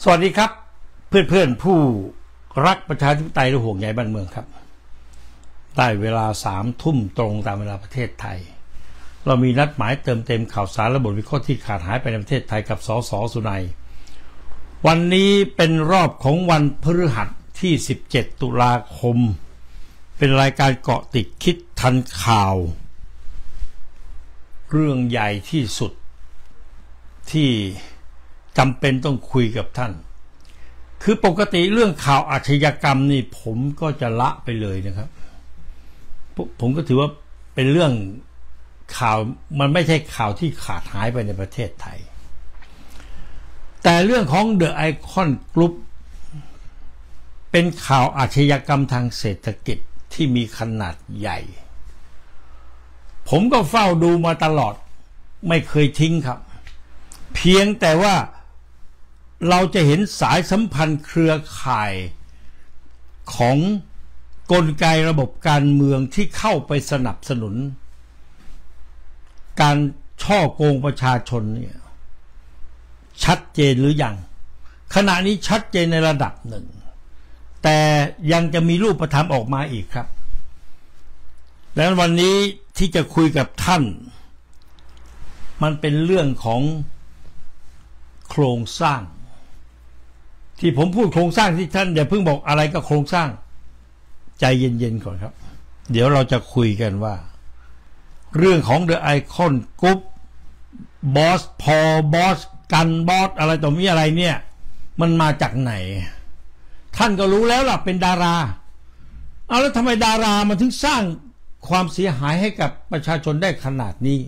สวัสดีครับเพื่อนๆผู้รักประชาธิปไตยและห่วงใยบ้านเมืองครับได้เวลา3 ทุ่มตรงตามเวลาประเทศไทยเรามีนัดหมายเติมเต็มข่าวสารและบทวิเคราะห์ที่ขาดหายไปในประเทศไทยกับสส.สุนัยวันนี้เป็นรอบของวันพฤหัสที่17 ตุลาคมเป็นรายการเกาะติดคิดทันข่าวเรื่องใหญ่ที่สุดที่จำเป็นต้องคุยกับท่านคือปกติเรื่องข่าวอาชญากรรมนี่ผมก็จะละไปเลยนะครับผมก็ถือว่าเป็นเรื่องข่าวมันไม่ใช่ข่าวที่ขาดหายไปในประเทศไทยแต่เรื่องของ The Icon Group เป็นข่าวอาชญากรรมทางเศรษฐกิจที่มีขนาดใหญ่ผมก็เฝ้าดูมาตลอดไม่เคยทิ้งครับเพียงแต่ว่าเราจะเห็นสายสัมพันธ์เครือข่ายของกลไกระบบการเมืองที่เข้าไปสนับสนุนการช่อโกงประชาชนเนี่ยชัดเจนหรือยังขณะนี้ชัดเจนในระดับหนึ่งแต่ยังจะมีรูปธรรมออกมาอีกครับและวันนี้ที่จะคุยกับท่านมันเป็นเรื่องของโครงสร้างที่ผมพูดโครงสร้างที่ท่านอย่าเพิ่งบอกอะไรก็โครงสร้างใจเย็นๆก่อนครับเดี๋ยวเราจะคุยกันว่าเรื่องของ The Icon Group บอสพอบอสกันบอสอะไรต่อมีอะไรเนี่ยมันมาจากไหนท่านก็รู้แล้วล่ะเป็นดาราเอาแล้วทำไมดารามันถึงสร้างความเสียหายให้กับประชาชนได้ขนาดนี้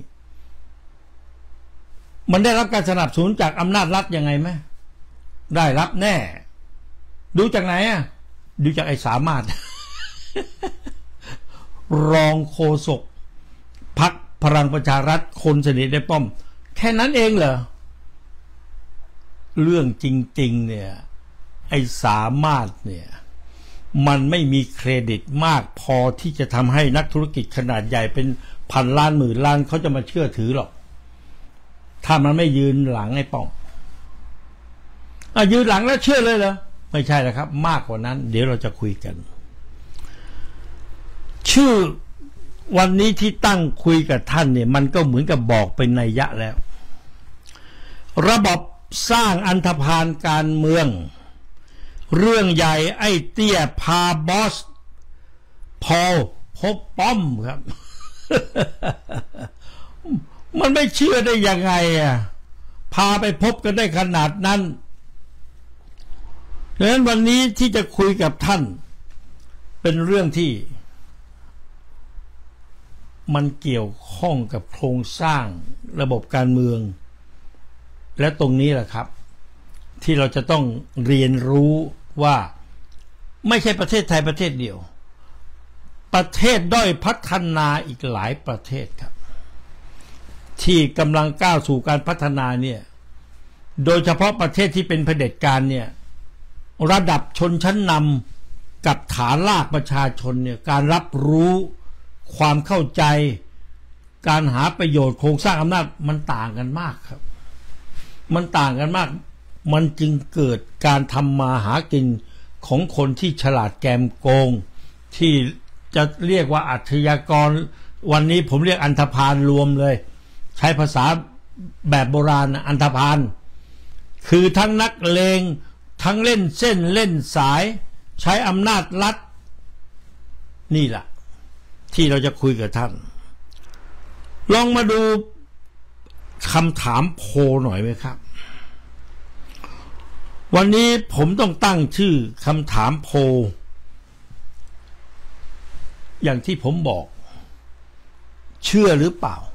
มันได้รับการสนับสนุนจากอำนาจรัฐยังไงไหมได้รับแน่ดูจากไหนอ่ะดูจากไอ้สามารถ รองโฆษกพรรคพลังประชารัฐคนสนิทในป้อมแค่นั้นเองเหรอเรื่องจริงๆเนี่ยไอ้สามารถเนี่ยมันไม่มีเครดิตมากพอที่จะทำให้นักธุรกิจขนาดใหญ่เป็นพันล้านหมื่นล้านเขาจะมาเชื่อถือหรอกถ้ามันไม่ยืนหลังไอ้ป้อมยืนหลังแล้วเชื่อเลยเหรอไม่ใช่แล้วครับมากกว่านั้นเดี๋ยวเราจะคุยกันชื่อวันนี้ที่ตั้งคุยกับท่านเนี่ยมันก็เหมือนกับบอกเป็นนัยยะแล้วระบบสร้างอันธพาลการเมืองเรื่องใหญ่ไอ้เตี้ยพาบอสพอพบป้อมครับ มันไม่เชื่อได้ยังไงอ่ะพาไปพบกันได้ขนาดนั้นดังนั้นวันนี้ที่จะคุยกับท่านเป็นเรื่องที่มันเกี่ยวข้องกับโครงสร้างระบบการเมืองและตรงนี้แหละครับที่เราจะต้องเรียนรู้ว่าไม่ใช่ประเทศไทยประเทศเดียวประเทศด้อยพัฒนาอีกหลายประเทศครับที่กำลังก้าวสู่การพัฒนาเนี่ยโดยเฉพาะประเทศที่เป็นเผด็จการเนี่ยระดับชนชั้นนำกับฐานรากประชาชนเนี่ยการรับรู้ความเข้าใจการหาประโยชน์โครงสร้างอำนาจมันต่างกันมากครับมันต่างกันมากมันจึงเกิดการทำมาหากินของคนที่ฉลาดแกมโกงที่จะเรียกว่าอาชญากรวันนี้ผมเรียกอันธพาลรวมเลยใช้ภาษาแบบโบราณอันธพาลคือทั้งนักเลงทั้งเล่นเส้นเล่นสายใช้อำนาจรัฐนี่แหละที่เราจะคุยกับท่านลองมาดูคำถามโพลหน่อยไหมครับวันนี้ผมต้องตั้งชื่อคำถามโพลอย่างที่ผมบอกเชื่อหรือเปล่า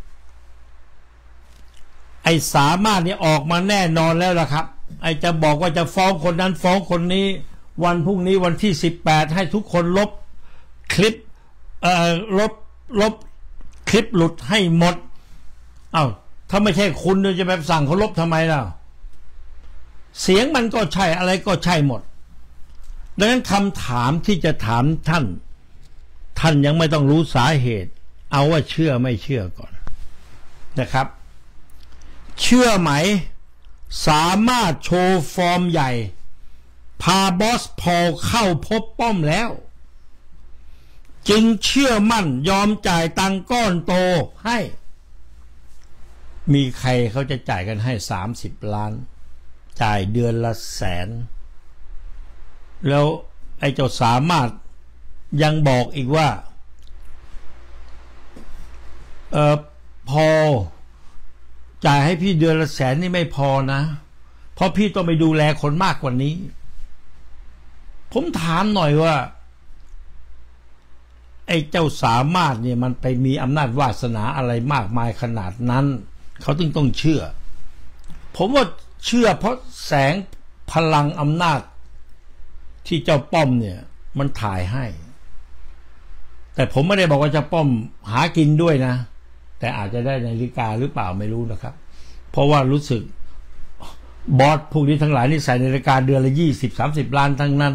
ไอ้สามารถเนี่ยออกมาแน่นอนแล้วล่ะครับไอ้จะบอกว่าจะฟ้องคนนั้นฟ้องคนนี้วันพรุ่งนี้วันที่18ให้ทุกคนลบคลิปลบคลิปหลุดให้หมดถ้าไม่ใช่คุณจะแบบสั่งเขาลบทำไมล่ะเสียงมันก็ใช่อะไรก็ใช่หมดดังนั้นคำถามที่จะถามท่านยังไม่ต้องรู้สาเหตุเอาว่าเชื่อไม่เชื่อก่อนนะครับเชื่อไหมสามารถโชว์ฟอร์มใหญ่พาบอสพอลเข้าพบป้อมแล้วจึงเชื่อมั่นยอมจ่ายตังก้อนโตให้มีใครเขาจะจ่ายกันให้30 ล้านจ่ายเดือนละ100,000แล้วไอ้เจ้าสามารถยังบอกอีกว่าพอจ่ายให้พี่เดือนละ100,000นี่ไม่พอนะเพราะพี่ต้องไปดูแลคนมากกว่านี้ผมถามหน่อยว่าไอ้เจ้าสามารถเนี่ยมันไปมีอำนาจวาสนาอะไรมากมายขนาดนั้นเขาถึงต้องเชื่อผมว่าเชื่อเพราะแสงพลังอำนาจที่เจ้าป้อมเนี่ยมันถ่ายให้แต่ผมไม่ได้บอกว่าเจ้าป้อมหากินด้วยนะแต่อาจจะได้นาฬิกาหรือเปล่าไม่รู้นะครับเพราะว่ารู้สึกบอสพวกนี้ทั้งหลายนี่ใส่นาฬิกาเดือนละ20-30 ล้านทั้งนั้น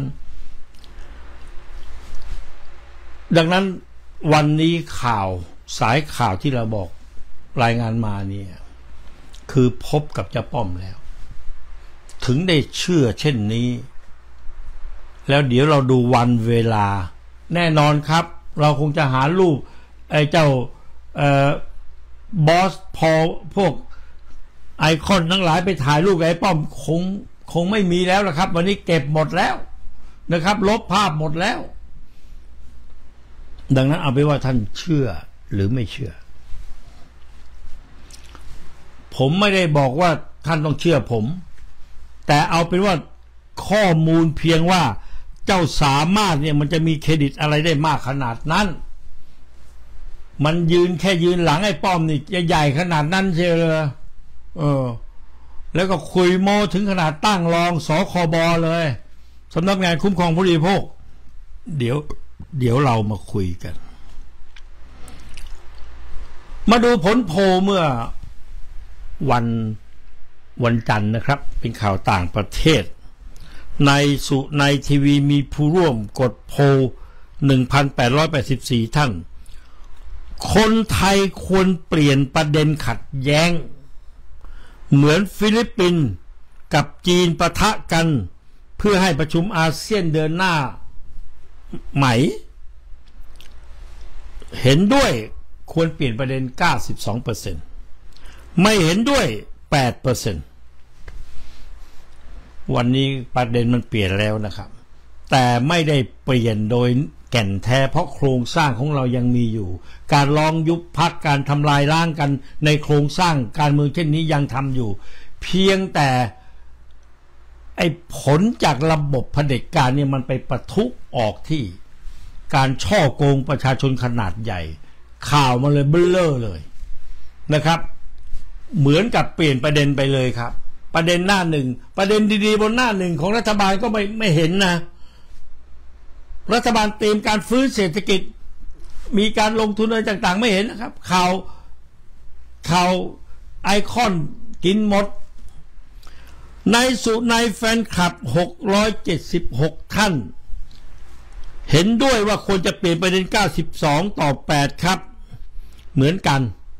ดังนั้นวันนี้ข่าวสายข่าวที่เราบอกรายงานมาเนี่ยคือพบกับเจ้าป้อมแล้วถึงได้เชื่อเช่นนี้แล้วเดี๋ยวเราดูวันเวลาแน่นอนครับเราคงจะหารูปไอ้เจ้าบอสพอพวกไอคอนทั้งหลายไปถ่ายรูปกับไอ้ป้อมคงไม่มีแล้วละครับวันนี้เก็บหมดแล้วนะครับลบภาพหมดแล้วดังนั้นเอาไปว่าท่านเชื่อหรือไม่เชื่อผมไม่ได้บอกว่าท่านต้องเชื่อผมแต่เอาเป็นว่าข้อมูลเพียงว่าเจ้าสามารถเนี่ยมันจะมีเครดิตอะไรได้มากขนาดนั้นมันแค่ยืนหลังไอ้ป้อมนี่ใหญ่ขนาดนั้นเชียวเลยแล้วก็คุยโมถึงขนาดตั้งรองสคบเลยสำนักงานคุ้มครองผู้บริโภคเดี๋ยวเรามาคุยกันมาดูผลโพลเมื่อวันจันทร์นะครับเป็นข่าวต่างประเทศในทีวีมีผู้ร่วมกดโพล 1,884 ท่านคนไทยควรเปลี่ยนประเด็นขัดแย้งเหมือนฟิลิปปินส์กับจีนปะทะกันเพื่อให้ประชุมอาเซียนเดินหน้าไหมเห็นด้วยควรเปลี่ยนประเด็น 92% ไม่เห็นด้วย 8% วันนี้ประเด็นมันเปลี่ยนแล้วนะครับแต่ไม่ได้เปลี่ยนโดยแก่นแท้เพราะโครงสร้างของเรายังมีอยู่การลองยุบพรรคการทำลายล้างกันในโครงสร้างการเมืองเช่นนี้ยังทำอยู่เพียงแต่ไอ้ผลจากระบบเผด็จการเนี่ยมันไปปะทุออกที่การช่อโกงประชาชนขนาดใหญ่ข่าวมาเลยเบ้อเร่อเลยนะครับเหมือนกับเปลี่ยนประเด็นไปเลยครับประเด็นหน้าหนึ่งประเด็นดีๆบนหน้าหนึ่งของรัฐบาลก็ไม่เห็นนะรัฐบาลเตรียมการฟื้นเศรษฐกิจมีการลงทุนอะไรต่างๆไม่เห็นนะครับข่าวไอคอนกินหมดในแฟนคลับ676ท่านเห็นด้วยว่าควรจะเปลี่ยนประเด็น92ต่อ8ครับเหมือนกัน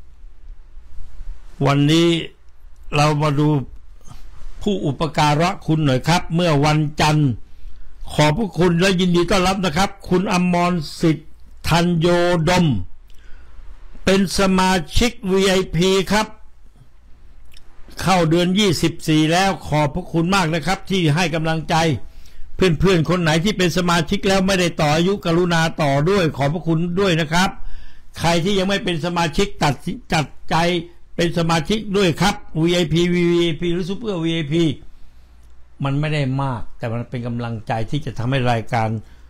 วันนี้เรามาดูผู้อุปการะคุณหน่อยครับเมื่อวันจันทร์ขอบพระคุณและยินดีต้อนรับนะครับคุณอมรสิทธิ์ธัญโยดมเป็นสมาชิก VIP ครับเข้าเดือน24แล้วขอบพระคุณมากนะครับที่ให้กำลังใจเพื่อนๆคนไหนที่เป็นสมาชิกแล้วไม่ได้ต่ออายุกรุณาต่อด้วยขอบพระคุณด้วยนะครับใครที่ยังไม่เป็นสมาชิกจัดใจเป็นสมาชิกด้วยครับ VIP หรือ Super VIP มันไม่ได้มากแต่มันเป็นกำลังใจที่จะทำให้รายการ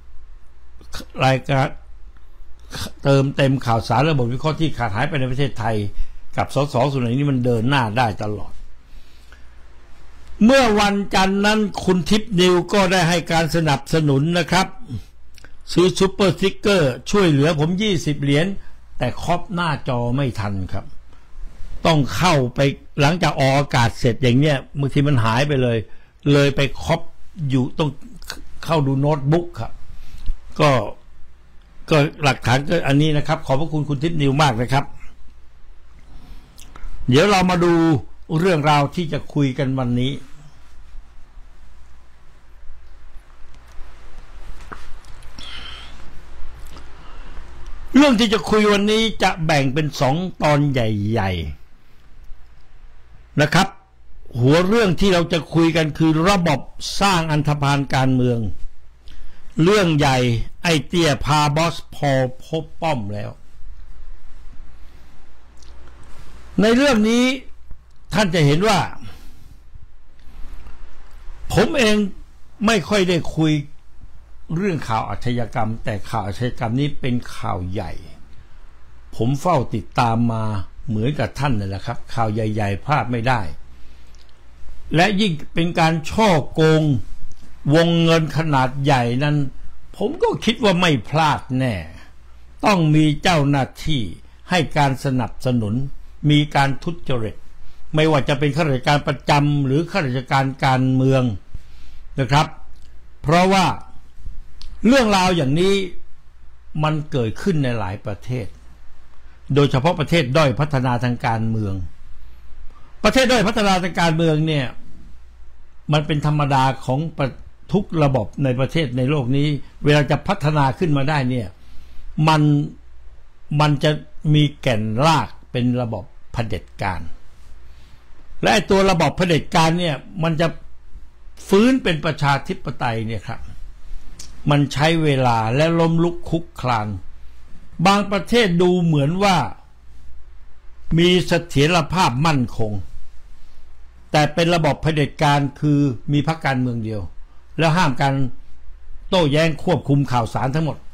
เติมเต็มข่าวสารระบบวิเคราะห์ที่ขาดหายไปในประเทศไทยกับสสส่วนไหนนี้มันเดินหน้าได้ตลอดเมื่อวันจันทร์นั้นคุณทิพย์นิวก็ได้ให้การสนับสนุนนะครับซื้อซุปเปอร์สติ๊กเกอร์ช่วยเหลือผม20 เหรียญแต่ครอบหน้าจอไม่ทันครับต้องเข้าไปหลังจากออกอากาศเสร็จอย่างเนี้ยบางทีมันหายไปเลยไปครอบอยู่ต้องเข้าดูโน้ตบุ๊กครับก็หลักฐานก็อันนี้นะครับขอบพระคุณคุณทิพย์นิวมากนะครับเดี๋ยวเรามาดูเรื่องราวที่จะคุยกันวันนี้เรื่องที่จะคุยวันนี้จะแบ่งเป็น2 ตอนใหญ่ๆนะครับหัวเรื่องที่เราจะคุยกันคือระบบสร้างอันธพาลการเมืองเรื่องใหญ่ไอเตี้ยพาบอสพอพบป้อมแล้วในเรื่องนี้ท่านจะเห็นว่าผมเองไม่ค่อยได้คุยเรื่องข่าวอาชญากรรมแต่ข่าวอาชญากรรมนี้เป็นข่าวใหญ่ผมเฝ้าติดตามมาเหมือนกับท่านนั่นแหละครับข่าวใหญ่ๆพลาดไม่ได้และยิ่งเป็นการช่อโกงวงเงินขนาดใหญ่นั้นผมก็คิดว่าไม่พลาดแน่ต้องมีเจ้าหน้าที่ให้การสนับสนุนมีการทุจริตไม่ว่าจะเป็นข้าราชการประจำหรือข้าราชการการเมืองนะครับเพราะว่าเรื่องราวอย่างนี้มันเกิดขึ้นในหลายประเทศโดยเฉพาะประเทศด้อยพัฒนาทางการเมืองประเทศด้อยพัฒนาทางการเมืองเนี่ยมันเป็นธรรมดาของทุกระบบในประเทศในโลกนี้เวลาจะพัฒนาขึ้นมาได้เนี่ยมันจะมีแก่นรากเป็นระบบเผด็จการและตัวระบบเผด็จการเนี่ยมันจะฟื้นเป็นประชาธิปไตยเนี่ยครับมันใช้เวลาและล้มลุกคุกคลานบางประเทศดูเหมือนว่ามีเสถียรภาพมั่นคงแต่เป็นระบบเผด็จการคือมีพรรคการเมืองเดียวแล้วห้ามการโต้แย้งควบคุมข่าวสารทั้งหมด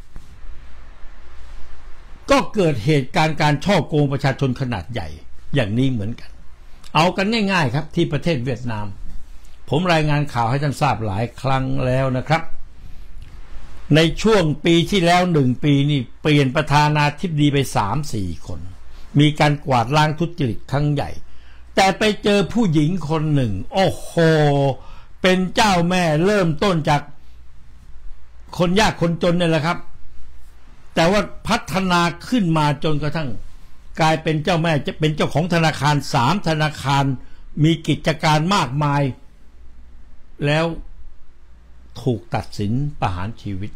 ก็เกิดเหตุการณ์การช่อโกงประชาชนขนาดใหญ่อย่างนี้เหมือนกันเอากันง่ายๆครับที่ประเทศเวียดนามผมรายงานข่าวให้ท่านทราบหลายครั้งแล้วนะครับในช่วงปีที่แล้ว1 ปีนี่เปลี่ยนประธานาธิบดีไป 3-4 คนมีการกวาดล้างทุจริตครั้งใหญ่แต่ไปเจอผู้หญิงคนหนึ่งโอ้โหเป็นเจ้าแม่เริ่มต้นจากคนยากคนจนนี่แหละครับแต่ว่าพัฒนาขึ้นมาจนกระทั่งกลายเป็นเจ้าแม่จะเป็นเจ้าของธนาคาร3 ธนาคารมีกิจการมากมายแล้วถูกตัดสินประหารชีวิต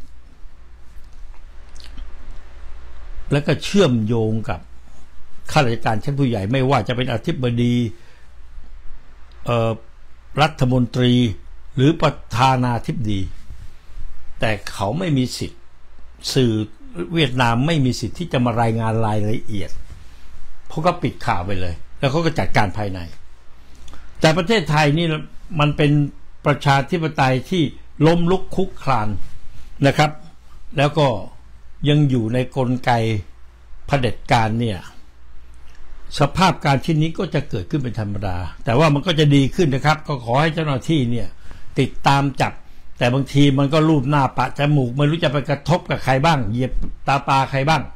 แล้วก็เชื่อมโยงกับข้าราชการชั้นผู้ใหญ่ไม่ว่าจะเป็นอธิบดีรัฐมนตรีหรือประธานาธิบดีแต่เขาไม่มีสิทธิ์สื่อเวียดนามไม่มีสิทธิ์ที่จะมารายงานรายละเอียดเพราะก็ปิดข่าวไปเลยแล้วเขาก็จัดการภายในแต่ประเทศไทยนี่มันเป็นประชาธิปไตยที่ล้มลุกคุกคลานนะครับแล้วก็ยังอยู่ในกลไกเผด็จการเนี่ยสภาพการที่นี้ก็จะเกิดขึ้นเป็นธรรมดาแต่ว่ามันก็จะดีขึ้นนะครับก็ขอให้เจ้าหน้าที่เนี่ยติดตามจับแต่บางทีมันก็ลูบหน้าปะจมูกไม่รู้จะไปกระทบกับใครบ้างเหยียบตาปลาใครบ้าง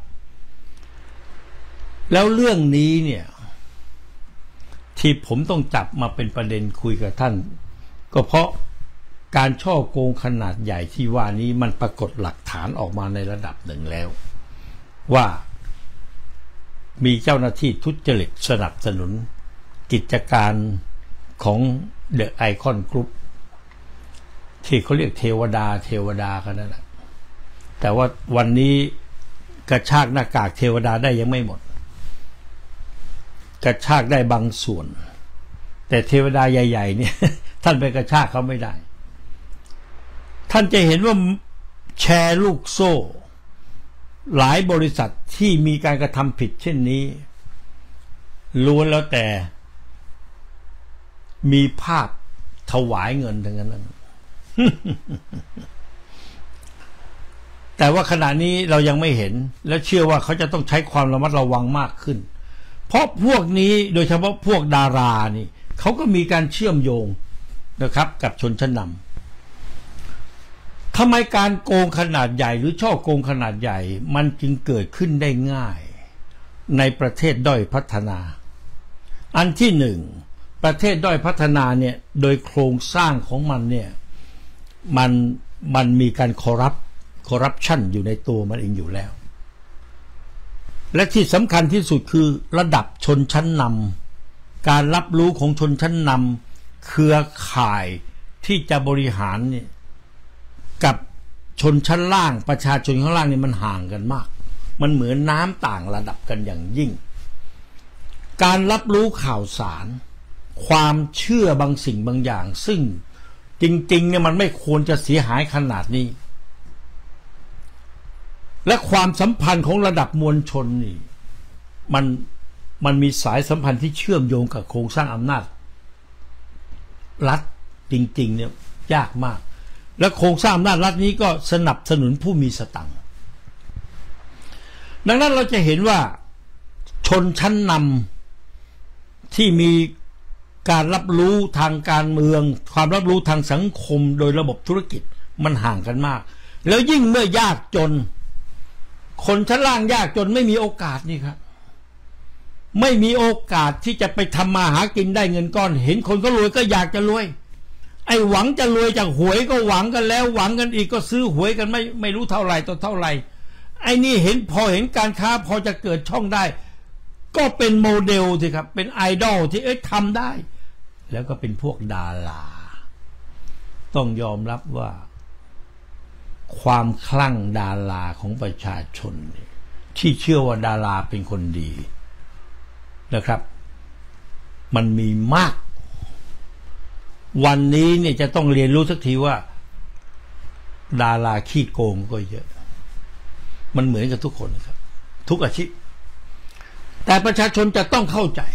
แล้วเรื่องนี้เนี่ยที่ผมต้องจับมาเป็นประเด็นคุยกับท่านก็เพราะการช่อโกงขนาดใหญ่ที่ว่านี้มันปรากฏหลักฐานออกมาในระดับหนึ่งแล้วว่ามีเจ้าหน้าที่ทุจริตสนับสนุนกิจการของเดอะไอคอนกรุ๊ปที่เขาเรียกเทวดากันนั่นแหละแต่ว่าวันนี้กระชากหน้ากากเทวดาได้ยังไม่หมดกระชากได้บางส่วนแต่เทวดาใหญ่ๆเนี่ยท่านไปกระชากเขาไม่ได้ท่านจะเห็นว่าแชร์ลูกโซ่หลายบริษัทที่มีการกระทำผิดเช่นนี้ล้วนแล้วแต่มีภาพถวายเงินทั้งนั้น แต่ว่าขณะนี้เรายังไม่เห็นและเชื่อว่าเขาจะต้องใช้ความระมัดระวังมากขึ้นเพราะพวกนี้โดยเฉพาะพวกดารานี่เขาก็มีการเชื่อมโยงนะครับกับชนชั้นนำทำไมการโกงขนาดใหญ่หรือช่อโกงขนาดใหญ่มันจึงเกิดขึ้นได้ง่ายในประเทศด้อยพัฒนาอันที่หนึ่งประเทศด้อยพัฒนาเนี่ยโดยโครงสร้างของมันเนี่ยมันมีการคอร์รัปชันอยู่ในตัวมันเองอยู่แล้วและที่สำคัญที่สุดคือระดับชนชั้นนการรับรู้ของชนชั้นนำเครือข่ายที่จะบริหารเนี่ยกับชนชั้นล่างประชาชนข้างล่างนี่มันห่างกันมากมันเหมือนน้ำต่างระดับกันอย่างยิ่งการรับรู้ข่าวสารความเชื่อบางสิ่งบางอย่างซึ่งจริงๆเนี่ยมันไม่ควรจะเสียหายขนาดนี้และความสัมพันธ์ของระดับมวลชนนี่มันมีสายสัมพันธ์ที่เชื่อมโยงกับโครงสร้างอำนาจรัฐจริงๆเนี่ยยากมากและโครงสร้างอำนาจรัฐนี้ก็สนับสนุนผู้มีสตังค์ดังนั้นเราจะเห็นว่าชนชั้นนำที่มีการรับรู้ทางการเมืองความรับรู้ทางสังคมโดยระบบธุรกิจมันห่างกันมากแล้วยิ่งเมื่อยากจนคนชั้นล่างยากจนไม่มีโอกาสนี่ครับไม่มีโอกาสที่จะไปทำมาหากินได้เงินก้อนเห็นคนก็รวยก็อยากจะรวยไอ้หวังจะรวยจากหวยก็หวังกันแล้วหวังกันอีกก็ซื้อหวยกันไม่รู้เท่าไหร่ต่อเท่าไหร่ไอ้นี่พอเห็นการค้าพอจะเกิดช่องได้ก็เป็นโมเดลสิครับเป็นไอดอลที่ทำได้แล้วก็เป็นพวกดาราต้องยอมรับว่าความคลั่งดาราของประชาชนที่เชื่อว่าดาราเป็นคนดีนะครับมันมีมากวันนี้เนี่ยจะต้องเรียนรู้สักทีว่าดาราขี้โกงก็เยอะมันเหมือนกับทุกคนครับทุกอาชีพแต่ประชาชนจะต้องเข้าใจ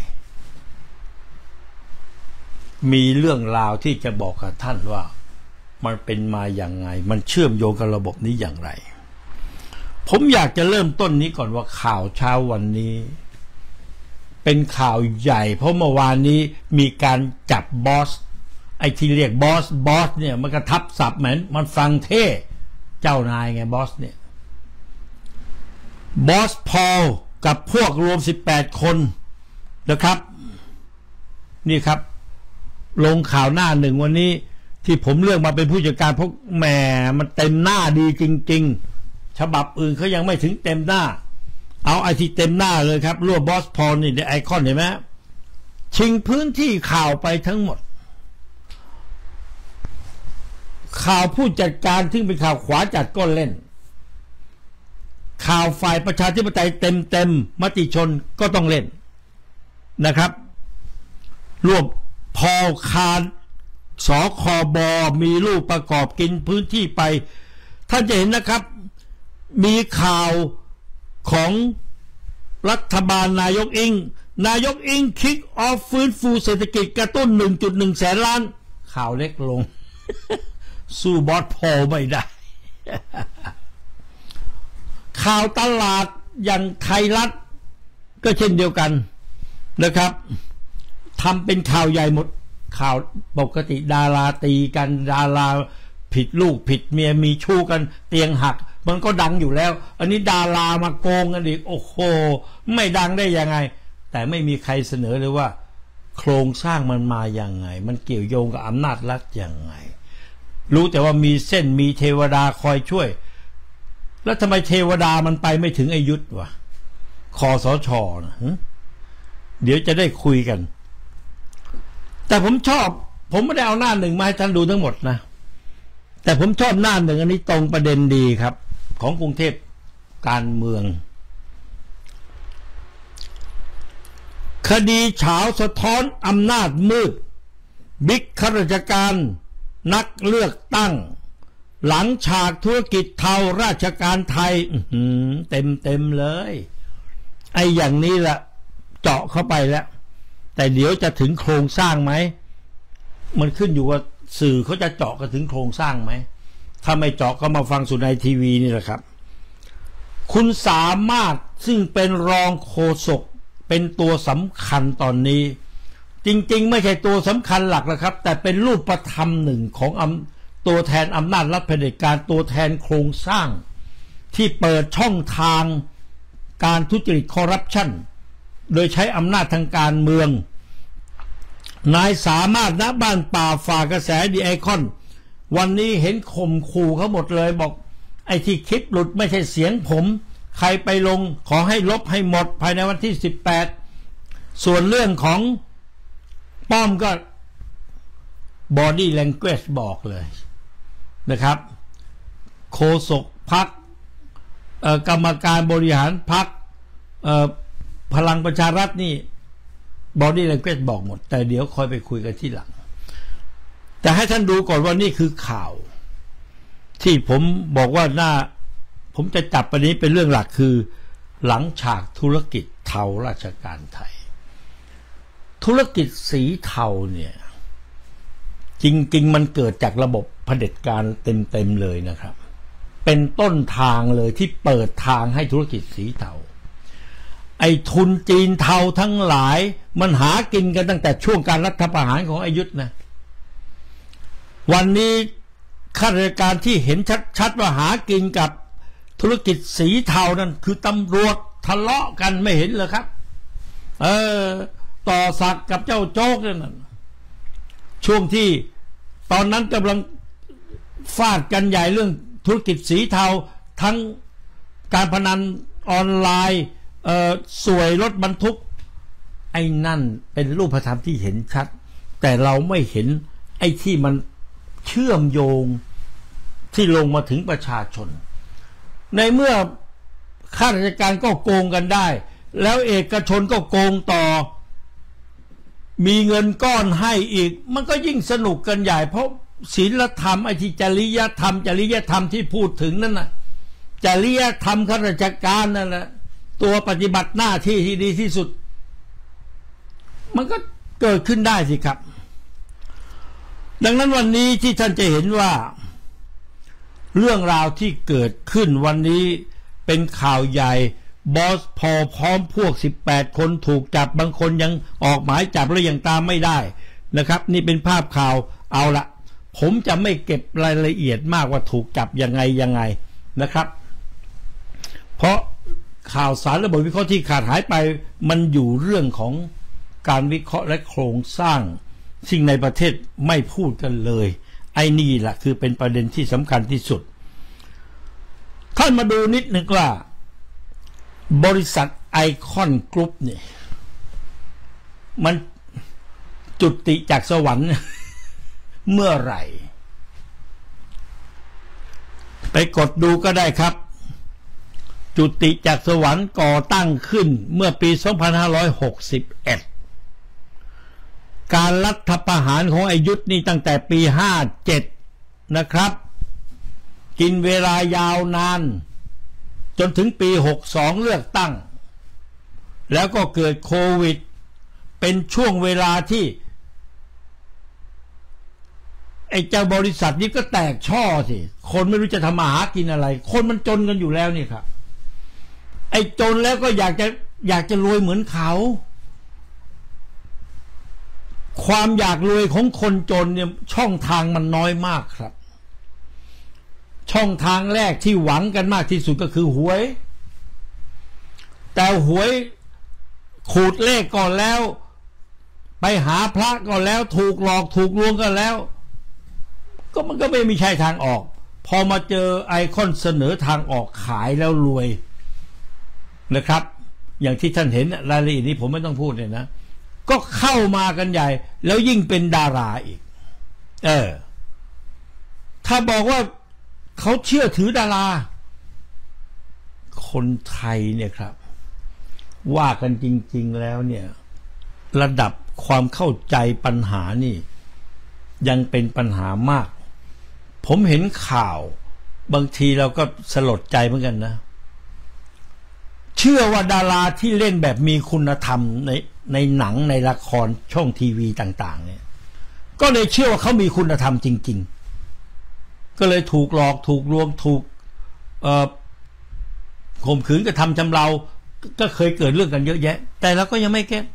มีเรื่องราวที่จะบอกกับท่านว่ามันเป็นมาอย่างไงมันเชื่อมโยงกับระบบนี้อย่างไรผมอยากจะเริ่มต้นนี้ก่อนว่าข่าวเช้าวันนี้เป็นข่าวใหญ่เพราะเมื่อวานนี้มีการจับบอสไอ้ที่เรียกบอสเนี่ยมันกระทับศัพท์เหมือนมันฟังเท่เจ้านายไงบอสเนี่ยบอสพอลกับพวกรวม18คนนะครับนี่ครับลงข่าวหน้าหนึ่งวันนี้ที่ผมเลือกมาเป็นผู้จัดการเพราะแหมมันเต็มหน้าดีจริงๆฉบับอื่นเขายังไม่ถึงเต็มหน้าเอาไอที่เต็มหน้าเลยครับรวบบอสพอลนี่ในไอคอนเห็นไหมชิงพื้นที่ข่าวไปทั้งหมดข่าวผู้จัดการที่เป็นข่าวขวาจัดก็เล่นข่าวฝ่ายประชาธิปไตยเต็มมติชนก็ต้องเล่นนะครับรวบพอคารสคบมีรูปประกอบกินพื้นที่ไปท่านจะเห็นนะครับมีข่าวของรัฐบาลนายกอิงคิกออฟฟื้นฟูเศรษฐกิจกระตุ้น 1.1 แสนล้านข่าวเล็กลง สู้บอสพอลไม่ได้ ข่าวตลาดอย่างไทยรัฐก็เช่นเดียวกันนะครับทำเป็นข่าวใหญ่หมดข่าวปกติดาราตีกันดาราผิดลูกผิดเมียมีชู้กันเตียงหักมันก็ดังอยู่แล้วอันนี้ดารามาโกงกันอีกโอ้โหไม่ดังได้ยังไงแต่ไม่มีใครเสนอเลยว่าโครงสร้างมันมาอย่างไงมันเกี่ยวโยงกับอำนาจรัฐอย่างไงรู้แต่ว่ามีเส้นมีเทวดาคอยช่วยแล้วทำไมเทวดามันไปไม่ถึงไอยุทธวะคสช.นะเดี๋ยวจะได้คุยกันแต่ผมไม่ได้เอาหน้าหนึ่งมาให้ท่านดูทั้งหมดนะแต่ผมชอบหน้าหนึ่งอันนี้ตรงประเด็นดีครับของกรุงเทพการเมืองคดีเฉาสะท้อนอำนาจมืดบิ๊กข้าราชการนักเลือกตั้งหลังฉากธุรกิจเทาราชการไทยเต็มเลยไอ้อย่างนี้แหละเจาะเข้าไปแล้วแต่เดี๋ยวจะถึงโครงสร้างไหมมันขึ้นอยู่ว่าสื่อเขาจะเจาะกันถึงโครงสร้างไหมถ้าไม่เจาะก็มาฟังสุนัยทีวีนี่แหละครับคุณสามารถซึ่งเป็นรองโฆษกเป็นตัวสำคัญตอนนี้จริงๆไม่ใช่ตัวสำคัญหลักนะครับแต่เป็นรูปธรรมหนึ่งของตัวแทนอำนาจรัฐเผด็จการตัวแทนโครงสร้างที่เปิดช่องทางการทุจริตคอร์รัปชันโดยใช้อำนาจทางการเมืองนายสามารถณบ้านป่าฝ่ากระแสดีไอคอนวันนี้เห็นข่มขู่เขาหมดเลยบอกไอ้ที่คลิปหลุดไม่ใช่เสียงผมใครไปลงขอให้ลบให้หมดภายในวันที่18ส่วนเรื่องของป้อมก็ body language บอกเลยนะครับโฆษกพรรคกรรมการบริหารพรรคพลังประชารัฐนี่ body language บอกหมดแต่เดี๋ยวคอยไปคุยกันที่หลังแต่ให้ท่านดูก่อนว่านี่คือข่าวที่ผมบอกว่าผมจะจับประเด็นเป็นเรื่องหลักคือหลังฉากธุรกิจเทาราชการไทยธุรกิจสีเทาเนี่ยจริงๆมันเกิดจากระบบเผด็จการเต็มๆเลยนะครับเป็นต้นทางเลยที่เปิดทางให้ธุรกิจสีเทาไอ้ทุนจีนเทาทั้งหลายมันหากินกันตั้งแต่ช่วงการรัฐประหารของอยุธนะวันนี้ข้าราชการที่เห็นชัดๆว่าหากินกับธุรกิจสีเทานั่นคือตำรวจทะเลาะกันไม่เห็นเลยครับต่อศักดิ์กับเจ้าโจ๊กนั่นช่วงที่ตอนนั้นกำลังฟาดกันใหญ่เรื่องธุรกิจสีเทาทั้งการพนันออนไลน์สวยรถบรรทุกไอ้นั่นเป็นรูปธรรมที่เห็นชัดแต่เราไม่เห็นไอ้ที่มันเชื่อมโยงที่ลงมาถึงประชาชนในเมื่อข้าราชการก็โกงกันได้แล้วเอกชนก็โกงต่อมีเงินก้อนให้อีกมันก็ยิ่งสนุกกันใหญ่เพราะศีลธรรมไอ้ที่จริยธรรมที่พูดถึงนั่นน่ะจริยธรรมข้าราชการนั่นแหละตัวปฏิบัติหน้าที่ที่ดีที่สุดมันก็เกิดขึ้นได้สิครับดังนั้นวันนี้ที่ท่านจะเห็นว่าเรื่องราวที่เกิดขึ้นวันนี้เป็นข่าวใหญ่บอสพอพร้อมพวก18คนถูกจับบางคนยังออกหมายจับแล้วยังตามไม่ได้นะครับนี่เป็นภาพข่าวเอาละผมจะไม่เก็บรายละเอียดมากว่าถูกจับยังไงนะครับเพราะข่าวสารระบบวิเคราะห์ที่ขาดหายไปมันอยู่เรื่องของการวิเคราะห์และโครงสร้างสิ่งในประเทศไม่พูดกันเลยไอ้นี่แหละคือเป็นประเด็นที่สำคัญที่สุดท่านมาดูนิดนึงว่าบริษัทไอคอนกรุ๊ปเนี่ยมันจุติจากสวรรค์เมื่อไหร่ไปกดดูก็ได้ครับจุติจากสวรรค์ก่อตั้งขึ้นเมื่อปี 2561 การรัฐประหารของอยุธนี่ตั้งแต่ปี 57 นะครับกินเวลายาวนานจนถึงปี 62 เลือกตั้งแล้วก็เกิดโควิดเป็นช่วงเวลาที่ไอ้เจ้าบริษัทนี้ก็แตกช่อสิคนไม่รู้จะทำมาหากินอะไรคนมันจนกันอยู่แล้วนี่ครับไอ้จนแล้วก็อยากจะรวยเหมือนเขาความอยากรวยของคนจนเนี่ยช่องทางมันน้อยมากครับช่องทางแรกที่หวังกันมากที่สุดก็คือหวยแต่หวยขูดเลขก่อนแล้วไปหาพระก่อนแล้วถูกหลอกถูกลวงกันแล้วก็มันก็ไม่มีใช่ทางออกพอมาเจอไอคอนเสนอทางออกขายแล้วรวยนะครับอย่างที่ท่านเห็นรายละเอียดนี้ผมไม่ต้องพูดเลยนะก็เข้ามากันใหญ่แล้วยิ่งเป็นดาราอีกถ้าบอกว่าเขาเชื่อถือดาราคนไทยเนี่ยครับว่ากันจริงๆแล้วเนี่ยระดับความเข้าใจปัญหานี่ยังเป็นปัญหามากผมเห็นข่าวบางทีเราก็สลดใจเหมือนกันนะเชื่อว่าดาราที่เล่นแบบมีคุณธรรมในหนังในละครช่องทีวีต่างๆเนี่ยก็เลยเชื่อว่าเขามีคุณธรรมจริงๆก็เลยถูกหลอกถูกลวงถูกข่มขืนกระทำชำเราก็เคยเกิดเรื่องกันเยอะแยะแต่เราก็ยังไม่แก้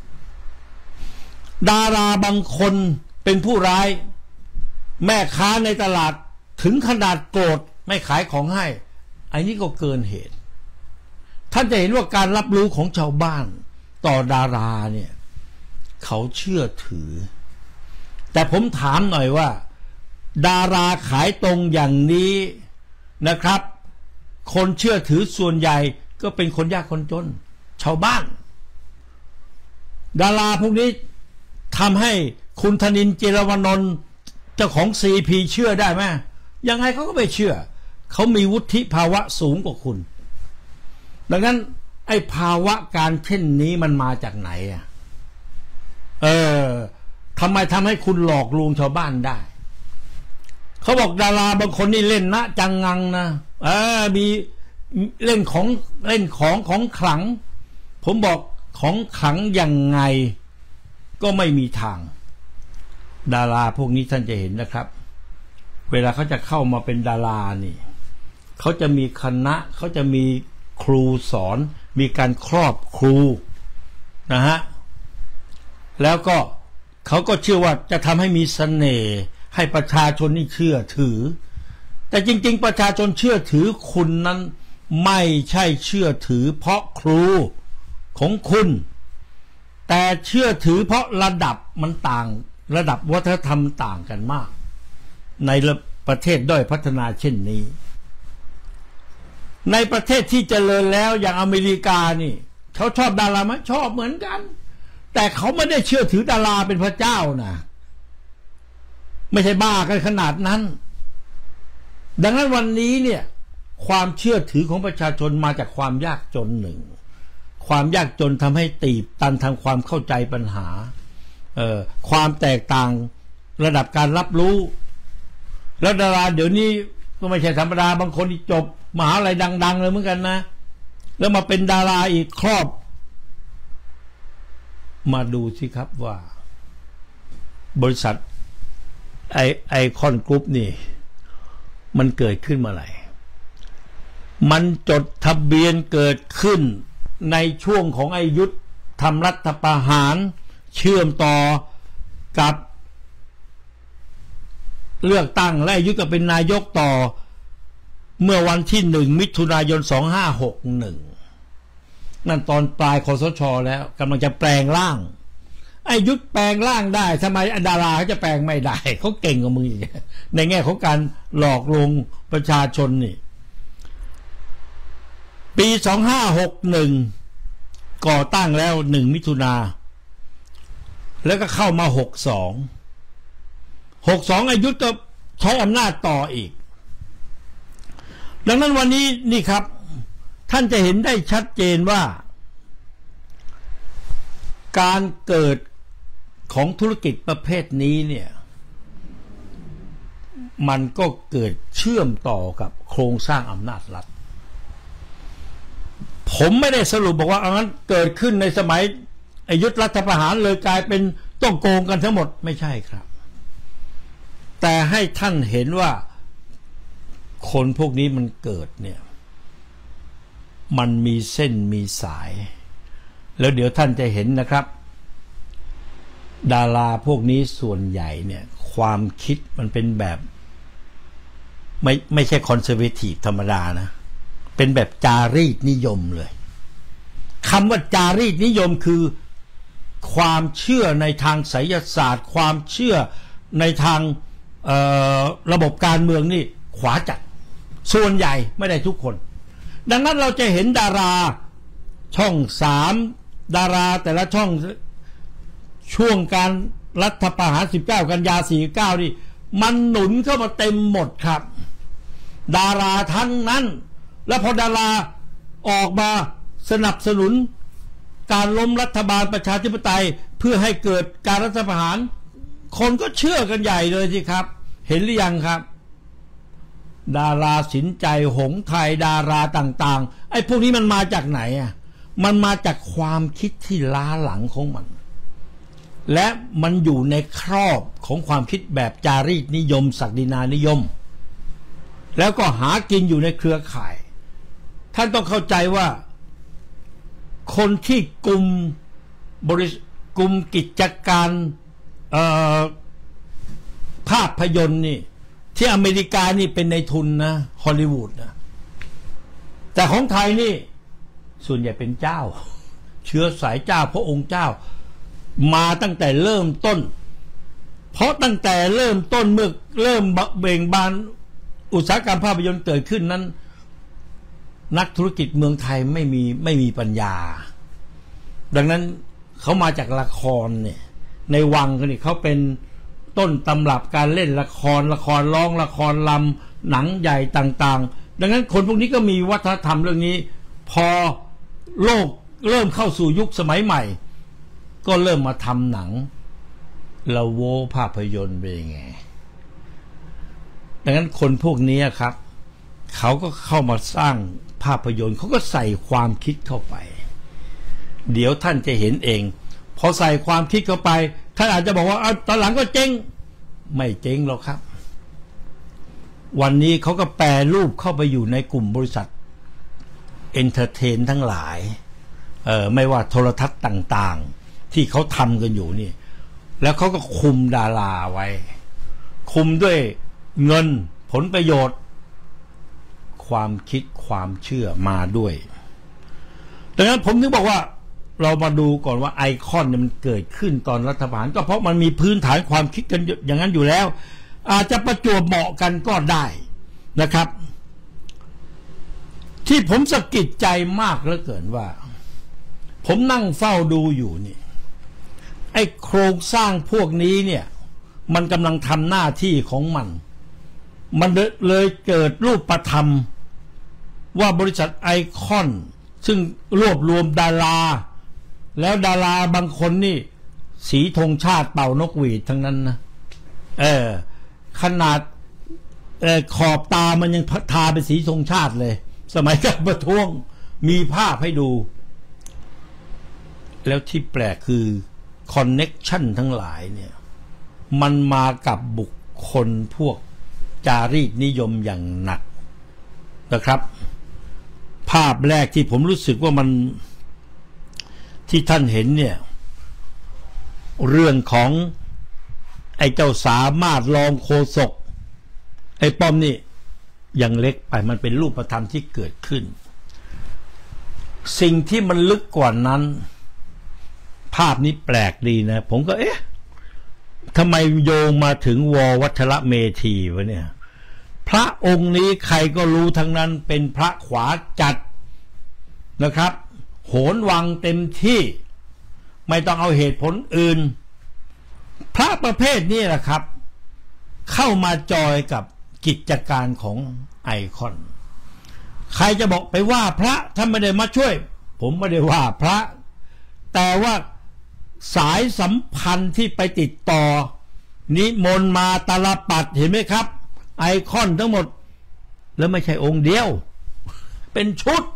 ดาราบางคนเป็นผู้ร้ายแม่ค้าในตลาดถึงขนาดโกรธไม่ขายของให้อันนี้ก็เกินเหตุท่านจะเห็นว่าการรับรู้ของชาวบ้านต่อดาราเนี่ยเขาเชื่อถือแต่ผมถามหน่อยว่าดาราขายตรงอย่างนี้นะครับคนเชื่อถือส่วนใหญ่ก็เป็นคนยากคนจนชาวบ้านดาราพวกนี้ทำให้คุณธนินทร์ จิรวนนท์เจ้าของ CP เชื่อได้ไหมยังไงเขาก็ไม่เชื่อเขามีวุฒิภาวะสูงกว่าคุณดังนั้นไอ้ภาวะการเช่นนี้มันมาจากไหนอ่ะทำไมทำให้คุณหลอกลวงชาวบ้านได้เขาบอกดาราบางคนนี่เล่นนะจังงังนะมีเล่นของขลังผมบอกของขลังยังไงก็ไม่มีทางดาราพวกนี้ท่านจะเห็นนะครับเวลาเขาจะเข้ามาเป็นดารานี่เขาจะมีคณะเขาจะมีครูสอนมีการครอบครูนะฮะแล้วก็เขาก็เชื่อว่าจะทำให้มีเสน่ห์ให้ประชาชนนี่เชื่อถือแต่จริงๆประชาชนเชื่อถือคุณนั้นไม่ใช่เชื่อถือเพราะครูของคุณแต่เชื่อถือเพราะระดับมันต่างระดับวัฒนธรรมต่างกันมากในประเทศด้อยพัฒนาเช่นนี้ในประเทศที่เจริญแล้วอย่างอเมริกานี่เขาชอบดาราไหมชอบเหมือนกันแต่เขาไม่ได้เชื่อถือดาราเป็นพระเจ้านะไม่ใช่บ้ากันขนาดนั้นดังนั้นวันนี้เนี่ยความเชื่อถือของประชาชนมาจากความยากจนหนึ่งความยากจนทำให้ตีบตันทางความเข้าใจปัญหาความแตกต่างระดับการรับรู้แล้วดาราเดี๋ยวนี้ก็ไม่ใช่ธรรมดาบางคนที่จบมหาลัยดังๆเลยเหมือนกันนะแล้วมาเป็นดาราอีกครอบมาดูสิครับว่าบริษัทไอคอนกรุ๊ปนี่มันเกิดขึ้นเมื่อไหร่มันจดทะเบียนเกิดขึ้นในช่วงของไอยุทธทำรัฐประหารเชื่อมต่อกับเลือกตั้งและไอยุทธก็เป็นนายกต่อเมื่อวันที่1 มิถุนายน 2561นั่นตอนปลายคสช.แล้วกำลังจะแปลงร่างไอ้ยุทธแปลงร่างได้ทำไมดาราเขาจะแปลงไม่ได้เขาเก่งกว่ามึงอีกในแง่ของการหลอกลวงประชาชนนี่ปี 2561ก่อตั้งแล้ว1 มิถุนาแล้วก็เข้ามา62ไอ้ยุทธก็ใช้อำนาจต่ออีกดังนั้นวันนี้นี่ครับท่านจะเห็นได้ชัดเจนว่าการเกิดของธุรกิจประเภทนี้เนี่ยมันก็เกิดเชื่อมต่อกับโครงสร้างอำนาจรัฐผมไม่ได้สรุปบอกว่าอันนั้นเกิดขึ้นในสมัยอยุธรัฐประหารเลยกลายเป็นต้องโกงกันทั้งหมดไม่ใช่ครับแต่ให้ท่านเห็นว่าคนพวกนี้มันเกิดเนี่ยมันมีเส้นมีสายแล้วเดี๋ยวท่านจะเห็นนะครับดาราพวกนี้ส่วนใหญ่เนี่ยความคิดมันเป็นแบบไม่ใช่คอนเซอร์เวทีฟธรรมดานะเป็นแบบจารีตนิยมเลยคำว่าจารีตนิยมคือความเชื่อในทางไสยศาสตร์ความเชื่อในทางระบบการเมืองนี่ขวาจัดส่วนใหญ่ไม่ได้ทุกคนดังนั้นเราจะเห็นดาราช่อง3ดาราแต่ละช่องช่วงการรัฐประหาร19 กันยา 49นี่มันหนุนเข้ามาเต็มหมดครับดาราทั้งนั้นแล้วพอดาราออกมาสนับสนุนการล้มรัฐบาลประชาธิปไตยเพื่อให้เกิดการรัฐประหารคนก็เชื่อกันใหญ่เลยสิครับเห็นหรือยังครับดาราสินใจหงส์ไทยดาราต่างๆไอ้พวกนี้มันมาจากไหนอ่ะมันมาจากความคิดที่ล้าหลังของมันและมันอยู่ในครอบของความคิดแบบจารีตนิยมศักดินานิยมแล้วก็หากินอยู่ในเครือข่ายท่านต้องเข้าใจว่าคนที่กลุ่มกิจการภาพยนตร์นี่ที่อเมริกานี่เป็นในทุนนะฮอลลีวูดนะแต่ของไทยนี่ส่วนใหญ่เป็นเจ้าเชื้อสายเจ้าพระองค์เจ้ามาตั้งแต่เริ่มต้นเพราะตั้งแต่เริ่มต้นเมื่อเริ่มเบ่งบานอุตสาหกรรมภาพยนตร์เกิดขึ้นนั้นนักธุรกิจเมืองไทยไม่มีปัญญาดังนั้นเขามาจากละครเนี่ยในวังนี่เขาเป็นต้นตำรับการเล่นละครร้องละครลำหนังใหญ่ต่างๆดังนั้นคนพวกนี้ก็มีวัฒนธรรมเรื่องนี้พอโลกเริ่มเข้าสู่ยุคสมัยใหม่ก็เริ่มมาทำหนังละโวภาพยนตร์เป็นยังไงดังนั้นคนพวกนี้ครับเขาก็เข้ามาสร้างภาพยนตร์เขาก็ใส่ความคิดเข้าไปเดี๋ยวท่านจะเห็นเองพอใส่ความคิดเข้าไปท่านอาจจะบอกว่าตอนหลังก็เจ๊งไม่เจ๊งหรอกครับวันนี้เขาก็แปรรูปเข้าไปอยู่ในกลุ่มบริษัทเอนเตอร์เทนทั้งหลายไม่ว่าโทรทัศน์ต่างๆที่เขาทำกันอยู่นี่แล้วเขาก็คุมดาราไว้คุมด้วยเงินผลประโยชน์ความคิดความเชื่อมาด้วยดังนั้นผมถึงบอกว่าเรามาดูก่อนว่าไอคอนเนี่ยมันเกิดขึ้นตอนรัฐประหารก็เพราะมันมีพื้นฐานความคิดกันอย่างนั้นอยู่แล้วอาจจะประจวบเหมาะกันก็ได้นะครับที่ผมสะกิดใจมากเหลือเกินว่าผมนั่งเฝ้าดูอยู่นี่ไอโครงสร้างพวกนี้เนี่ยมันกำลังทำหน้าที่ของมันเลยเกิดรูปธรรมว่าบริษัทไอคอนซึ่งรวบรวมดาราแล้วดาราบางคนนี่สีธงชาติเป่านกหวีดทั้งนั้นนะขนาดขอบตามันยังทาเป็นสีธงชาติเลยสมัยการประท้วงมีภาพให้ดูแล้วที่แปลกคือคอนเน็กชันทั้งหลายเนี่ยมันมากับบุคคลพวกจารีตนิยมอย่างหนักนะครับภาพแรกที่ผมรู้สึกว่ามันที่ท่านเห็นเนี่ยเรื่องของไอ้เจ้าสามารถรองโฆษกไอ้ป้อมนี่ยังเล็กไปมันเป็นรูปธรรมที่เกิดขึ้นสิ่งที่มันลึกกว่านั้นภาพนี้แปลกดีนะผมก็ทำไมโยงมาถึงววัชระเมธีวะเนี่ยพระองค์นี้ใครก็รู้ทั้งนั้นเป็นพระขวาจัดนะครับโหนวังเต็มที่ไม่ต้องเอาเหตุผลอื่นพระประเภทนี้แหละครับเข้ามาจอยกับกิจการของไอคอนใครจะบอกไปว่าพระท่านไม่ได้มาช่วยผมไม่ได้ว่าพระแต่ว่าสายสัมพันธ์ที่ไปติดต่อนิมนต์มาตาลปัดเห็นไหมครับไอคอนทั้งหมดแล้วไม่ใช่องค์เดียวเป็นชุด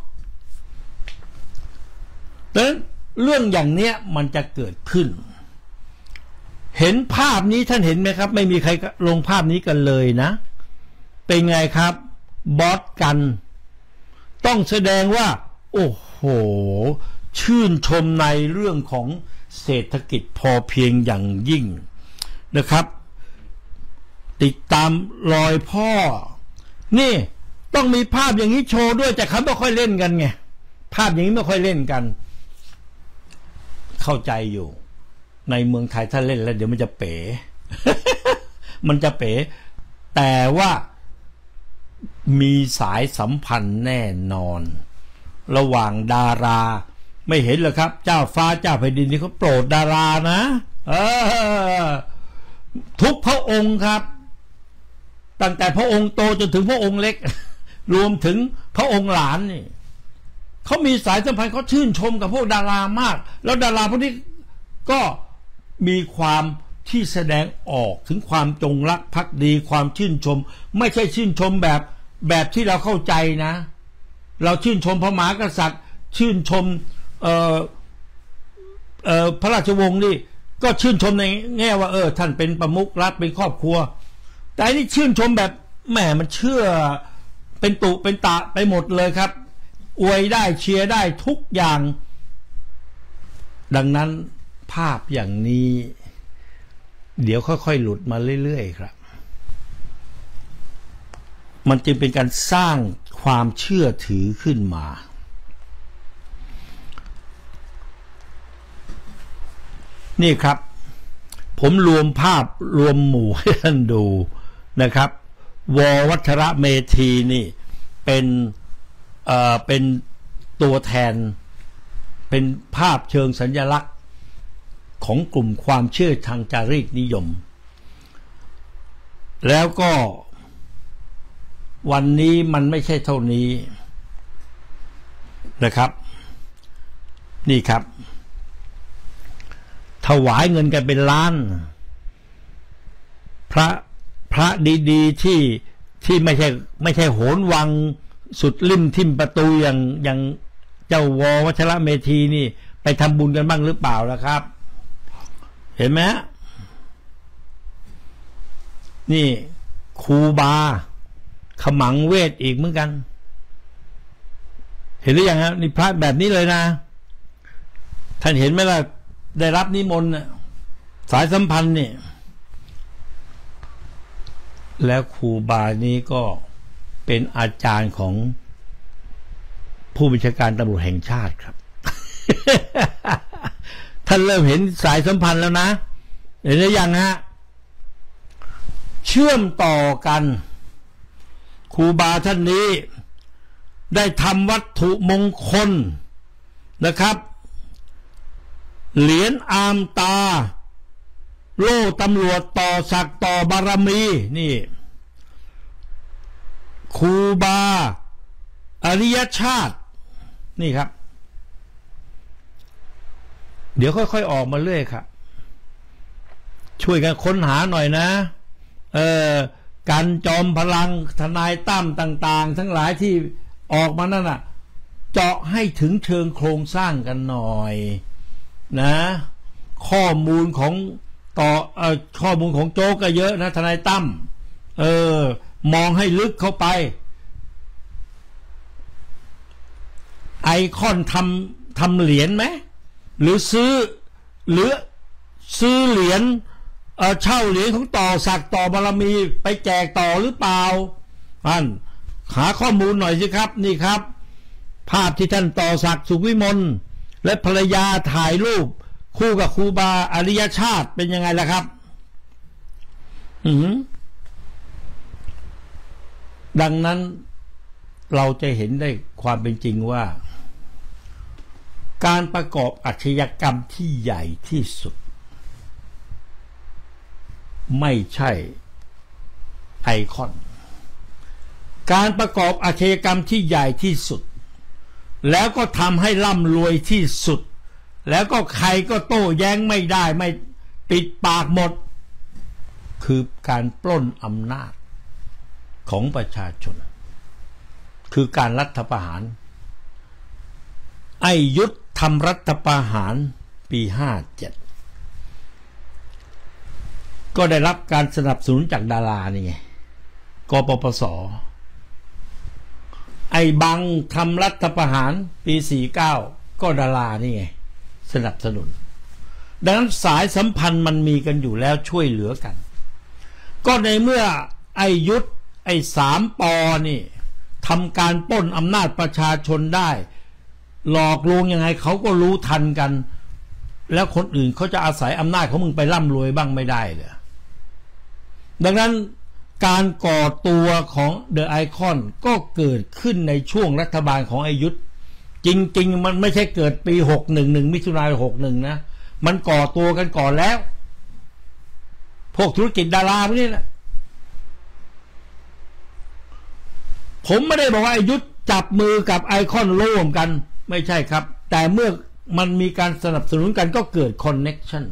ดังนั้นเรื่องอย่างเนี้ยมันจะเกิดขึ้นเห็นภาพนี้ท่านเห็นไหมครับไม่มีใครลงภาพนี้กันเลยนะเป็นไงครับบอสกันต้องแสดงว่าโอ้โหชื่นชมในเรื่องของเศรษฐกิจพอเพียงอย่างยิ่งนะครับติดตามรอยพ่อนี่ต้องมีภาพอย่างนี้โชว์ด้วยแต่เขาไม่ค่อยเล่นกันไงภาพอย่างนี้ไม่ค่อยเล่นกันเข้าใจอยู่ในเมืองไทยถ้าเล่นแล้วเดี๋ยวมันจะเป๋ มันจะเป๋แต่ว่ามีสายสัมพันธ์แน่นอนระหว่างดาราไม่เห็นเหรอครับเจ้าฟ้าเจ้าแผ่นดินนี่เขาโปรดดารานะทุกพระองค์ครับตั้งแต่พระองค์โตจนถึงพระองค์เล็ก รวมถึงพระองค์หลานนี่เขามีสายสัมพันธ์เขาชื่นชมกับพวกดารามากแล้วดาราพวกนี้ก็มีความที่แสดงออกถึงความจงรักภักดีความชื่นชมไม่ใช่ชื่นชมแบบที่เราเข้าใจนะเราชื่นชมพระมหากษัตริย์ชื่นชมพระราชวงศ์นี่ก็ชื่นชมในแง่ว่าท่านเป็นประมุขรัฐเป็นครอบครัวแต่อันนี้ชื่นชมแบบแหมมันเชื่อเป็นตุเป็นตะไปหมดเลยครับอวยได้เชียร์ได้ทุกอย่างดังนั้นภาพอย่างนี้เดี๋ยวค่อยๆหลุดมาเรื่อยๆครับมันจึงเป็นการสร้างความเชื่อถือขึ้นมานี่ครับผมรวมภาพรวมหมู่ให้ท่านดูนะครับววัชระเมธีนี่เป็นตัวแทนเป็นภาพเชิงสัญลักษณ์ของกลุ่มความเชื่อทางจารีตนิยมแล้วก็วันนี้มันไม่ใช่เท่านี้นะครับนี่ครับถวายเงินกันเป็นล้านพระดีๆที่ไม่ใช่โหนวังสุดลิ่มทิ่มประตูอย่างเจ้าววัชระเมธีนี่ไปทำบุญกันบ้างหรือเปล่าล่ะครับเห็นไหมนี่ครูบาขมังเวทอีกเหมือนกันเห็นหรือยังครับนี่พระแบบนี้เลยนะท่านเห็นไหมล่ะได้รับนิมนต์สายสัมพันธ์นี่แล้วครูบานี้ก็เป็นอาจารย์ของผู้บัญชาการตำรวจแห่งชาติครับ ท่านเริ่มเห็นสายสัมพันธ์แล้วนะเห็นหรือยังฮะเชื่อมต่อกันครูบาท่านนี้ได้ทำวัตถุมงคลนะครับเหรียญอามตาโล่ตำรวจต่อศักดิ์ต่อบารมีนี่ครูบาอริยชาตินี่ครับเดี๋ยวค่อยๆออกมาเรื่อยครับช่วยกันค้นหาหน่อยนะการจอมพลังทนายตั้มต่างๆทั้งหลายที่ออกมานั่นน่ะเจาะให้ถึงเชิงโครงสร้างกันหน่อยนะข้อมูลของข้อมูลของโจ๊กก็เยอะนะทนายตั้มมองให้ลึกเข้าไปไอคอนทำเหรียญไหมหรือซื้อเหรียญเช่าเหรียญของต่อศักดิ์ต่อบารมีไปแจกต่อหรือเปล่าหาข้อมูลหน่อยสิครับนี่ครับภาพที่ท่านต่อศักดิ์สุขวิมลและภรรยาถ่ายรูปคู่กับครูบาอริยชาติเป็นยังไงล่ะครับดังนั้นเราจะเห็นได้ความเป็นจริงว่าการประกอบอาชญากรรมที่ใหญ่ที่สุดไม่ใช่ไอคอนการประกอบอาชญากรรมที่ใหญ่ที่สุดแล้วก็ทำให้ร่ำรวยที่สุดแล้วก็ใครก็โต้แย้งไม่ได้ไม่ปิดปากหมดคือการปล้นอำนาจของประชาชนคือการรัฐประหารไอ้ยุทธทำรัฐประหารปี57ก็ได้รับการสนับสนุนจากดารานี่ไงกปปส.ไอ้บังทำรัฐประหารปี49ก็ดารานี่ไงสนับสนุนดังนั้นสายสัมพันธ์มันมีกันอยู่แล้วช่วยเหลือกันก็ในเมื่อไอ้ยุทธไอ้3 ป.นี่ทำการปล้นอำนาจประชาชนได้หลอกลวงยังไงเขาก็รู้ทันกันแล้วคนอื่นเขาจะอาศัยอำนาจของมึงไปร่ำรวยบ้างไม่ได้เลยดังนั้นการก่อตัวของเดอะไอคอนก็เกิดขึ้นในช่วงรัฐบาลของไอยุทธจริงๆมันไม่ใช่เกิดปี1 มิถุนายน61นะมันก่อตัวกันก่อนแล้วพวกธุรกิจดาราพวกนี้แหละผมไม่ได้บอกว่าไอยุทธจับมือกับไอคอนร่วมกันไม่ใช่ครับแต่เมื่อมันมีการสนับสนุนกันก็เกิดคอนเน็กชั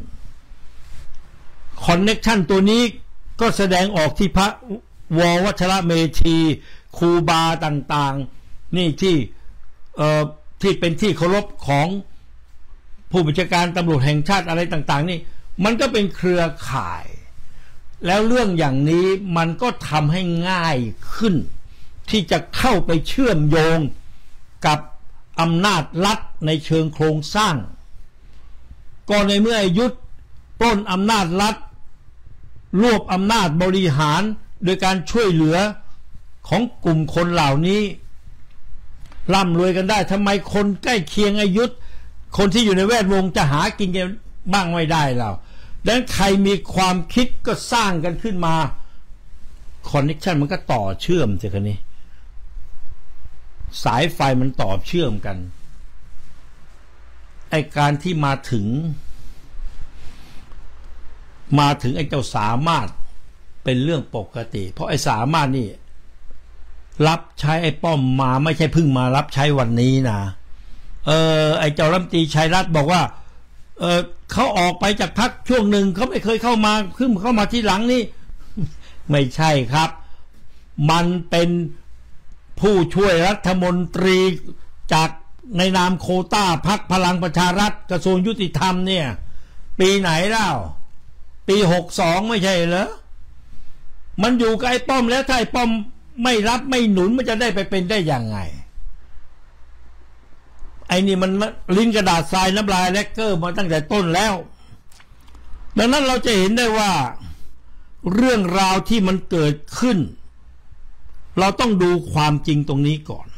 นตัวนี้ก็แสดงออกที่พระววัชระเมธีครูบาต่างๆนี่ที่เป็นที่เคารพของผู้บัญชาการตำรวจแห่งชาติอะไรต่างๆนี่มันก็เป็นเครือข่ายแล้วเรื่องอย่างนี้มันก็ทำให้ง่ายขึ้นที่จะเข้าไปเชื่อมโยงกับอำนาจรัฐในเชิงโครงสร้างก็ในเมื่อยุทธปล้นอำนาจรัฐรวบอำนาจบริหารโดยการช่วยเหลือของกลุ่มคนเหล่านี้ร่ำรวยกันได้ทำไมคนใกล้เคียงไอ้ยุทธคนที่อยู่ในแวดวงจะหากินกันบ้างไม่ได้เราดังนั้นใครมีความคิดก็สร้างกันขึ้นมาคอนเนคชั่นมันก็ต่อเชื่อมสิครับนี่สายไฟมันต่อเชื่อมกันไอ้การที่มาถึงมาถึงไอ้เจ้าสามารถเป็นเรื่องปกติเพราะไอ้สามารถนี่รับใช้ไอ้ป้อมมาไม่ใช่เพิ่งมารับใช้วันนี้นะไอ้เจ้ารัฐมนตรีชัยรัตน์บอกว่าเขาออกไปจากพรรคช่วงหนึ่งเขาไม่เคยเข้ามาเพิ่งเข้ามาที่หลังนี่ ไม่ใช่ครับมันเป็นผู้ช่วยรัฐมนตรีจากในนามโควต้าพรรคพลังประชารัฐกระทรวงยุติธรรมเนี่ยปีไหนแล้วปี62ไม่ใช่เหรอมันอยู่กับไอ้ป้อมแล้วถ้าไอ้ป้อมไม่รับไม่หนุนมันจะได้ไปเป็นได้ยังไงไอ้นี่มันลิ้นกระดาษทรายน้ำลายแลกเกอร์มาตั้งแต่ต้นแล้วดังนั้นเราจะเห็นได้ว่าเรื่องราวที่มันเกิดขึ้นเราต้องดูความจริงตรงนี้ก่อน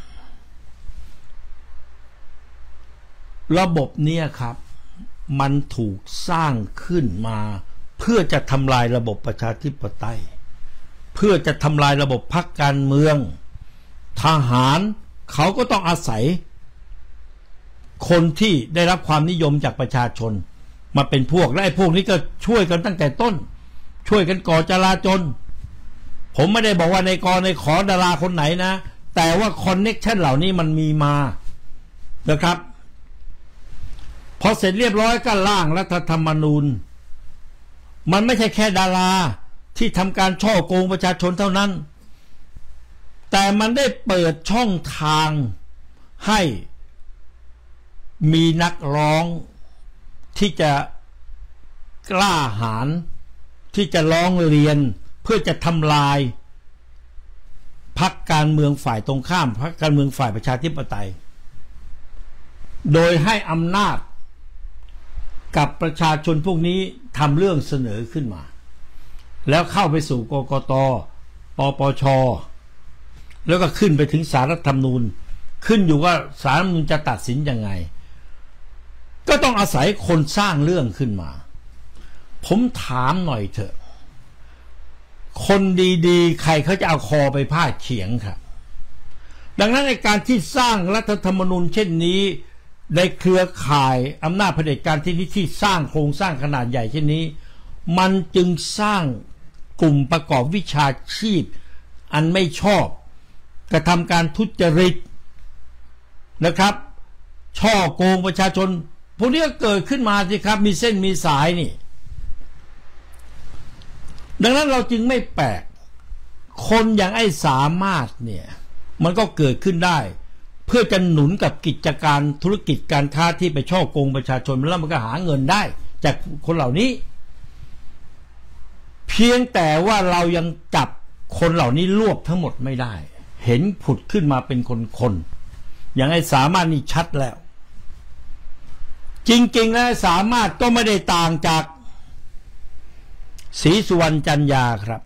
ระบบนี้ครับมันถูกสร้างขึ้นมาเพื่อจะทำลายระบบประชาธิปไตยเพื่อจะทำลายระบบพรรคการเมืองทหารเขาก็ต้องอาศัยคนที่ได้รับความนิยมจากประชาชนมาเป็นพวกและไอ้พวกนี้ก็ช่วยกันตั้งแต่ต้นช่วยกันก่อจลาจลผมไม่ได้บอกว่าในขอดาราคนไหนนะแต่ว่าคอนเน็กชันเหล่านี้มันมีมานะครับพอเสร็จเรียบร้อยก็ร่างรัฐธรรมนูญมันไม่ใช่แค่ดาราที่ทำการช่อโกงประชาชนเท่านั้นแต่มันได้เปิดช่องทางให้มีนักร้องที่จะกล้าหาญที่จะร้องเรียนเพื่อจะทำลายพรรคการเมืองฝ่ายตรงข้ามพรรคการเมืองฝ่ายประชาธิปไตยโดยให้อำนาจกับประชาชนพวกนี้ทำเรื่องเสนอขึ้นมาแล้วเข้าไปสู่กกต.ปปช.แล้วก็ขึ้นไปถึงศาลรัฐธรรมนูญขึ้นอยู่ว่าศาลรัฐธรรมนูญจะตัดสินยังไงก็ต้องอาศัยคนสร้างเรื่องขึ้นมาผมถามหน่อยเถอะคนดีๆใครเขาจะเอาคอไปพาดเขียงครับดังนั้นในการที่สร้างรัฐธรรมนูญเช่นนี้ในเครือข่ายอำนาจเผด็จการที่สร้างโครงสร้างขนาดใหญ่เช่นนี้มันจึงสร้างกลุ่มประกอบวิชาชีพอันไม่ชอบกระทำการทุจริตนะครับช่อโกงประชาชนพวกนี้ก็เกิดขึ้นมาสิครับมีเส้นมีสายนี่ดังนั้นเราจึงไม่แปลกคนอย่างไอ้สามารถเนี่ยมันก็เกิดขึ้นได้เพื่อจะหนุนกับกิจการธุรกิจการค้าที่ไปช่อโกงประชาชนแล้วมันก็หาเงินได้จากคนเหล่านี้เพียงแต่ว่าเรายังจับคนเหล่านี้รวบทั้งหมดไม่ได้เห็นผุดขึ้นมาเป็นคนอย่างไอ้สามารถนี่ชัดแล้วจริงๆแล้วสามารถก็ไม่ได้ต่างจากศรีสุวรรณจันยาครับ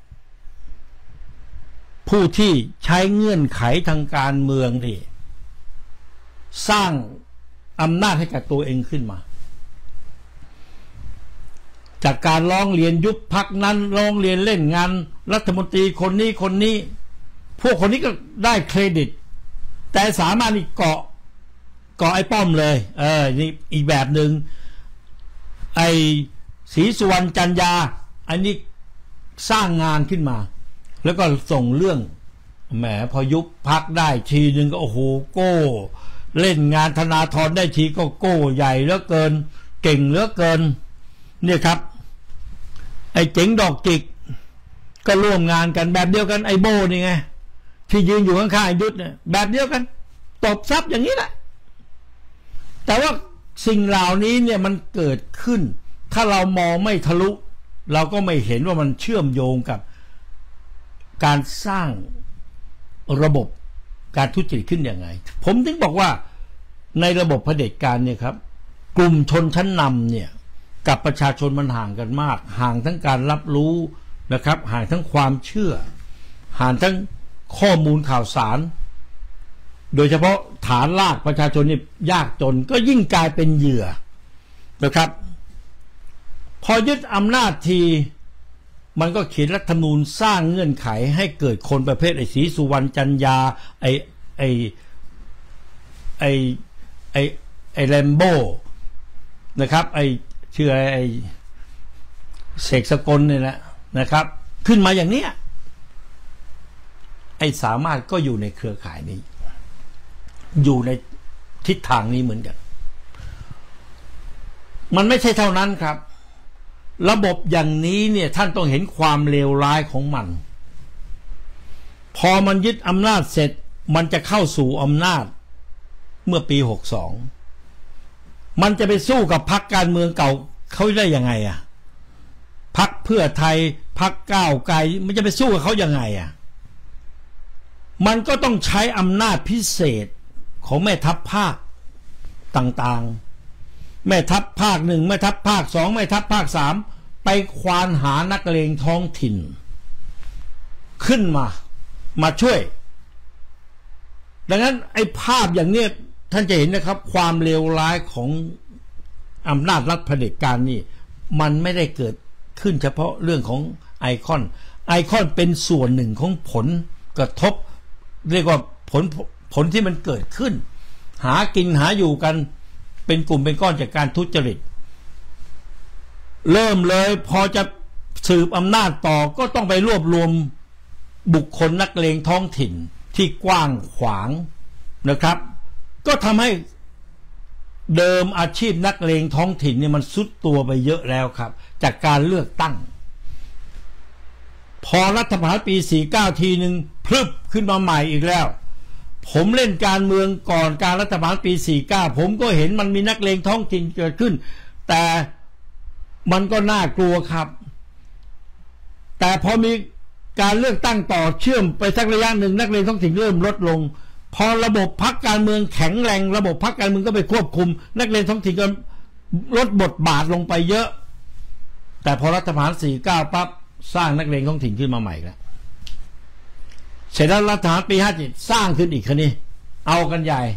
ผู้ที่ใช้เงื่อนไขทางการเมืองที่สร้างอำนาจให้กับตัวเองขึ้นมาจากการร้องเรียนยุบพรรคนั้นร้องเรียนเล่นงานรัฐมนตรีคนนี้พวกคนนี้ก็ได้เครดิตแต่สามารถนี่เกาะไอ้ป้อมเลยนี่อีกแบบหนึ่งไอ้ศรีสุวรรณจันยาอันนี้สร้างงานขึ้นมาแล้วก็ส่งเรื่องแหมพอยุบพรรคได้ทีนึงก็โอ้โหโก้เล่นงานธนาธรได้ทีก็โก้ใหญ่เหลือเกินเก่งเหลือเกินเนี่ยครับไอ้เจ๋งดอกจิกก็ร่วมงานกันแบบเดียวกันไอ้โบนี่ไงที่ยืนอยู่ข้างๆยุทธเนี่ยแบบเดียวกันตบทรัพย์อย่างนี้แหละแต่ว่าสิ่งเหล่านี้เนี่ยมันเกิดขึ้นถ้าเรามองไม่ทะลุเราก็ไม่เห็นว่ามันเชื่อมโยงกับการสร้างระบบการทุจริตขึ้นยังไงผมถึงบอกว่าในระบบเผด็จการเนี่ยครับกลุ่มชนชั้นนำเนี่ยกับประชาชนมันห่างกันมากห่างทั้งการรับรู้นะครับห่างทั้งความเชื่อห่างทั้งข้อมูลข่าวสารโดยเฉพาะฐานรากประชาชนนี่ยากจนก็ยิ่งกลายเป็นเหยื่อนะครับพอยึดอำนาจทีมันก็เขียนรัฐธรรมนูญสร้างเงื่อนไขให้เกิดคนประเภทไอ้ศรีสุวรรณจันยาไอ้แลมโบ้นะครับไอ้ชื่อไอ้เสกสกลเนี่ยแหละนะครับขึ้นมาอย่างเนี้ยไอ้สามารถก็อยู่ในเครือข่ายนี้อยู่ในทิศทางนี้เหมือนกันมันไม่ใช่เท่านั้นครับระบบอย่างนี้เนี่ยท่านต้องเห็นความเลวร้ายของมันพอมันยึดอำนาจเสร็จมันจะเข้าสู่อำนาจเมื่อปี62มันจะไปสู้กับพรรคการเมืองเก่าเขาได้ยังไงอ่ะพรรคเพื่อไทยพรรคก้าวไกลมันจะไปสู้กับเขายังไงอ่ะมันก็ต้องใช้อำนาจพิเศษของแม่ทัพภาคต่างๆแม่ทัพภาค1แม่ทัพภาค2แม่ทัพภาค3ไปควานหานักเลงท้องถิ่นขึ้นมาช่วยดังนั้นไอ้ภาพอย่างนี้ท่านจะเห็นนะครับความเลวร้ายของอำนาจรัฐเผด็จการนี่มันไม่ได้เกิดขึ้นเฉพาะเรื่องของไอคอนเป็นส่วนหนึ่งของผลกระทบเรียกว่าผลที่มันเกิดขึ้นหากินหาอยู่กันเป็นกลุ่มเป็นก้อนจากการทุจริตเริ่มเลยพอจะสืบอำนาจต่อก็ต้องไปรวบรวมบุคคลนักเลงท้องถิ่นที่กว้างขวางนะครับก็ทำให้เดิมอาชีพนักเลงท้องถิ่นเนี่ยมันซุดตัวไปเยอะแล้วครับจากการเลือกตั้งพอรัฐประหารปี49ทีหนึ่งพลึบขึ้นมาใหม่อีกแล้วผมเล่นการเมืองก่อนการรัฐประหารปี49ผมก็เห็นมันมีนักเลงท้องถิ่นเกิดขึ้นแต่มันก็น่ากลัวครับแต่พอมีการเลือกตั้งต่อเชื่อมไปสักระยะหนึ่งนักเลงท้องถิ่นเริ่มลดลงพอระบบพรรคการเมืองแข็งแรงระบบพรรคการเมืองก็ไปควบคุมนักเลงท้องถิ่นก็ลดบทบาทลงไปเยอะแต่พอรัฐประหาร49ปั๊บสร้างนักเลงท้องถิ่นขึ้นมาใหม่แล้วเสร็จแล้วรัฐประหารปี57สร้างขึ้นอีกคันนี้เอากันใหญ่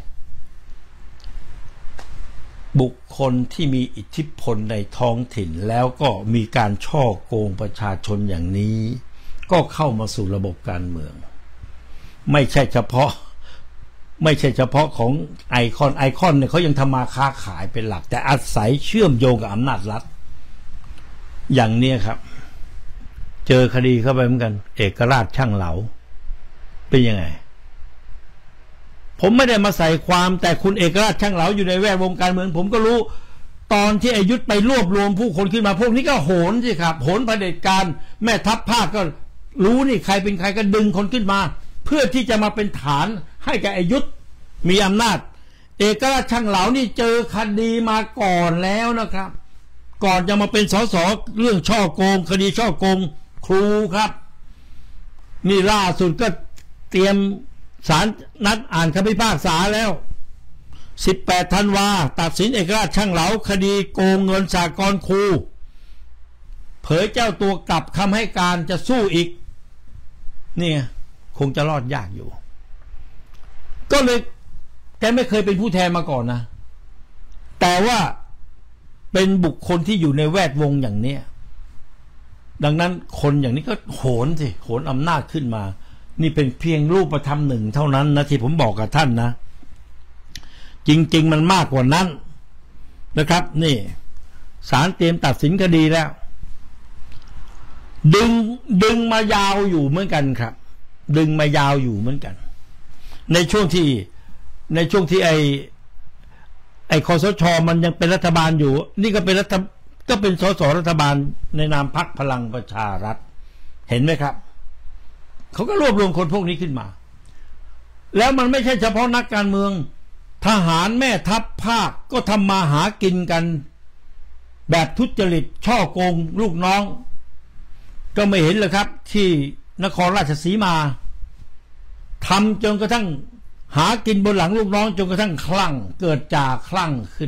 บุคคลที่มีอิทธิพลในท้องถิ่นแล้วก็มีการช่อโกงประชาชนอย่างนี้ก็เข้ามาสู่ระบบการเมืองไม่ใช่เฉพาะของไอคอนเนี่ยเขายังทำมาค้าขายเป็นหลักแต่อาศัยเชื่อมโยงกับอำนาจรัฐอย่างนี้ครับเจอคดีเข้าไปเหมือนกันเอกราชช่างเหลาเป็นยังไงผมไม่ได้มาใส่ความแต่คุณเอกราชช่างเหลาอยู่ในแวดวงการเมืองผมก็รู้ตอนที่อายุทธไปรวบรวมผู้คนขึ้นมาพวกนี้ก็โหนสิครับโหนเผด็จการแม่ทัพภาคก็รู้นี่ใครเป็นใครก็ดึงคนขึ้นมาเพื่อที่จะมาเป็นฐานให้กับอายุทธมีอำนาจเอกราชช่างเหลานี่เจอคดีมาก่อนแล้วนะครับก่อนจะมาเป็นสสเรื่องช่อโกงคดีช่อโกงครูครับนี่ล่าสุดก็เตรียมศาลนัดอ่านคำพิพากษาแล้ว18 ธันวาตัดสินเอกราชช่างเหลาคดีโกงเงินสหกรณ์ครูเผยเจ้าตัวกลับคำให้การจะสู้อีกนี่คงจะรอดยากอยู่ก็เลยแกไม่เคยเป็นผู้แทนมาก่อนนะแต่ว่าเป็นบุคคลที่อยู่ในแวดวงอย่างเนี้ยดังนั้นคนอย่างนี้ก็โหนอำนาจขึ้นมานี่เป็นเพียงรูปธรรมหนึ่งเท่านั้นนะที่ผมบอกกับท่านนะจริงๆมันมากกว่านั้นนะครับนี่ศาลเตรียมตัดสินคดีแล้วดึงมายาวอยู่เหมือนกันครับดึงมายาวอยู่เหมือนกันในช่วงที่ไอ้คสช.มันยังเป็นรัฐบาลอยู่นี่ก็เป็นสสรัฐบาลในนามพรรคพลังประชารัฐเห็นไหมครับเขาก็รวบรวมคนพวกนี้ขึ้นมาแล้วมันไม่ใช่เฉพาะนักการเมืองทหารแม่ทัพภาคก็ทำมาหากินกันแบบทุจริตช่อโกงลูกน้องก็ไม่เห็นเลยครับที่นครราชสีมาทำจนกระทั่งหากินบนหลังลูกน้องจนกระทั่งคลั่งเกิดจากคลั่งขึ้น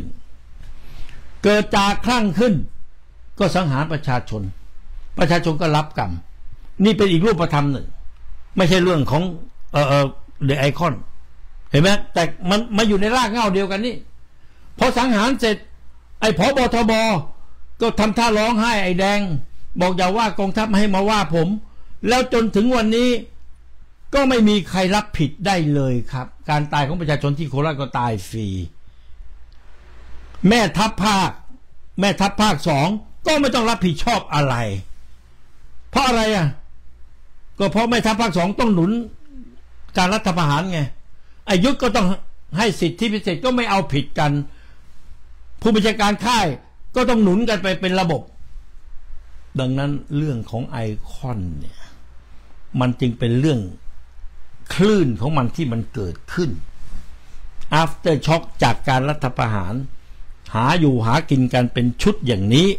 ก็สังหารประชาชนก็รับกรรมนี่เป็นอีกรูปธรรมหนึ่งไม่ใช่เรื่องของเดอะไอคอนเห็นไหมแต่มันมาอยู่ในรากเหง้าเดียวกันนี่พอสังหารเสร็จไอ้ผบ.ทบ.ก็ทำท่าร้องไห้ไอ้แดงบอกอย่าว่ากองทัพให้มาว่าผมแล้วจนถึงวันนี้ก็ไม่มีใครรับผิดได้เลยครับการตายของประชาชนที่โคราชก็ตายฟรีแม่ทัพภาค2 ก็ไม่ต้องรับผิดชอบอะไรเพราะอะไรอ่ะก็เพราะแม่ทัพภาค 2ต้องหนุนการรัฐประหารไงไอ้ยุทธก็ต้องให้สิทธิพิเศษก็ไม่เอาผิดกันผู้บัญชาการค่ายก็ต้องหนุนกันไปเป็นระบบดังนั้นเรื่องของไอคอนเนี่ยมันจึงเป็นเรื่องคลื่นของมันที่มันเกิดขึ้น after shock จากการรัฐประหารหาอยู่หากินกันเป็นชุดอย่างนี้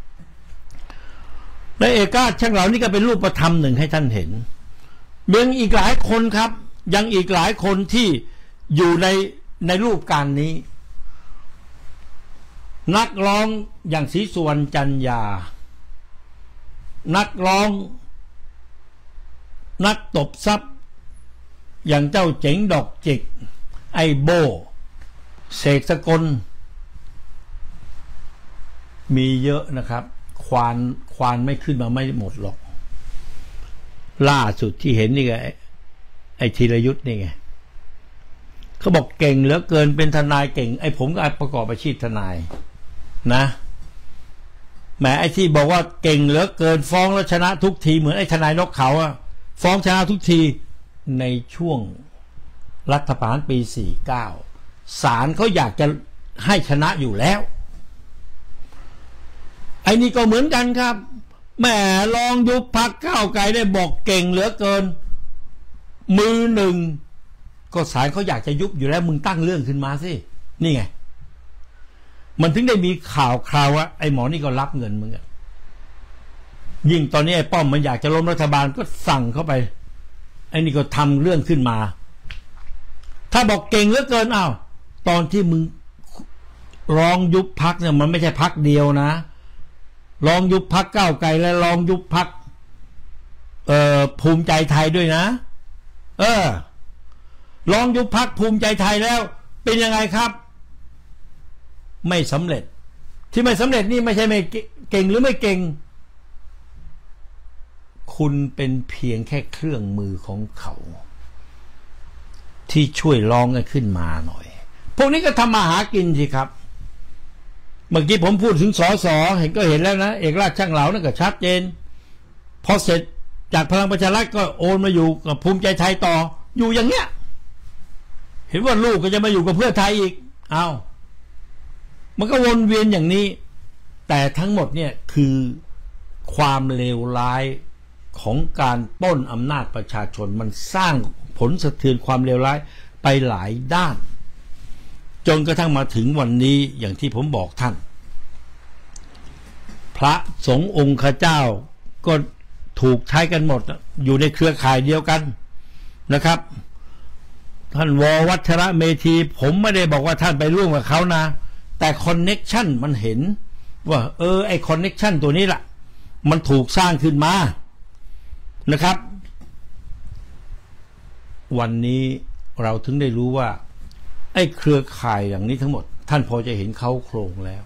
และเอกราชช่างเหล่านี้ก็เป็นรูปธรรมหนึ่งให้ท่านเห็นยังอีกหลายคนครับยังอีกหลายคนที่อยู่ในรูปการนี้นักร้องอย่างศรีสุวรรณจันยานักร้องนักตบทรัพย์อย่างเจ้าเจ๋งดอกจิกไอโบเสกสกลมีเยอะนะครับควานไม่ขึ้นมาไม่หมดหรอกล่าสุดที่เห็นนี่ไงไอธีรยุทธ์นี่ไงเขาบอกเก่งเหลือเกินเป็นทนายเก่งไอผมก็ประกอบอาชีพทนายนะแหมไอ้ที่บอกว่าเก่งเหลือเกินฟ้องแล้วชนะทุกทีเหมือนไอ้ทนายนกเขาอะฟ้องชนะทุกทีในช่วงรัฐประหารปี49ศาลเขาอยากจะให้ชนะอยู่แล้วไอ้นี่ก็เหมือนกันครับแหมลองยุบพรรคก้าวไกลได้บอกเก่งเหลือเกินมือหนึ่งก็ศาลเขาอยากจะยุบอยู่แล้วมึงตั้งเรื่องขึ้นมาสินี่ไงมันถึงได้มีข่าวคราวว่าไอ้หมอนี่ก็รับเงินมึงอะยิ่งตอนนี้ไอ้ป้อมมันอยากจะล้มรัฐบาลก็สั่งเข้าไปไอ้นี่ก็ทำเรื่องขึ้นมาถ้าบอกเก่งเหลือเกินอ้าวตอนที่มึงร้องยุบพรรคเนี่ยมันไม่ใช่พรรคเดียวนะร้องยุบพรรคก้าวไกลและร้องยุบพรรคภูมิใจไทยด้วยนะร้องยุบพรรคภูมิใจไทยแล้วเป็นยังไงครับไม่สำเร็จที่ไม่สำเร็จนี่ไม่ใช่ไม่เก่งหรือไม่เก่งคุณเป็นเพียงแค่เครื่องมือของเขาที่ช่วยร้องกันขึ้นมาหน่อยพวกนี้ก็ทำมาหากินสิครับเมื่อกี้ผมพูดถึงสสเห็นก็เห็นแล้วนะเอกราชช่างเหลานั่นก็ชัดเจนพอเสร็จจากพลังประชารัฐก็โอนมาอยู่กับภูมิใจไทยต่ออยู่อย่างเงี้ยเห็นว่าลูกก็จะมาอยู่กับเพื่อไทยอีกเอามันก็วนเวียนอย่างนี้แต่ทั้งหมดเนี่ยคือความเลวร้ายของการปล้นอำนาจประชาชนมันสร้างผลสะเทือนความเลวร้ายไปหลายด้านจนกระทั่งมาถึงวันนี้อย่างที่ผมบอกท่านพระสงฆ์องค์ข้าเจ้าก็ถูกใช้กันหมดอยู่ในเครือข่ายเดียวกันนะครับท่านว.วัชระเมธีผมไม่ได้บอกว่าท่านไปร่วมกับเขานะแต่คอนเน็กชันมันเห็นว่าไอคอนเน็กชันตัวนี้แหละมันถูกสร้างขึ้นมานะครับวันนี้เราถึงได้รู้ว่าไอ้เครือข่ายอย่างนี้ทั้งหมดท่านพอจะเห็นเขาโครงแล้ว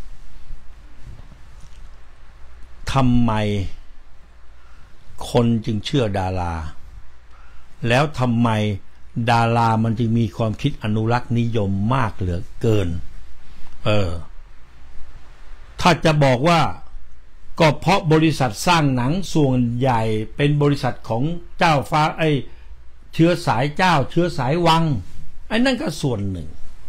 ทำไมคนจึงเชื่อดาราแล้วทำไมดารามันจึงมีความคิดอนุรักษ์นิยมมากเหลือเกินถ้าจะบอกว่าก็เพราะบริษัทสร้างหนังส่วนใหญ่เป็นบริษัทของเจ้าฟ้าเชื้อสายเจ้าเชื้อสายวังไอ้นั่นก็ส่วนหนึ่ง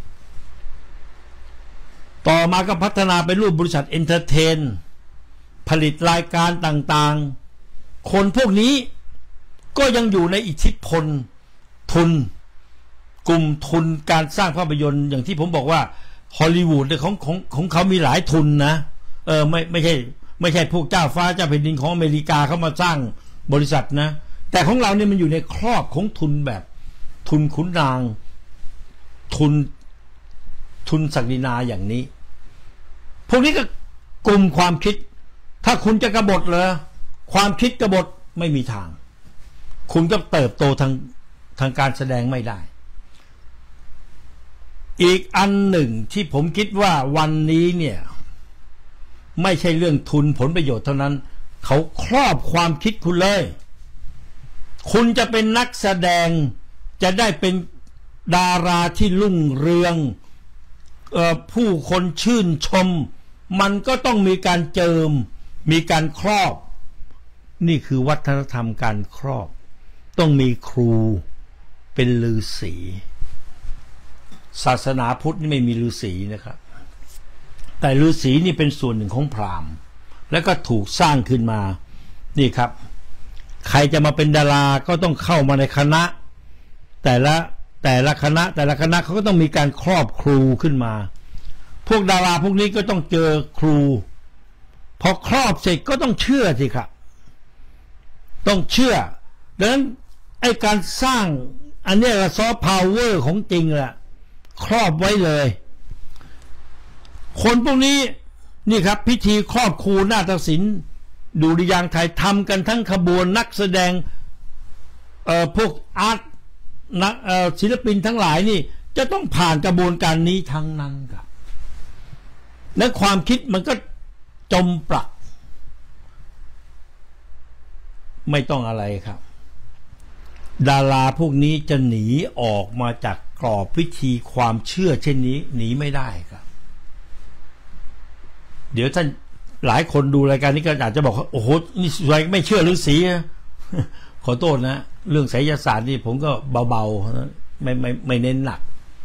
ต่อมาก็พัฒนาเป็นรูปบริษัทเอนเตอร์เทนผลิตรายการต่างๆคนพวกนี้ก็ยังอยู่ในอิทธิพลทุนกลุ่มทุนการสร้างภาพยนตร์อย่างที่ผมบอกว่าฮอลลีวูดของเขามีหลายทุนนะไม่ใช่พวกเจ้าฟ้าเจ้าแผ่นดินของอเมริกาเขามาสร้างบริษัทนะแต่ของเราเนี่ยมันอยู่ในครอบของทุนแบบทุนขุนนางทุนศักดินาอย่างนี้พวกนี้ก็กลุ่มความคิดถ้าคุณจะกบฏเหรอความคิดกบฏไม่มีทางคุณก็เติบโตทางการแสดงไม่ได้อีกอันหนึ่งที่ผมคิดว่าวันนี้เนี่ยไม่ใช่เรื่องทุนผลประโยชน์เท่านั้นเขาครอบความคิดคุณเลยคุณจะเป็นนักแสดงจะได้เป็นดาราที่รุ่งเรืองผู้คนชื่นชมมันก็ต้องมีการเจิมมีการครอบนี่คือวัฒนธรรมการครอบต้องมีครูเป็นฤาษีศาสนาพุทธนี่ไม่มีฤาษีนะครับแต่ฤาษีนี่เป็นส่วนหนึ่งของพราหมณ์แล้วก็ถูกสร้างขึ้นมานี่ครับใครจะมาเป็นดาราก็ต้องเข้ามาในคณะแต่ละคณะเขาก็ต้องมีการครอบครูขึ้นมาพวกดาราพวกนี้ก็ต้องเจอครูพอครอบเสร็จก็ต้องเชื่อสิครับต้องเชื่อดังนั้นไอ้การสร้างอันนี้ละซอฟต์พาวเวอร์ของจริงแหละครอบไว้เลยคนพวกนี้นี่ครับพิธีครอบครูนาฏศิลป์ดุริยางค์ไทยทำกันทั้งขบวนนักแสดงพวกอาร์ตนักศิลปินทั้งหลายนี่จะต้องผ่านกระบวนการนี้ทั้งนั้นครับและความคิดมันก็จมปลักไม่ต้องอะไรครับดาราพวกนี้จะหนีออกมาจากกรอบวิธีความเชื่อเช่นนี้หนีไม่ได้ครับเดี๋ยวท่านหลายคนดูรายการนี้ก็อาจจะบอกว่าโอ้โหนี่ไม่เชื่อฤาษีขอโทษนะเรื่องไสยศาสตร์นี่ผมก็เบาๆไม่เน้นหนัก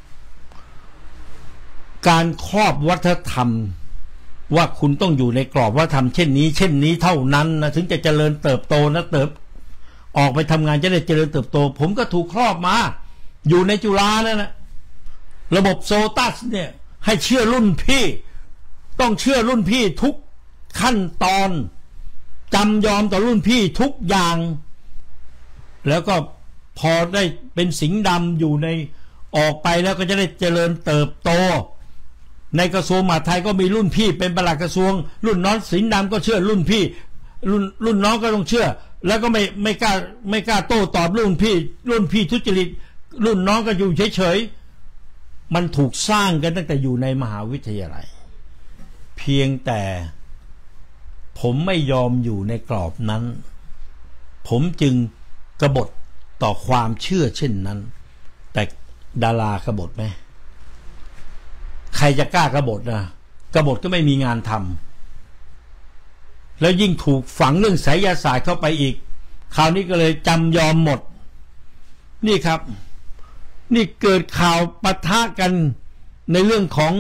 การครอบวัฒนธรรมว่าคุณต้องอยู่ในกรอบวัฒนธรรมเช่นนี้เท่านั้นนะถึงจะเจริญเติบโตนะออกไปทำงานจะได้เจริญเติบโตผมก็ถูกครอบมาอยู่ในจุฬาแล้วนะระบบโซตัสเนี่ยให้เชื่อรุ่นพี่ต้องเชื่อรุ่นพี่ทุกขั้นตอนจำยอมต่อรุ่นพี่ทุกอย่างแล้วก็พอได้เป็นสิงห์ดำอยู่ในออกไปแล้วก็จะได้เจริญเติบโตในกระทรวงมหาดไทยก็มีรุ่นพี่เป็นปลัดกระทรวงรุ่นน้องสิงห์ดำก็เชื่อรุ่นพี่รุ่นน้องก็ต้องเชื่อแล้วก็ไม่กล้าโต้ตอบรุ่นพี่ทุจริตรุ่นน้องก็อยู่เฉยๆมันถูกสร้างกันตั้งแต่อยู่ในมหาวิทยาลัยเพียงแต่ผมไม่ยอมอยู่ในกรอบนั้นผมจึงกบฏต่อความเชื่อเช่นนั้นแต่ดารากบฏไหมใครจะกล้ากบฏนะกบฏก็ไม่มีงานทำแล้วยิ่งถูกฝังเรื่องไสยศาสตร์เข้าไปอีกคราวนี้ก็เลยจำยอมหมดนี่ครับนี่เกิดข่าวปะทะกันในเรื่องของ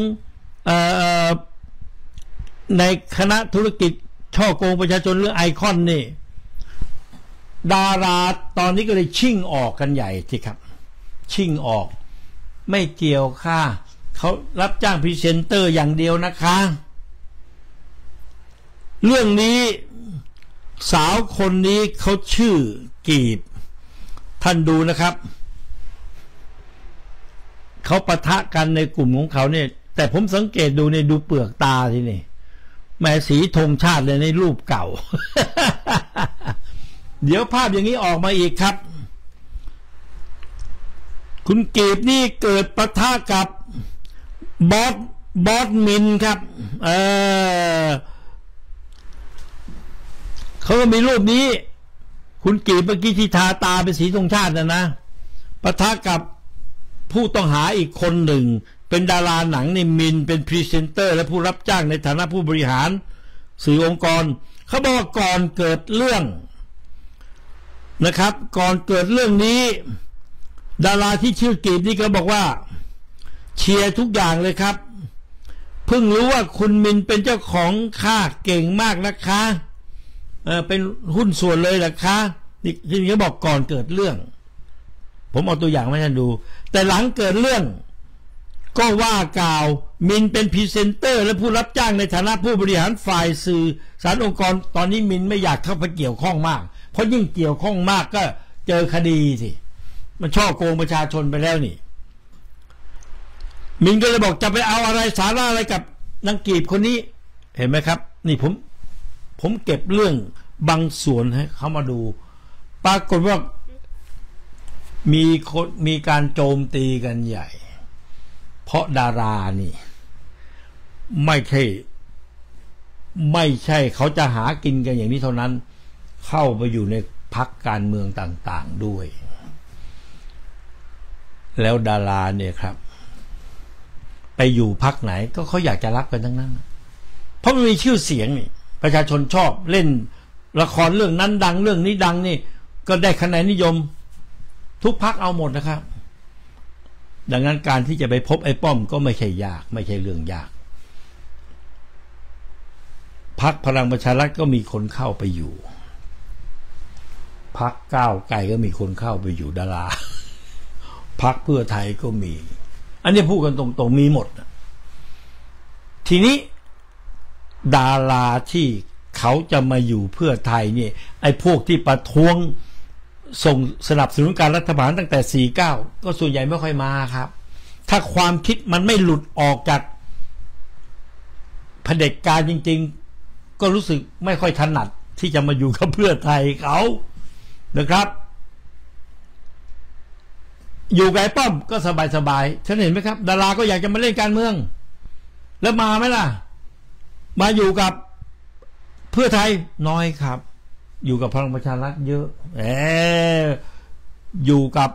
ในคณะธุรกิจช่อโกงประชาชนเรื่องไอคอนนี่ดาราตอนนี้ก็เลยชิ่งออกกันใหญ่สิครับชิ่งออกไม่เกี่ยวค่ะเขารับจ้างพรีเซนเตอร์อย่างเดียวนะคะเรื่องนี้สาวคนนี้เขาชื่อกีบท่านดูนะครับเขาปะทะกันในกลุ่มของเขาเนี่ยแต่ผมสังเกตดูเนี่ยดูเปลือกตาทีนี่แม้สีธงชาติเลยในรูปเก่า เดี๋ยวภาพอย่างนี้ออกมาอีกครับคุณกีบนี่เกิดปะทะกับบอสมินครับเขาก็มีรูปนี้คุณกีบเมื่อกี้ที่ทาตาเป็นสีธงชาตินะปะทะกับผู้ต้องหาอีกคนหนึ่งเป็นดาราหนังนี่มินเป็นพรีเซนเตอร์และผู้รับจ้างในฐานะผู้บริหารสื่อองค์กรเขาบอกว่าก่อนเกิดเรื่องนะครับก่อนเกิดเรื่องนี้ดาราที่ชื่อกีบนี่ก็บอกว่าเชียร์ทุกอย่างเลยครับเพิ่งรู้ว่าคุณมินเป็นเจ้าของค่าเก่งมากนะคะเป็นหุ้นส่วนเลยนะคะนี่ที่เขาบอกก่อนเกิดเรื่องผมเอาตัวอย่างให้ท่านดูแต่หลังเกิดเรื่องก็ว่ากล่าวมินเป็นพรีเซนเตอร์และผู้รับจ้างในฐานะผู้บริหารฝ่ายสื่อสารองค์กรตอนนี้มินไม่อยากเข้าไปเกี่ยวข้องมากเพราะยิ่งเกี่ยวข้องมากก็เจอคดีสิมันช่อโกงประชาชนไปแล้วนี่มินก็เลยบอกจะไปเอาอะไรสาระอะไรกับนางกีบคนนี้เห็นไหมครับนี่ผมเก็บเรื่องบางส่วนให้เขามาดูปรากฏว่ามีการโจมตีกันใหญ่เพราะดารานี่ไม่ใช่เขาจะหากินกันอย่างนี้เท่านั้นเข้าไปอยู่ในพรรคการเมืองต่างๆด้วยแล้วดาราเนี่ยครับไปอยู่พรรคไหนก็เขาอยากจะรับกันทั้งนั้นเพราะมันมีชื่อเสียงนี่ประชาชนชอบเล่นละครเรื่องนั้นดังเรื่องนี้ดังนี่ก็ได้คะแนนนิยมทุกพรรคเอาหมดนะครับดังนั้นการที่จะไปพบไอ้ป้อมก็ไม่ใช่ยากไม่ใช่เรื่องยากพรรคพลังประชารัฐก็มีคนเข้าไปอยู่พรรคก้าวไกลก็มีคนเข้าไปอยู่ดาราพรรคเพื่อไทยก็มีอันนี้พูดกันตรงๆมีหมดทีนี้ดาราที่เขาจะมาอยู่เพื่อไทยเนี่ยไอ้พวกที่ประท้วงส่งสนับสนุนการรัฐประหารตั้งแต่49ก็ส่วนใหญ่ไม่ค่อยมาครับถ้าความคิดมันไม่หลุดออกจากเผด็จการจริงๆก็รู้สึกไม่ค่อยถนัดที่จะมาอยู่กับเพื่อไทยเขานะครับอยู่กับไอ้ป้อมก็สบายๆฉันเห็นไหมครับดาราก็อยากจะมาเล่นการเมืองแล้วมาไหมล่ะมาอยู่กับเพื่อไทยน้อยครับอยู่กับพลังประชารัฐเยอะอยู่กับ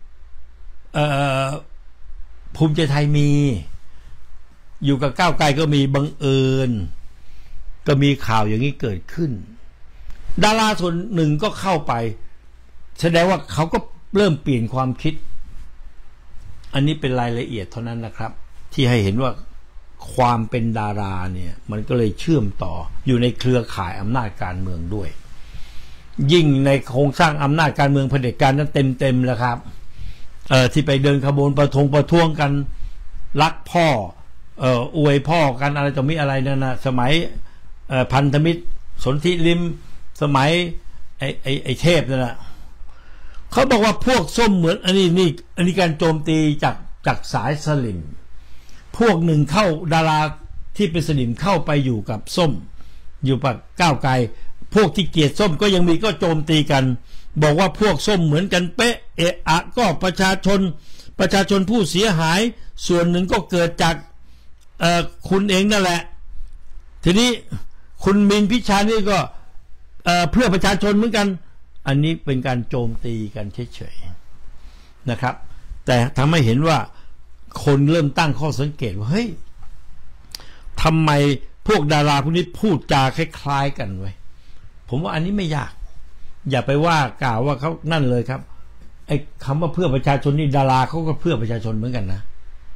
ภูมิใจไทยมีอยู่กับก้าวไกลก็มีบังเอิญก็มีข่าวอย่างนี้เกิดขึ้นดาราส่วนหนึ่งก็เข้าไปแสดงว่าเขาก็เริ่มเปลี่ยนความคิดอันนี้เป็นรายละเอียดเท่านั้นนะครับที่ให้เห็นว่าความเป็นดาราเนี่ยมันก็เลยเชื่อมต่ออยู่ในเครือข่ายอำนาจการเมืองด้วยยิ่งในโครงสร้างอำนาจการเมืองเผด็จการนั้นเต็มแล้วครับที่ไปเดินขบวนประท้วงกันรักพ่ออวยพ่อกันอะไรต่อมีอะไรนั่นนะสมัยพันธมิตรสนธิริมสมัยไอ้เทพนั่นแหละเขาบอกว่าพวกส้มเหมือนอันนี้การโจมตีจากสายสลิมพวกหนึ่งเข้าดาราที่เป็นสลิมเข้าไปอยู่กับส้มอยู่กับก้าวไกลพวกที่เกลียดส้มก็ยังมีก็โจมตีกันบอกว่าพวกส้มเหมือนกันเป๊ะก็ประชาชนผู้เสียหายส่วนหนึ่งก็เกิดจากคุณเองนั่นแหละทีนี้คุณมินพิชานี่ก็เพื่อประชาชนเหมือนกันอันนี้เป็นการโจมตีกันเฉยๆนะครับแต่ทำให้เห็นว่าคนเริ่มตั้งข้อสังเกตว่าเฮ้ยทำไมพวกดาราพวกนี้พูดจาคล้ายๆกันไว้ผมว่าอันนี้ไม่ยากอย่าไปว่ากล่าวว่าเขานั่นเลยครับไอ้คำว่าเพื่อประชาชนนี่ดาราเขาก็เพื่อประชาชนเหมือนกันนะ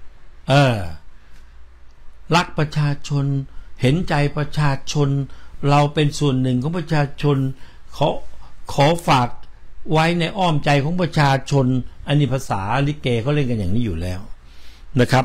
รักประชาชนเห็นใจประชาชนเราเป็นส่วนหนึ่งของประชาชนขอฝากไว้ในอ้อมใจของประชาชนอันนี้ภาษาลิเกเขาเล่นกันอย่างนี้อยู่แล้วนะครับ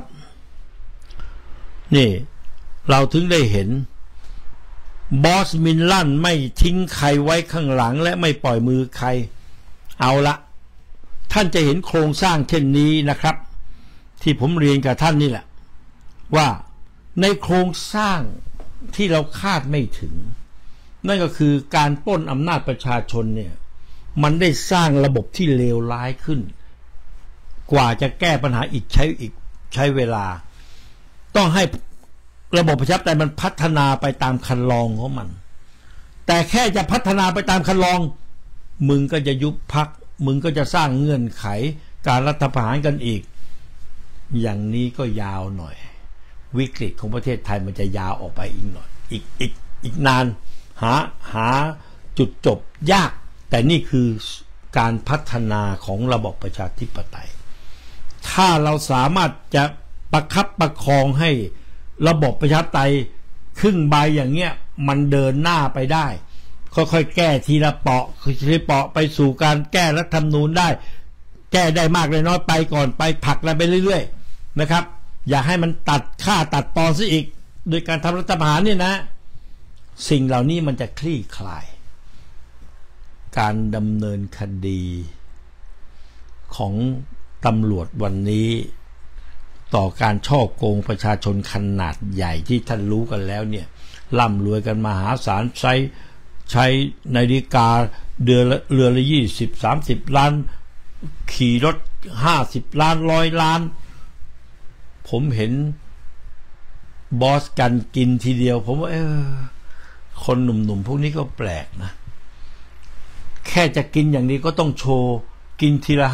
นี่เราถึงได้เห็นบอสมินลั่นไม่ทิ้งใครไว้ข้างหลังและไม่ปล่อยมือใครเอาละท่านจะเห็นโครงสร้างเช่นนี้นะครับที่ผมเรียนกับท่านนี่แหละว่าในโครงสร้างที่เราคาดไม่ถึงนั่นก็คือการปล้นอำนาจประชาชนเนี่ยมันได้สร้างระบบที่เลวร้ายขึ้นกว่าจะแก้ปัญหาใช้เวลาต้องให้ระบบประชาธิปไตยมันพัฒนาไปตามคันลองของมันแต่แค่จะพัฒนาไปตามคันลองมึงก็จะยุบพรรคมึงก็จะสร้างเงื่อนไขการรัฐประหารกันอีกอย่างนี้ก็ยาวหน่อยวิกฤตของประเทศไทยมันจะยาวออกไปอีกหน่อยอีกนานหาจุดจบยากแต่นี่คือการพัฒนาของระบบประชาธิปไตยถ้าเราสามารถจะประคับประคองให้ระบบประชาธิปไตยครึ่งใบอย่างเงี้ยมันเดินหน้าไปได้ค่อยๆแก้ทีละเปาะไปสู่การแก้รัฐธรรมนูญได้แก้ได้มากเลยน้อยไปก่อนไปผลักไปเรื่อยๆนะครับอย่าให้มันตัดตอนซะอีกโดยการทำรัฐประหารเนี่ยนะสิ่งเหล่านี้มันจะคลี่คลายการดำเนินคดีของตำรวจวันนี้ต่อการช่อโกงประชาชนขนาดใหญ่ที่ท่านรู้กันแล้วเนี่ยร่ำรวยกันมหาศาลใช้นาฬิกาเรือนละ20-30 ล้านขี่รถ50 ล้าน100 ล้านผมเห็นบอสกันกินทีเดียวผมว่าคนหนุ่มๆพวกนี้ก็แปลกนะแค่จะกินอย่างนี้ก็ต้องโชว์กินทีละ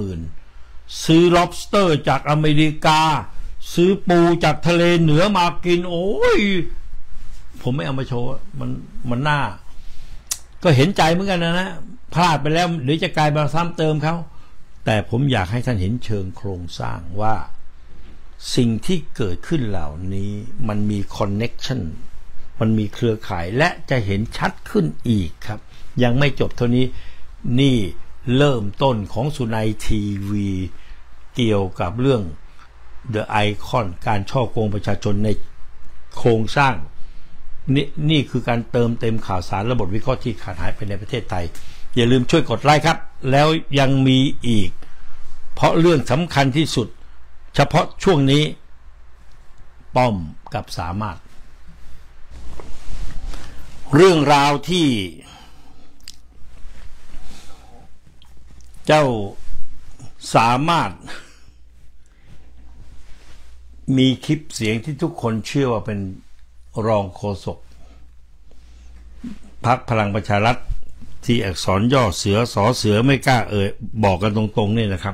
50,000ซื้อ lobster จากอเมริกาซื้อปูจากทะเลเหนือมากินโอ้ยผมไม่เอามาโชว์มันน่าก็เห็นใจเหมือนกันนะพลาดไปแล้วหรือจะกลายมาซ้ำเติมเขาแต่ผมอยากให้ท่านเห็นเชิงโครงสร้างว่าสิ่งที่เกิดขึ้นเหล่านี้มันมีคอนเน็กชันมันมีเครือข่ายและจะเห็นชัดขึ้นอีกครับยังไม่จบเท่านี้นี่เริ่มต้นของสุนัยทีวีเกี่ยวกับเรื่อง The Icon การช่อโกงประชาชนในโครงสร้างนี่คือการเติมเต็มข่าวสารระบบวิเคราะห์ที่ขาดหายไปในประเทศไทยอย่าลืมช่วยกดไลค์ครับแล้วยังมีอีกเพราะเรื่องสำคัญที่สุดเฉพาะช่วงนี้ป้อมกับสามารถเรื่องราวที่เจ้าสามารถมีคลิปเสียงที่ทุกคนเชื่อว่าเป็นรองโฆษกพรรคพลังประชารัฐที่อักษรย่อเสือสอเสือไม่กล้าบอกกันตรงๆนี่นะครับ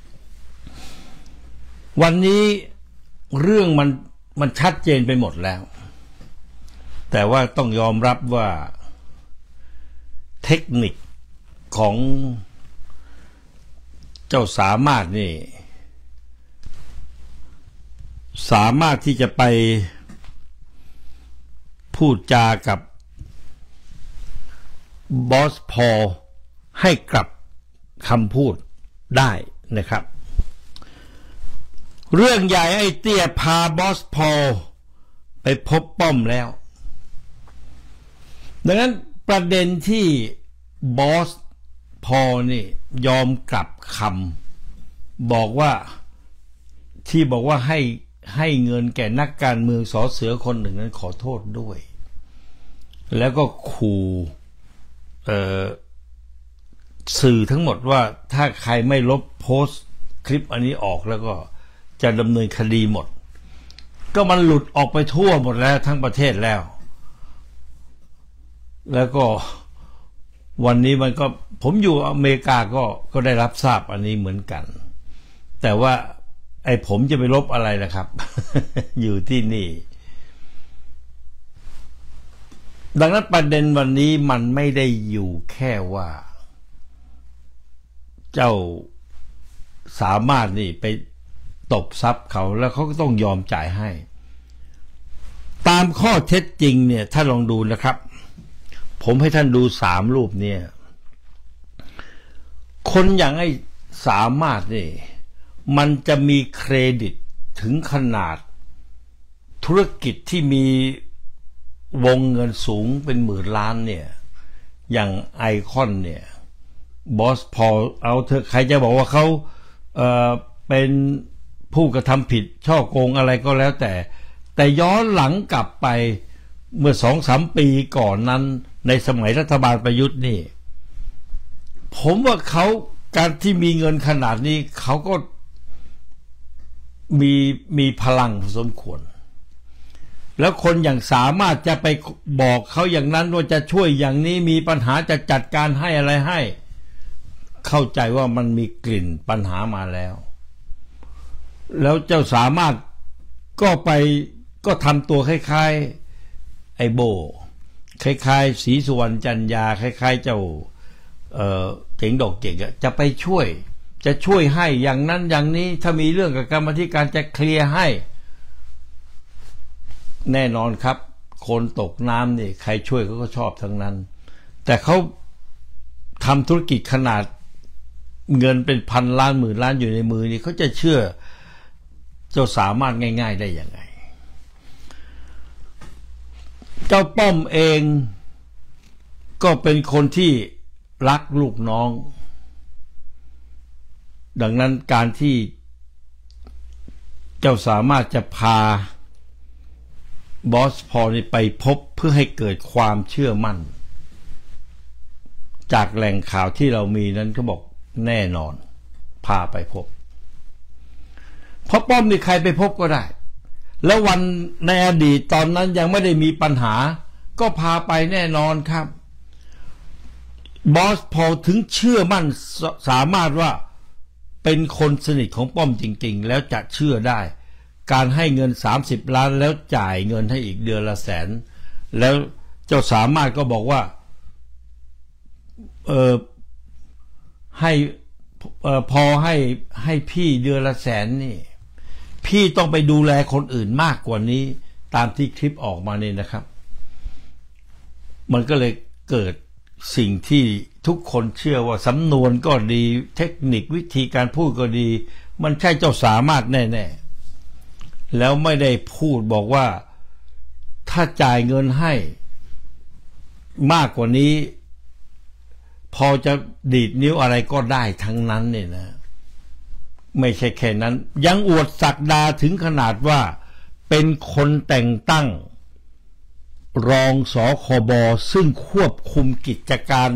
วันนี้เรื่องมันชัดเจนไปหมดแล้วแต่ว่าต้องยอมรับว่าเทคนิคของเจ้าสามารถนี่สามารถที่จะไปพูดจากับบอสพอลให้กลับคำพูดได้นะครับเรื่องใหญ่ไอ้เตี้ยพาบอสพอลไปพบป้อมแล้วดังนั้นประเด็นที่บอสพอลนี่ยอมกลับคำบอกว่าให้เงินแก่นักการเมืองสอเสือคนหนึ่งนั้นขอโทษด้วยแล้วก็ขู่สื่อทั้งหมดว่าถ้าใครไม่ลบโพสต์คลิปอันนี้ออกแล้วก็จะดำเนินคดีหมดก็มันหลุดออกไปทั่วหมดแล้วทั้งประเทศแล้วก็วันนี้มันก็ผมอยู่อเมริกาก็ได้รับทราบอันนี้เหมือนกันแต่ว่าไอ้ผมจะไปลบอะไรล่ะครับ อยู่ที่นี่ดังนั้นประเด็นวันนี้มันไม่ได้อยู่แค่ว่าเจ้าสามารถนี่ไปตบทรัพย์เขาแล้วเขาก็ต้องยอมจ่ายให้ตามข้อเท็จจริงเนี่ยถ้าลองดูนะครับผมให้ท่านดู3รูปเนี่ยคนอย่างไอ้สามารถนี่มันจะมีเครดิตถึงขนาดธุรกิจที่มีวงเงินสูงเป็นหมื่นล้านเนี่ยอย่างไอคอนเนี่ยบอสพอลเอาเถอะใครจะบอกว่าเขาเป็นผู้กระทำผิดช่อโกงอะไรก็แล้วแต่ย้อนหลังกลับไปเมื่อ 2-3 ปีก่อนนั้นในสมัยรัฐบาลประยุทธ์นี่ผมว่าเขาการที่มีเงินขนาดนี้เขาก็มีพลังพอสมควรแล้วคนอย่างสามารถจะไปบอกเขาอย่างนั้นว่าจะช่วยอย่างนี้มีปัญหาจะจัดการให้อะไรให้เข้าใจว่ามันมีกลิ่นปัญหามาแล้วเจ้าสามารถก็ทำตัวคล้ายๆไอโบคล้ายๆศรีสุวรรณจันยาคล้ายๆเจ้าเจ๋งดอกเจ๋งจะไปช่วยให้อย่างนั้นอย่างนี้ถ้ามีเรื่องกับกรรมธิการจะเคลียร์ให้แน่นอนครับคนตกน้ำนี่ใครช่วยเขาก็ชอบทั้งนั้นแต่เขาทำธุรกิจขนาดเงินเป็นพันล้านหมื่นล้านอยู่ในมือนี่เขาจะเชื่อเจ้าสามารถง่ายๆได้ยังไงเจ้าป้อมเองก็เป็นคนที่รักลูกน้องดังนั้นการที่เจ้าสามารถจะพาบอสพอลไปพบเพื่อให้เกิดความเชื่อมั่นจากแหล่งข่าวที่เรามีนั้นเขาบอกแน่นอนพาไปพบเพราะป้อมนี่ใครไปพบก็ได้แล้ววันในอดีตตอนนั้นยังไม่ได้มีปัญหาก็พาไปแน่นอนครับบอสพอลถึงเชื่อมั่นสามารถว่าเป็นคนสนิทของป้อมจริงๆแล้วจะเชื่อได้การให้เงิน30 ล้านแล้วจ่ายเงินให้อีกเดือนละ100,000 แล้วเจ้าสามารถก็บอกว่าให้พอให้พี่เดือนละ100,000นี่พี่ต้องไปดูแลคนอื่นมากกว่านี้ตามที่คลิปออกมาเนี่ยนะครับมันก็เลยเกิดสิ่งที่ทุกคนเชื่อว่าสำนวนก็ดีเทคนิควิธีการพูดก็ดีมันใช่เจ้าสามารถแน่ๆแล้วไม่ได้พูดบอกว่าถ้าจ่ายเงินให้มากกว่านี้พอจะดีดนิ้วอะไรก็ได้ทั้งนั้นเนี่ยนะไม่ใช่แค่นั้นยังอวดศักดาถึงขนาดว่าเป็นคนแต่งตั้งรองสคบซึ่งควบคุมกิจการ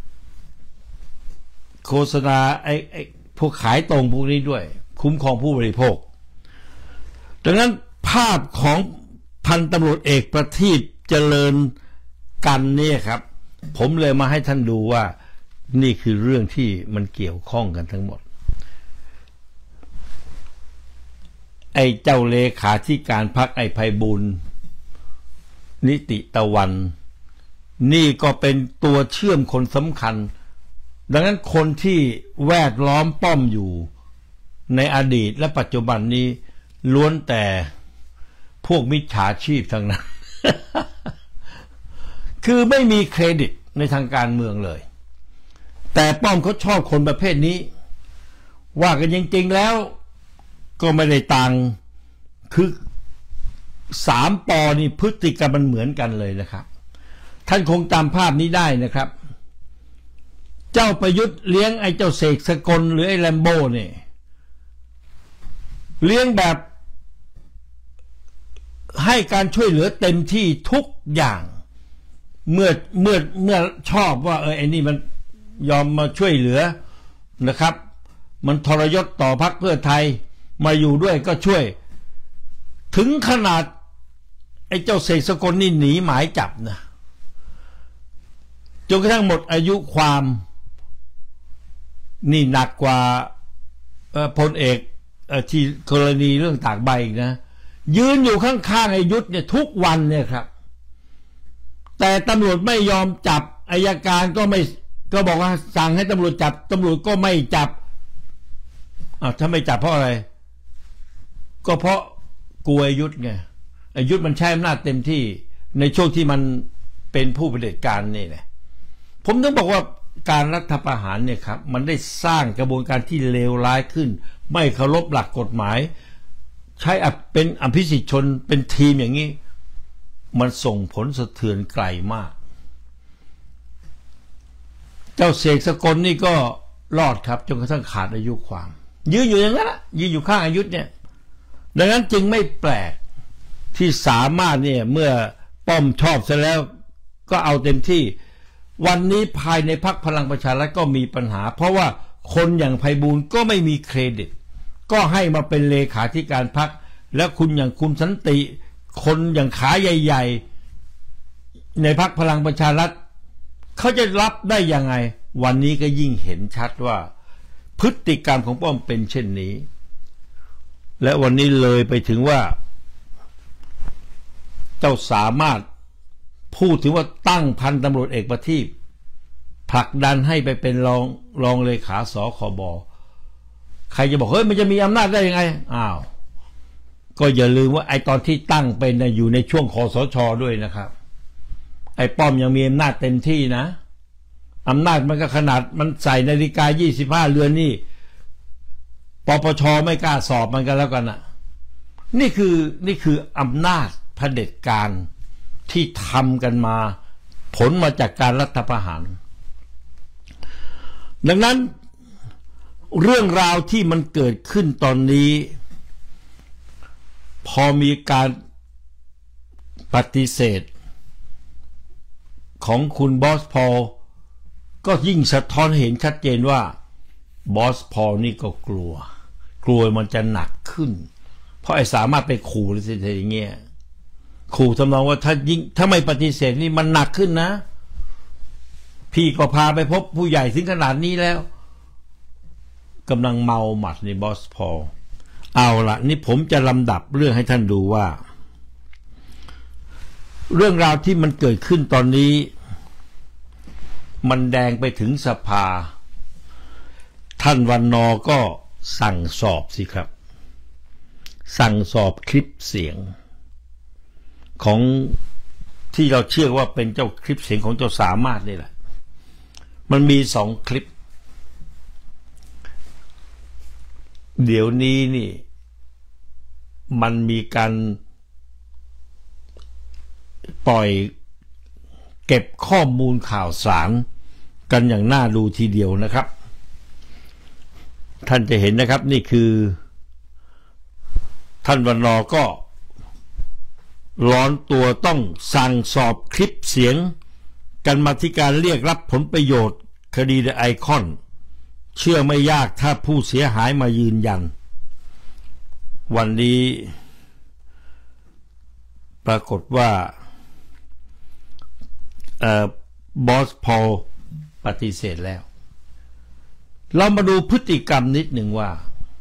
โฆษณาพวกขายตรงพวกนี้ด้วยคุ้มครองผู้บริโภคดังนั้นภาพของพันตำรวจเอกประทีปเจริญกันเนี่ยครับผมเลยมาให้ท่านดูว่านี่คือเรื่องที่มันเกี่ยวข้องกันทั้งหมดไอ้เจ้าเลขาธิการพรรคไอ้ไพบูลย์นิติตะวันนี่ก็เป็นตัวเชื่อมคนสำคัญดังนั้นคนที่แวดล้อมป้อมอยู่ในอดีตและปัจจุบันนี้ล้วนแต่พวกมิจฉาชีพทั้งนั้น คือไม่มีเครดิตในทางการเมืองเลยแต่ป้อมเขาชอบคนประเภทนี้ว่ากันจริงๆแล้วก็ไม่ได้ต่างคือ3 ป.นี่พฤติกรรมมันเหมือนกันเลยนะครับท่านคงจำภาพนี้ได้นะครับเจ้าประยุทธ์เลี้ยงไอ้เจ้าเสกสกลหรือไอ้แลมโบ้เนี่ยเลี้ยงแบบให้การช่วยเหลือเต็มที่ทุกอย่างเมื่อชอบว่าไอ้นี่มันยอมมาช่วยเหลือนะครับมันทรยศต่อพรรคเพื่อไทยมาอยู่ด้วยก็ช่วยถึงขนาดไอ้เจ้าเสกสกลนี่หนีหมายจับนะจนกระทั่งหมดอายุความนี่หนักกว่าพลเอกที่กรณีเรื่องตากใบอีกนะยืนอยู่ข้างๆไอ้ยุทธเนี่ยทุกวันเนี่ยครับแต่ตำรวจไม่ยอมจับอัยการก็บอกว่าสั่งให้ตำรวจจับตำรวจก็ไม่จับถ้าไม่จับเพราะอะไรก็เพราะกลัวยุทธไงยุทธมันใช้อำนาจเต็มที่ในช่วงที่มันเป็นผู้เผด็จการนี่แหละผมต้องบอกว่าการรัฐประหารเนี่ยครับมันได้สร้างกระบวนการที่เลวร้ายขึ้นไม่เคารพหลักกฎหมายใช้เป็นอภิสิทธิชนเป็นทีมอย่างนี้มันส่งผลสะเทือนไกลมากเจ้าเสกสกลนี่ก็รอดครับจนกระทั่งขาดอายุความยืนอยู่อย่างนั้นละยืนอยู่ข้างอายุเนี่ยดังนั้นจึงไม่แปลกที่สามารถเนี่ยเมื่อป้อมชอบเสร็จแล้วก็เอาเต็มที่วันนี้ภายในพรรคพลังประชารัฐก็มีปัญหาเพราะว่าคนอย่างไพบูลย์ก็ไม่มีเครดิตก็ให้มาเป็นเลขาธิการพรรคแล้วคุณอย่างคุณสันติคนอย่างขาใหญ่ๆในพรรคพลังประชารัฐเขาจะรับได้ยังไงวันนี้ก็ยิ่งเห็นชัดว่าพฤติกรรมของป้อมเป็นเช่นนี้และวันนี้เลยไปถึงว่าเจ้าสามารถพูดถึงว่าตั้งพันตำรวจเอกประทีปผลักดันให้ไปเป็นรองเลขาสคบใครจะบอกเฮ้ยมันจะมีอำนาจได้ยังไงก็อย่าลืมว่าไอ้ตอนที่ตั้งเป็นอยู่ในช่วงคสช.ด้วยนะครับไอ้ป้อมยังมีอำนาจเต็มที่นะอำนาจมันก็ขนาดมันใส่นาฬิกา25 เรือนนี่ปปช.ไม่กล้าสอบมันกันแล้วกันนี่คืออำนาจเผด็จการที่ทำกันมาผลมาจากการรัฐประหารดังนั้นเรื่องราวที่มันเกิดขึ้นตอนนี้พอมีการปฏิเสธของคุณบอสพอลก็ยิ่งสะท้อนเห็นชัดเจนว่าบอสพอลนี่ก็กลัวมันจะหนักขึ้นเพราะไอ้สามารถไปขู่หรือสิ่งอย่างเงี้ยขู่ทำนองว่าถ้าไม่ปฏิเสธนี่มันหนักขึ้นนะพี่ก็พาไปพบผู้ใหญ่ถึงขนาดนี้แล้วกำลังเมาหมัดในบอสพอลเอาละนี่ผมจะลำดับเรื่องให้ท่านดูว่าเรื่องราวที่มันเกิดขึ้นตอนนี้มันแดงไปถึงสภาท่านวันนอก็สั่งสอบสิครับสั่งสอบคลิปเสียงของที่เราเชื่อว่าเป็นเจ้าคลิปเสียงของเจ้าสามารถนี่แหละมันมี2 คลิปเดี๋ยวนี้นี่มันมีการปล่อยเก็บข้อมูลข่าวสารกันอย่างน่าดูทีเดียวนะครับท่านจะเห็นนะครับนี่คือท่านวันนอก็ร้อนตัวต้องสั่งสอบคลิปเสียงกันมาที่การเรียกรับผลประโยชน์คดีเดอะไอคอนเชื่อไม่ยากถ้าผู้เสียหายมายืนยันวันนี้ปรากฏว่าบอสพอลปฏิเสธแล้วเรามาดูพฤติกรรมนิดหนึ่งว่า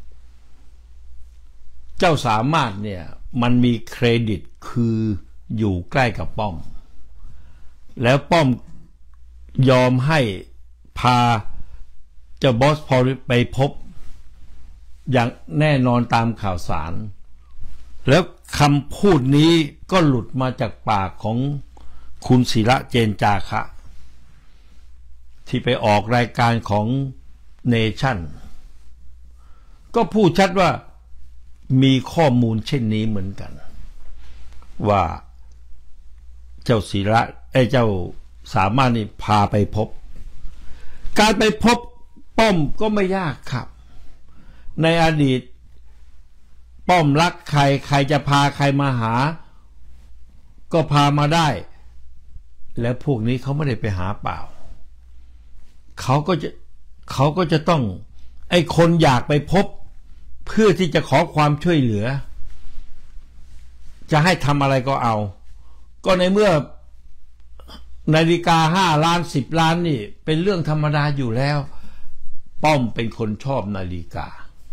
เจ้าสามารถเนี่ยมันมีเครดิตคืออยู่ใกล้กับป้อมแล้วป้อมยอมให้พาเจ้าบอสพอลไปพบอย่างแน่นอนตามข่าวสารแล้วคำพูดนี้ก็หลุดมาจากปากของคุณศิระเจนจาคะที่ไปออกรายการของเนชั่นก็พูดชัดว่ามีข้อมูลเช่นนี้เหมือนกันว่าเจ้าศิระเจ้าสามารถนี่พาไปพบการไปพบป้อมก็ไม่ยากครับในอดีตป้อมรักใครใครจะพาใครมาหาก็พามาได้แล้วพวกนี้เขาไม่ได้ไปหาเปล่าเขาก็จะต้องไอ้คนอยากไปพบเพื่อที่จะขอความช่วยเหลือจะให้ทำอะไรก็เอาก็ในเมื่อนาฬิกา5 ล้าน10 ล้านนี่เป็นเรื่องธรรมดาอยู่แล้วป้อมเป็นคนชอบนาฬิกา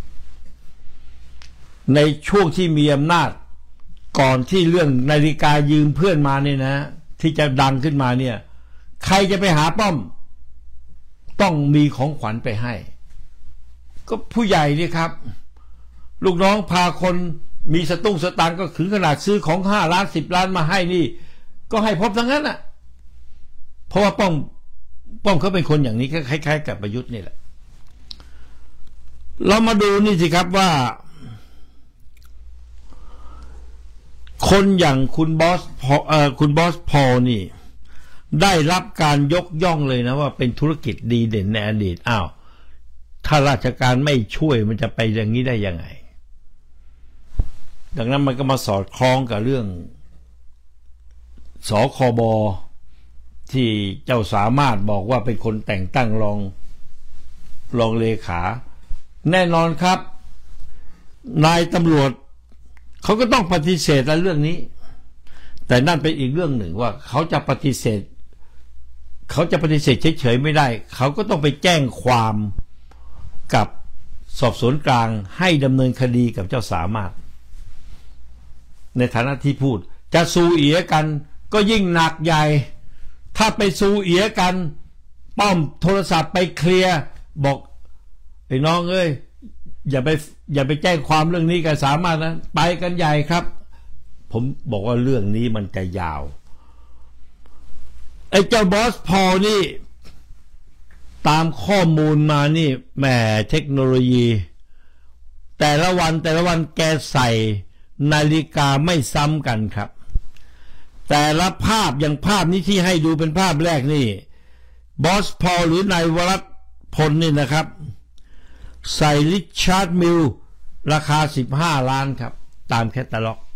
ในช่วงที่มีอำนาจก่อนที่เรื่องนาฬิกายืมเพื่อนมาเนี่ยนะที่จะดังขึ้นมาเนี่ยใครจะไปหาป้อมต้องมีของขวัญไปให้ก็ผู้ใหญ่นี่ครับลูกน้องพาคนมีสตุ้งสตางค์ก็ถึงขนาดซื้อของ5 ล้าน10 ล้านมาให้นี่ก็ให้พบทั้งนั้นน่ะเพราะว่าป้อมเขาเป็นคนอย่างนี้คล้ายๆกับประยุทธ์นี่แหละเรามาดูนี่สิครับว่าคนอย่างคุณบอสพอลนี่ได้รับการยกย่องเลยนะว่าเป็นธุรกิจดีเด่นในอดีตอ้าวถ้าราชการไม่ช่วยมันจะไปอย่างนี้ได้ยังไงดังนั้นมันก็มาสอดคล้องกับเรื่องสคบที่เจ้าสามารถบอกว่าเป็นคนแต่งตั้งรองเลขาแน่นอนครับนายตำรวจเขาก็ต้องปฏิเสธในเรื่องนี้แต่นั่นเป็นอีกเรื่องหนึ่งว่าเขาจะปฏิเสธเฉยๆไม่ได้เขาก็ต้องไปแจ้งความกับสอบสวนกลางให้ดำเนินคดีกับเจ้าสามารถในฐานะที่พูดจะซูเอียกันก็ยิ่งหนักใหญ่ถ้าไปซูเอียกันป้อมโทรศัพท์ไปเคลียร์บอกไอ้น้องเอ้ยอย่าไปแจ้งความเรื่องนี้กันสามารถนะไปกันใหญ่ครับผมบอกว่าเรื่องนี้มันจะยาวไอ้เจ้าบอสพอลนี่ตามข้อมูลมานี่แหมเทคโนโลยีแต่ละวันแกใส่นาฬิกาไม่ซ้ำกันครับแต่ละภาพอย่างภาพนี้ที่ให้ดูเป็นภาพแรกนี่บอสพอลหรือนายวรัตน์พลนี่นะครับใส่ริชาร์ดมิลราคา15 ล้านครับตามแคตตาล็อก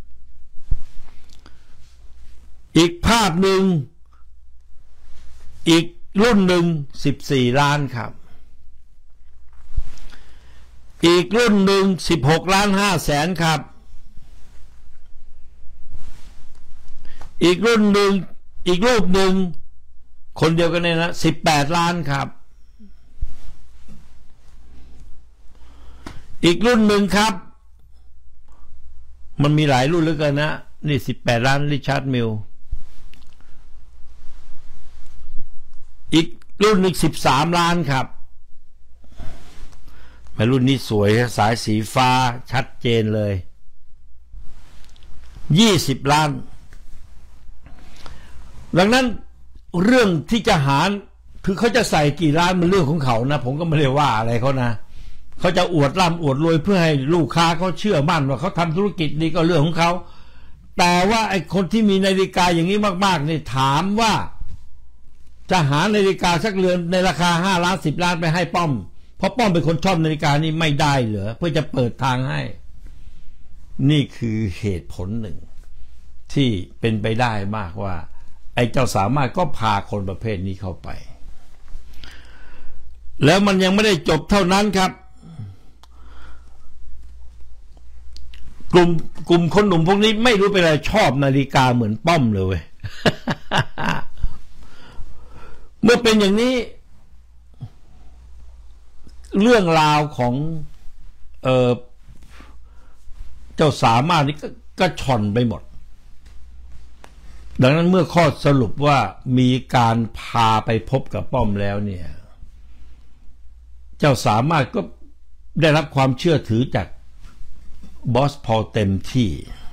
อีกภาพหนึ่งอีกรุ่นหนึ่ง14 ล้านครับอีกรุ่นหนึ่ง16 ล้าน5 แสนครับอีกรุ่นหนึ่งอีกรูปหนึ่งคนเดียวกันเนี่ยนะ18 ล้านครับอีกรุ่นหนึ่งครับมันมีหลายรุ่นเหลือเกินนะนี่18 ล้านริชาร์ดมิลรุ่นหนึ่ง13 ล้านครับมารุ่นนี้สวยสายสีฟ้าชัดเจนเลย20 ล้านดังนั้นเรื่องที่จะหารคือเขาจะใส่กี่ล้านมันเรื่องของเขานะผมก็ไม่ได้ว่าอะไรเขานะเขาจะอวดร่ำอวดรวยเพื่อให้ลูกค้าเขาเชื่อมั่นว่าเขาทำธุรกิจนี้ก็เรื่องของเขาแต่ว่าไอ้คนที่มีนาฬิกาอย่างนี้มากๆนี่ถามว่าจะหานาฬิกาสักเรือนในราคา5 ล้าน10 ล้านไปให้ป้อมเพราะป้อมเป็นคนชอบนาฬิกานี่ไม่ได้เหรอเพื่อจะเปิดทางให้นี่คือเหตุผลหนึ่งที่เป็นไปได้มากว่าไอ้เจ้าสามารถก็พาคนประเภทนี้เข้าไปแล้วมันยังไม่ได้จบเท่านั้นครับกลุ่มคนหนุ่มพวกนี้ไม่รู้เป็นอะไรชอบนาฬิกาเหมือนป้อมเลยเว้ย เมื่อเป็นอย่างนี้เรื่องราวของเจ้าสามารถนี่ก็ช่อนไปหมดดังนั้นเมื่อข้อสรุปว่ามีการพาไปพบกับป้อมแล้วเนี่ยเจ้าสามารถก็ได้รับความเชื่อถือจากบอสพอลเต็มที่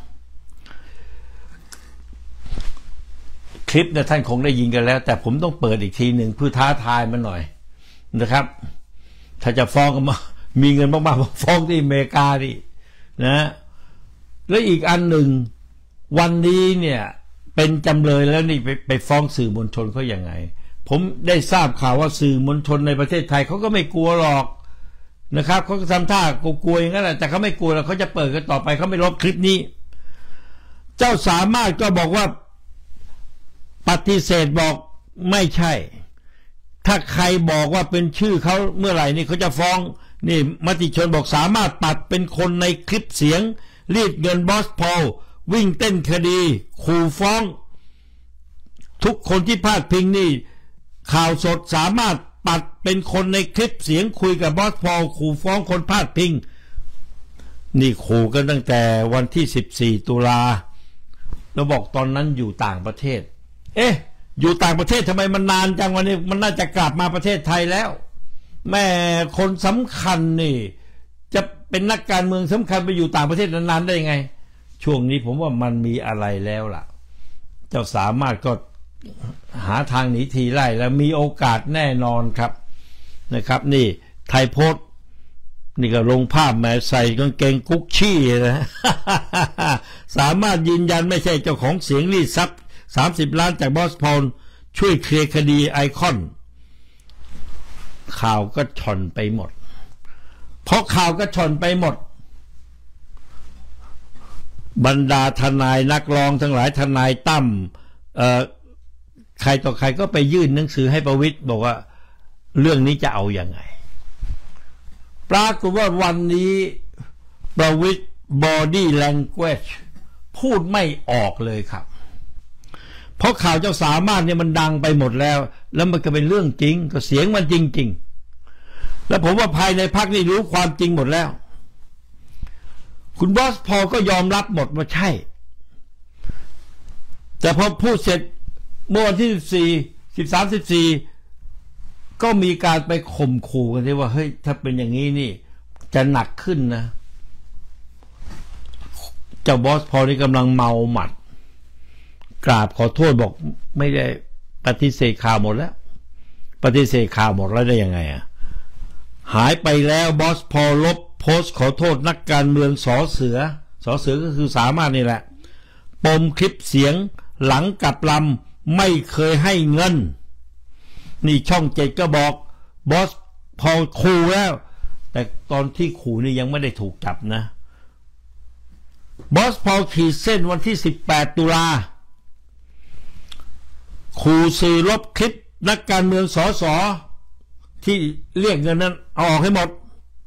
คลิปเนี่ยท่านคงได้ยินกันแล้วแต่ผมต้องเปิดอีกทีหนึ่งเพื่อท้าทายมันหน่อยนะครับถ้าจะฟ้องก็มามีเงินมากๆฟ้องที่อเมริกาดินะแล้วอีกอันหนึ่งวันนี้เนี่ยเป็นจำเลยแล้วนี่ไปฟ้องสื่อมวลชนเขาอย่างไงผมได้ทราบข่าวว่าสื่อมวลชนในประเทศไทยเขาก็ไม่กลัวหรอกนะครับเขาก็ทำท่ากลัวอย่างนั้นแหละแต่เขาไม่กลัวแล้วเขาจะเปิดกันต่อไปเขาไม่ลบคลิปนี้เจ้าสามารถก็บอกว่าปฏิเสธบอกไม่ใช่ถ้าใครบอกว่าเป็นชื่อเขาเมื่อไหร่นี่เขาจะฟ้องนี่มติชนบอกสามารถตัดเป็นคนในคลิปเสียงรีดเงินบอสพอลวิ่งเต้นคดีขู่ฟ้องทุกคนที่พาดพิงนี่ข่าวสดสามารถตัดเป็นคนในคลิปเสียงคุยกับบอสพอลขู่ฟ้องคนพาดพิงนี่ขู่กันตั้งแต่วันที่14 ตุลาแล้วบอกตอนนั้นอยู่ต่างประเทศอยู่ต่างประเทศทำไมมันนานจังวันนี้มันน่าจะกลับมาประเทศไทยแล้วแม่คนสำคัญนี่จะเป็นนักการเมืองสำคัญไปอยู่ต่างประเทศนานๆได้ยังไงช่วงนี้ผมว่ามันมีอะไรแล้วล่ะเจ้าสามารถก็หาทางหนีทีไล่แล้วมีโอกาสแน่นอนครับนะครับนี่ไทยโพสต์นี่ก็ลงภาพแม่ใส่กางเกงกุ๊กชี่นะ สามารถยืนยันไม่ใช่เจ้าของเสียงรีดทรัพย์30 ล้านจากบอสพอลช่วยเคลียร์คดีไอคอนข่าวก็ช่อนไปหมดเพราะข่าวก็ช่อนไปหมดบรรดาทนายนักร้องทั้งหลายทนายตั้มใครต่อใครก็ไปยื่นหนังสือให้ประวิตรบอกว่าเรื่องนี้จะเอาอย่างไงปรากฏว่าวันนี้ประวิตร body language พูดไม่ออกเลยครับเพราะข่าวเจ้าสามารถเนี่ยมันดังไปหมดแล้วมันก็เป็นเรื่องจริงก็เสียงมันจริงๆแล้วผมว่าภายในพรรคนี่รู้ความจริงหมดแล้วคุณบอสพอลก็ยอมรับหมดว่าใช่แต่พอพูดเสร็จเมื่อวันที่13-14ก็มีการไปข่มขู่กันที่ว่าเฮ้ยถ้าเป็นอย่างนี้นี่จะหนักขึ้นนะเจ้าบอสพอลนี่กำลังเมาหมัดกราบขอโทษบอกไม่ได้ปฏิเสธข่าวหมดแล้วปฏิเสธข่าวหมดแล้วได้ยังไงหายไปแล้วบอสพอลลบโพสต์ขอโทษนักการเมืองสอเสือก็คือสามารถนี่แหละปมคลิปเสียงหลังกับลำไม่เคยให้เงินนี่ช่อง7ก็บอกบอสพอลขู่แล้วแต่ตอนที่ขู่นี่ยังไม่ได้ถูกจับนะบอสพอลขีดเส้นวันที่18 ตุลาขู่สื่อลบคลิปนักการเมืองสสที่เรียกเงินนั้นเอาออกให้หมด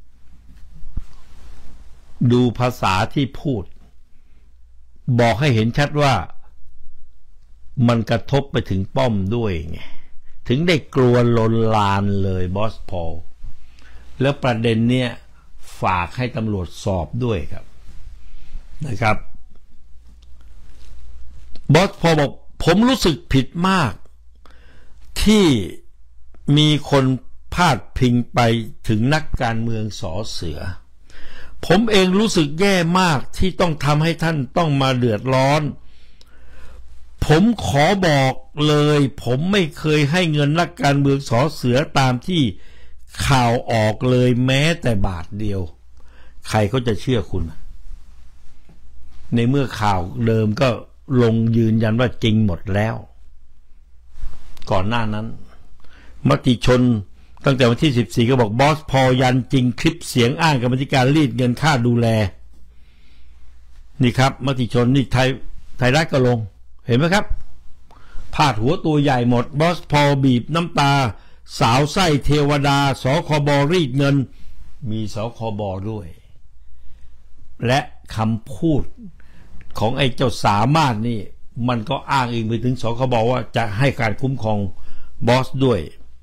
ดูภาษาที่พูดบอกให้เห็นชัดว่ามันกระทบไปถึงป้อมด้วยไงถึงได้กลัวลนลานเลยบอสพอลแล้วประเด็นเนี้ยฝากให้ตำรวจสอบด้วยครับนะครับบอสพอลบอกผมรู้สึกผิดมากที่มีคนพาดพิงไปถึงนักการเมืองสอเสือผมเองรู้สึกแย่มากที่ต้องทำให้ท่านต้องมาเดือดร้อนผมขอบอกเลยผมไม่เคยให้เงินนักการเมืองสอเสือตามที่ข่าวออกเลยแม้แต่บาทเดียวใครเขาจะเชื่อคุณในเมื่อข่าวเดิมก็ลงยืนยันว่าจริงหมดแล้วก่อนหน้านั้นมติชนตั้งแต่วันที่14ก็บอกบอสพอยันจริงคลิปเสียงอ้างกรรมการรีดเงินค่าดูแลนี่ครับมติชนนี่ไทยรัฐก็ลงเห็นไหมครับพาดหัวตัวใหญ่หมดบอสพอบีบน้ำตาสาวไส้เทวดาสคบรีดเงินมีสคบด้วยและคำพูดของไอ้เจ้าสามารถนี่มันก็อ้างอิงไปถึงสคบว่าจะให้การคุ้มครองบอสด้วย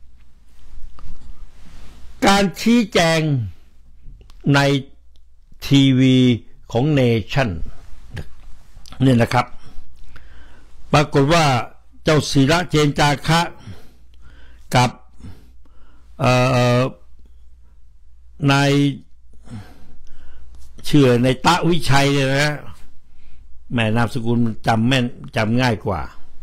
การชี้แจงในทีวีของเนชั่นเนี่ยนะครับปรากฏว่าเจ้าศิระเจนจาคะกับนายเชื่อในตะวิชัยเนี่ยนะแม่นามสกุลจำแม่นจำง่ายกว่า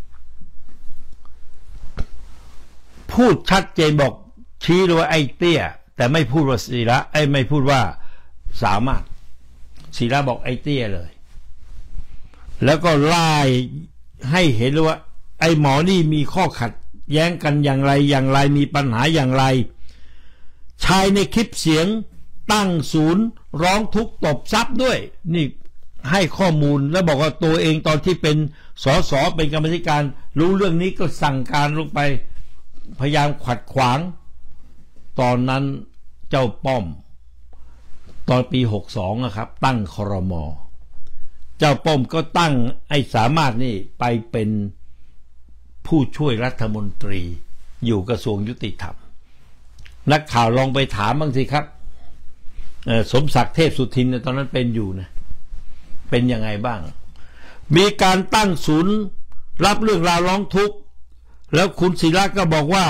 พูดชัดเจนบอกชี้เลยว่าไอ้เตี้ยแต่ไม่พูดว่าศิระไม่พูดว่าสามารถศิระบอกไอ้เตี้ยเลยแล้วก็ไล่ให้เห็นเลยว่าไอ้หมอนี่มีข้อขัดแย้งกันอย่างไรมีปัญหาอย่างไรชายในคลิปเสียงตั้งศูนย์ร้องทุกข์ตบทรัพย์ด้วยนี่ให้ข้อมูลแล้วบอกว่าตัวเองตอนที่เป็นสสเป็นกรรมธิการรู้เรื่องนี้ก็สั่งการลงไปพยายามขัดขวางตอนนั้นเจ้าป้อมตอนปี62นะครับตั้งครม.เจ้าป้อมก็ตั้งไอ้สามารถนี่ไปเป็นผู้ช่วยรัฐมนตรีอยู่กระทรวงยุติธรรมนักข่าวลองไปถามบ้างสิครับสมศักดิ์เทพสุทินตอนนั้นเป็นอยู่นะเป็นยังไงบ้างมีการตั้งศูนย์รับเรื่องราวร้องทุกข์แล้วคุณศิระก็บอกว่า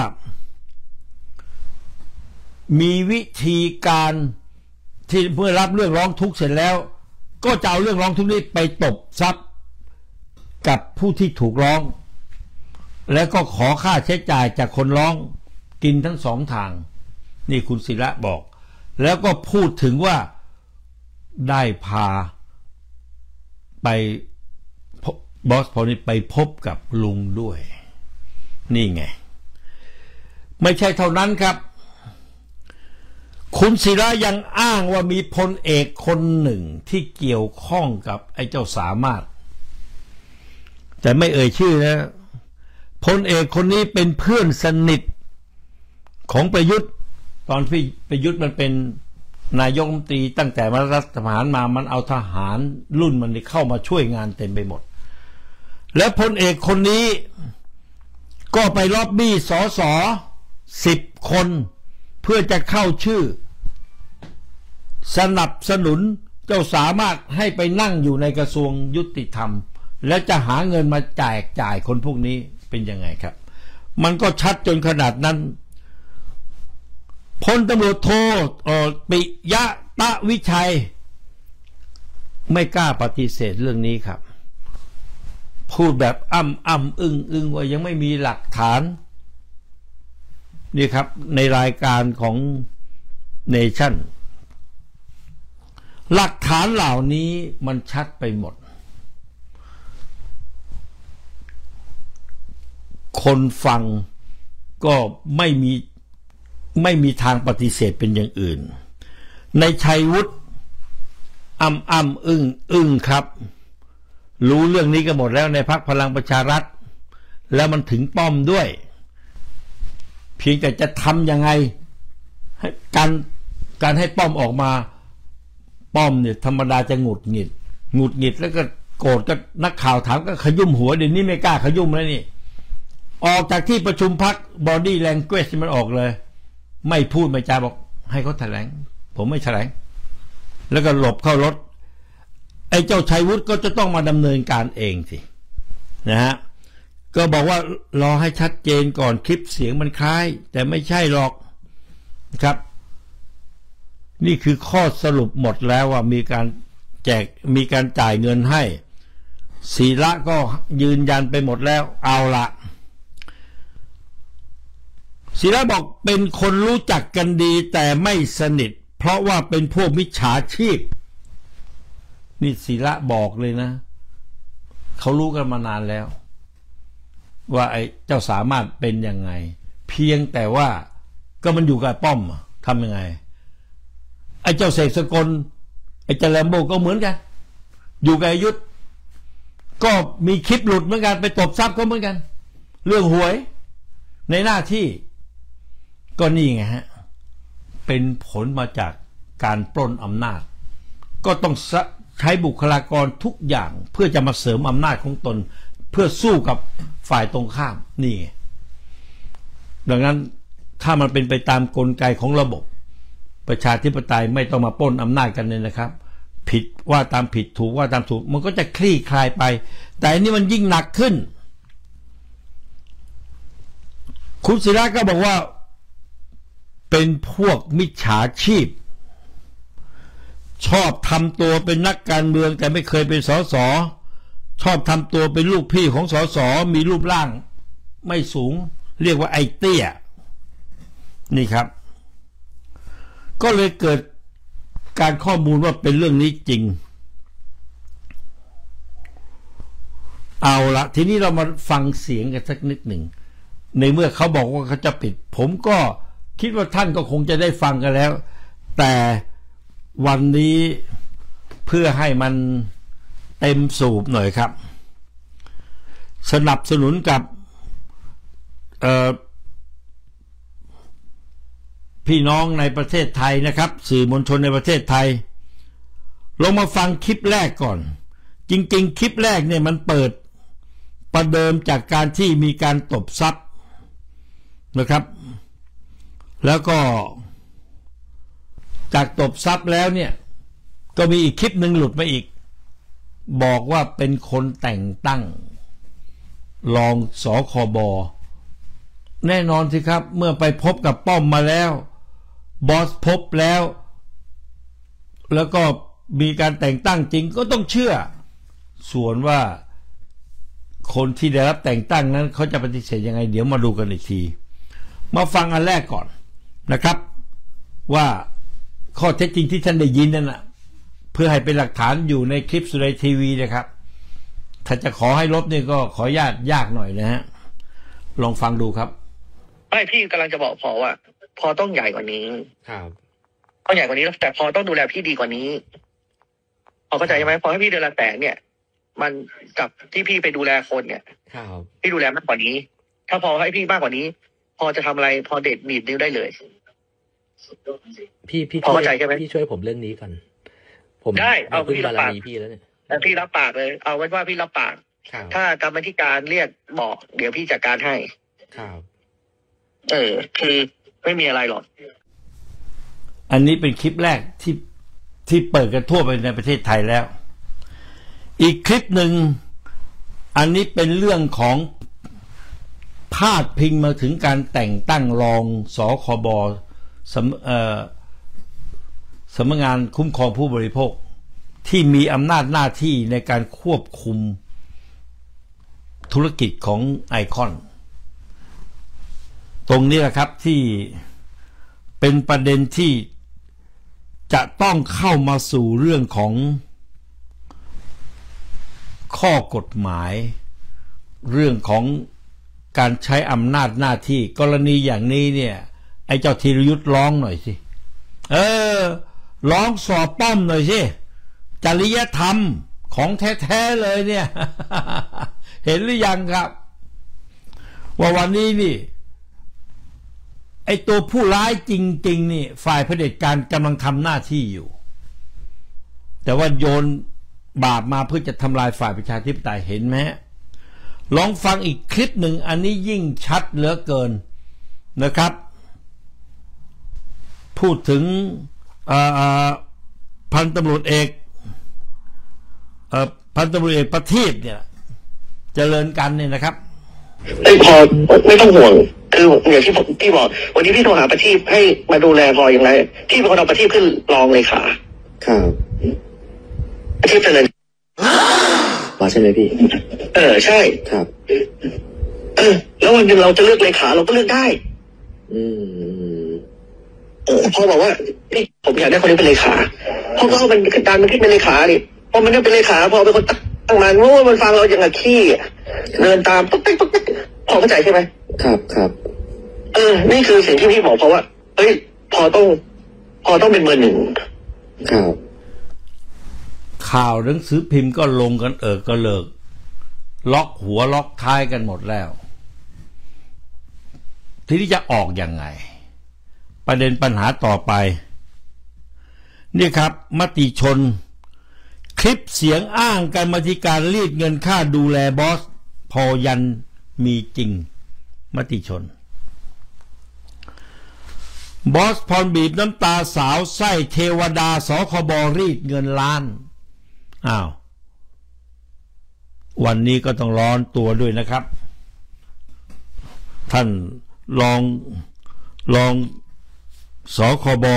มีวิธีการที่เมื่อรับเรื่องร้องทุกข์เสร็จแล้วก็จะเอาเรื่องร้องทุกข์นี้ไปตบทรัพย์กับผู้ที่ถูกร้องแล้วก็ขอค่าใช้จ่ายจากคนร้องกินทั้งสองทางนี่คุณศิระบอกแล้วก็พูดถึงว่าได้พาไปบอสพอนี่ไปพบกับลุงด้วยนี่ไงไม่ใช่เท่านั้นครับคุณศิระยังอ้างว่ามีพลเอกคนหนึ่งที่เกี่ยวข้องกับไอ้เจ้าสามารถแต่ไม่เอ่ยชื่อนะพลเอกคนนี้เป็นเพื่อนสนิทของประยุทธ์ตอนที่ประยุทธ์มันเป็นนายกรัฐมนตรีตั้งแต่มารัฐประหารมามันเอาทหารรุ่นมันเข้ามาช่วยงานเต็มไปหมดและพลเอกคนนี้ก็ไปล็อบบี้สส10 คนเพื่อจะเข้าชื่อสนับสนุนเจ้าสามารถให้ไปนั่งอยู่ในกระทรวงยุติธรรมและจะหาเงินมาจ่ายคนพวกนี้เป็นยังไงครับมันก็ชัดจนขนาดนั้นพลตำรวจโทปิยะตะวิชัยไม่กล้าปฏิเสธเรื่องนี้ครับพูดแบบอึ้งว่ายังไม่มีหลักฐานนี่ครับในรายการของเนชั่นหลักฐานเหล่านี้มันชัดไปหมดคนฟังก็ไม่มีทางปฏิเสธเป็นอย่างอื่นในชัยวุฒิอึ้งครับรู้เรื่องนี้กันหมดแล้วในพรรคพลังประชารัฐแล้วมันถึงป้อมด้วยเพียงแต่จะทำยังไงการให้ป้อมออกมาป้อมเนี่ยธรรมดาจะหงุดหงิดแล้วก็โกรธก็นักข่าวถามก็ขยุ่มหัวเดี๋ยวนี้ไม่กล้าขยุ่มแล้วนี่ออกจากที่ประชุมพรรค body language มันออกเลยไม่พูดไม่จาบอกให้เขาแถลงผมไม่แถลงแล้วก็หลบเข้ารถไอ้เจ้าชัยวุฒิก็จะต้องมาดำเนินการเองสินะฮะก็บอกว่ารอให้ชัดเจนก่อนคลิปเสียงมันคล้ายแต่ไม่ใช่หรอกนะครับนี่คือข้อสรุปหมดแล้วว่ามีการจ่ายเงินให้ศิระก็ยืนยันไปหมดแล้วเอาละศิระบอกเป็นคนรู้จักกันดีแต่ไม่สนิทเพราะว่าเป็นพวกมิจฉาชีพนี่ศิระบอกเลยนะเขารู้กันมานานแล้วว่าไอ้เจ้าสามารถเป็นยังไงเพียงแต่ว่าก็มันอยู่กับป้อมทำยังไงไอ้เจ้าเสกสกลไอ้เจ้าแลมโบก็เหมือนกันอยู่กับยุทธก็มีคลิปหลุดเหมือนกันไปตบทรัพย์ก็เหมือนกันเรื่องหวยในหน้าที่ก็นี่ไงฮะเป็นผลมาจากการปล้นอำนาจก็ต้องใช้บุคลากรทุกอย่างเพื่อจะมาเสริมอำนาจของตนเพื่อสู้กับฝ่ายตรงข้ามนี่ดังนั้นถ้ามันเป็นไปตามกลไกของระบบประชาธิปไตยไม่ต้องมาปล้นอำนาจกันเลยนะครับผิดว่าตามผิดถูกว่าตามถูกมันก็จะคลี่คลายไปแต่อันนี้มันยิ่งหนักขึ้นคุณศิระก็บอกว่าเป็นพวกมิจฉาชีพชอบทำตัวเป็นนักการเมืองแต่ไม่เคยเป็นสสชอบทำตัวเป็นลูกพี่ของสสมีรูปร่างไม่สูงเรียกว่าไอ้เตี้ยนี่ครับก็เลยเกิดการข้อมูลว่าเป็นเรื่องนี้จริงเอาละทีนี้เรามาฟังเสียงกันสักนิดหนึ่งในเมื่อเขาบอกว่าเขาจะปิดผมก็คิดว่าท่านก็คงจะได้ฟังกันแล้วแต่วันนี้เพื่อให้มันเต็มสูบหน่อยครับสนับสนุนกับพี่น้องในประเทศไทยนะครับสื่อมวลชนในประเทศไทยลงมาฟังคลิปแรกก่อนจริงๆคลิปแรกเนี่ยมันเปิดประเดิมจากการที่มีการตบทรัพย์นะครับแล้วก็จากตบทรัพย์แล้วเนี่ยก็มีอีกคลิปหนึ่งหลุดมาอีกบอกว่าเป็นคนแต่งตั้งรองสคบแน่นอนสิครับเมื่อไปพบกับป้อมมาแล้วบอสพบแล้วก็มีการแต่งตั้งจริงก็ต้องเชื่อส่วนว่าคนที่ได้รับแต่งตั้งนั้นเขาจะปฏิเสธยังไงเดี๋ยวมาดูกันอีกทีมาฟังอันแรกก่อนนะครับว่าข้อเท็จจริงที่ท่านได้ยินนั่นนะเพื่อให้เป็นหลักฐานอยู่ในคลิปสุริยทีวีนะครับถ้าจะขอให้ลบนี่ก็ขออนุญาตยากหน่อยนะฮะลองฟังดูครับไม่พี่กำลังจะบอกพอว่าพอต้องใหญ่กว่านี้ครับต้องใหญ่กว่านี้แต่พอต้องดูแลพี่ดีกว่านี้พอเข้าใจไหมพอให้พี่เดือนละแสนเนี่ยมันกับที่พี่ไปดูแลคนเนี่ยครับพี่ดูแลมากกว่านี้ถ้าพอให้พี่มากกว่านี้พอจะทำอะไรพอเด็ดหนีบนิ้วได้เลยพี่พอเข้าใจใช่ไหมพี่ช่วยผมเรื่องนี้ก่อนผมได้เอาพี่รับปากพี่แล้วเนี่ยพี่รับปากเลยเอาไว้ว่าพี่รับปากถ้ากรรมธิการเรียกบอกเดี๋ยวพี่จัดการให้ครับคือไม่มีอะไรหรอกอันนี้เป็นคลิปแรกที่เปิดกันทั่วไปในประเทศไทยแล้วอีกคลิปหนึ่งอันนี้เป็นเรื่องของพาดพิงมาถึงการแต่งตั้งรองสคบสำนักงานคุ้มครองผู้บริโภคที่มีอำนาจหน้าที่ในการควบคุมธุรกิจของไอคอนตรงนี้แหละครับที่เป็นประเด็นที่จะต้องเข้ามาสู่เรื่องของข้อกฎหมายเรื่องของการใช้อำนาจหน้าที่กรณีอย่างนี้เนี่ยไอ้เจ้าธีรยุทธ์ร้องหน่อยสิร้องสอบป้อมหน่อยสิจริยธรรมของแท้ๆเลยเนี่ย เห็นหรือยังครับว่าวันนี้นี่ไอ้ตัวผู้ร้ายจริงๆนี่ฝ่ายเผด็จการกำลังทำหน้าที่อยู่แต่ว่าโยนบาปมาเพื่อจะทำลายฝ่ายประชาธิปไตยเห็นไหมลองฟังอีกคลิปหนึ่งอันนี้ยิ่งชัดเหลือเกินนะครับพูดถึงพันตำรวจเอกประทีปเนี่ยเจริญกันเนี่ยนะครับพอไม่ต้องห่วงคืออย่างที่พี่บอกวันนี้พี่โทรหาประทีปให้มาดูแลพออย่างไรพี่เป็นคนเอาประทีปขึ้นรองเลยค่ะครับประทีปเจริญมาใช่ไหมพี่ใช่ครับแล้ววันหนึ่งเราจะเลือกเลขาเราก็เลือกได้พอบอกว่าพี่ผมอยากได้คนนี้เป็นเลขาเพราะเขามันดันมันขึ้นเป็นเลขาดิพอมันได้เป็นเลขาพอเป็นคนตั้งมันเพราะว่ามันฟังเราอย่างกับขี้เดินตามตุ๊กติ๊กตุ๊กติ๊กพอเข้าใจใช่ไหมครับนี่คือสิ่งที่พี่บอกเพราะว่าพอต้องเป็นเบอร์หนึ่งครับข่าวหนังสือพิมพ์ก็ลงกันก็เลิกล็อกหัวล็อกท้ายกันหมดแล้วทีนี้จะออกยังไงประเด็นปัญหาต่อไปนี่ครับมติชนคลิปเสียงอ้างกรรมาธิการรีดเงินค่าดูแลบอสพอยันมีจริงมติชนบอสพรบีบน้ำตาสาวไส้เทวดาสคบรีดเงินล้านวันนี้ก็ต้องร้อนตัวด้วยนะครับท่านรองสคบ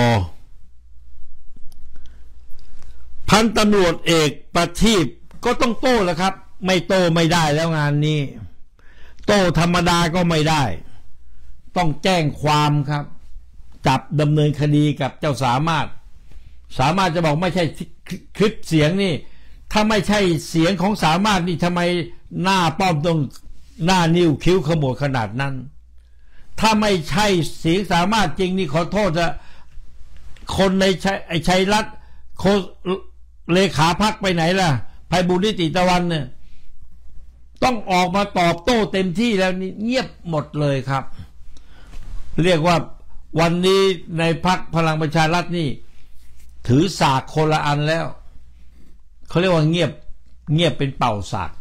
พันตำรวจเอกประทีปก็ต้องโต้แล้วครับไม่โต้ไม่ได้แล้วงานนี้โต้ธรรมดาก็ไม่ได้ต้องแจ้งความครับจับดำเนินคดีกับเจ้าสามารถจะบอกไม่ใช่คลิปเสียงนี่ถ้าไม่ใช่เสียงของสามารถนี่ทำไมหน้าป้อมต้องหน้านิ้วคิ้วขมวดขนาดนั้นถ้าไม่ใช่เสียงสามารถจริงนี่ขอโทษจะคนในชัยรัตน์เลขาพรรคไปไหนล่ะไพบูลย์นิติตะวันเนี่ยต้องออกมาตอบโต้เต็มที่แล้วนี่เงียบหมดเลยครับเรียกว่าวันนี้ในพรรคพลังประชารัฐนี่ถือสากคนละอันแล้วเขาเรียกว่าเงียบเป็นเป่าสาก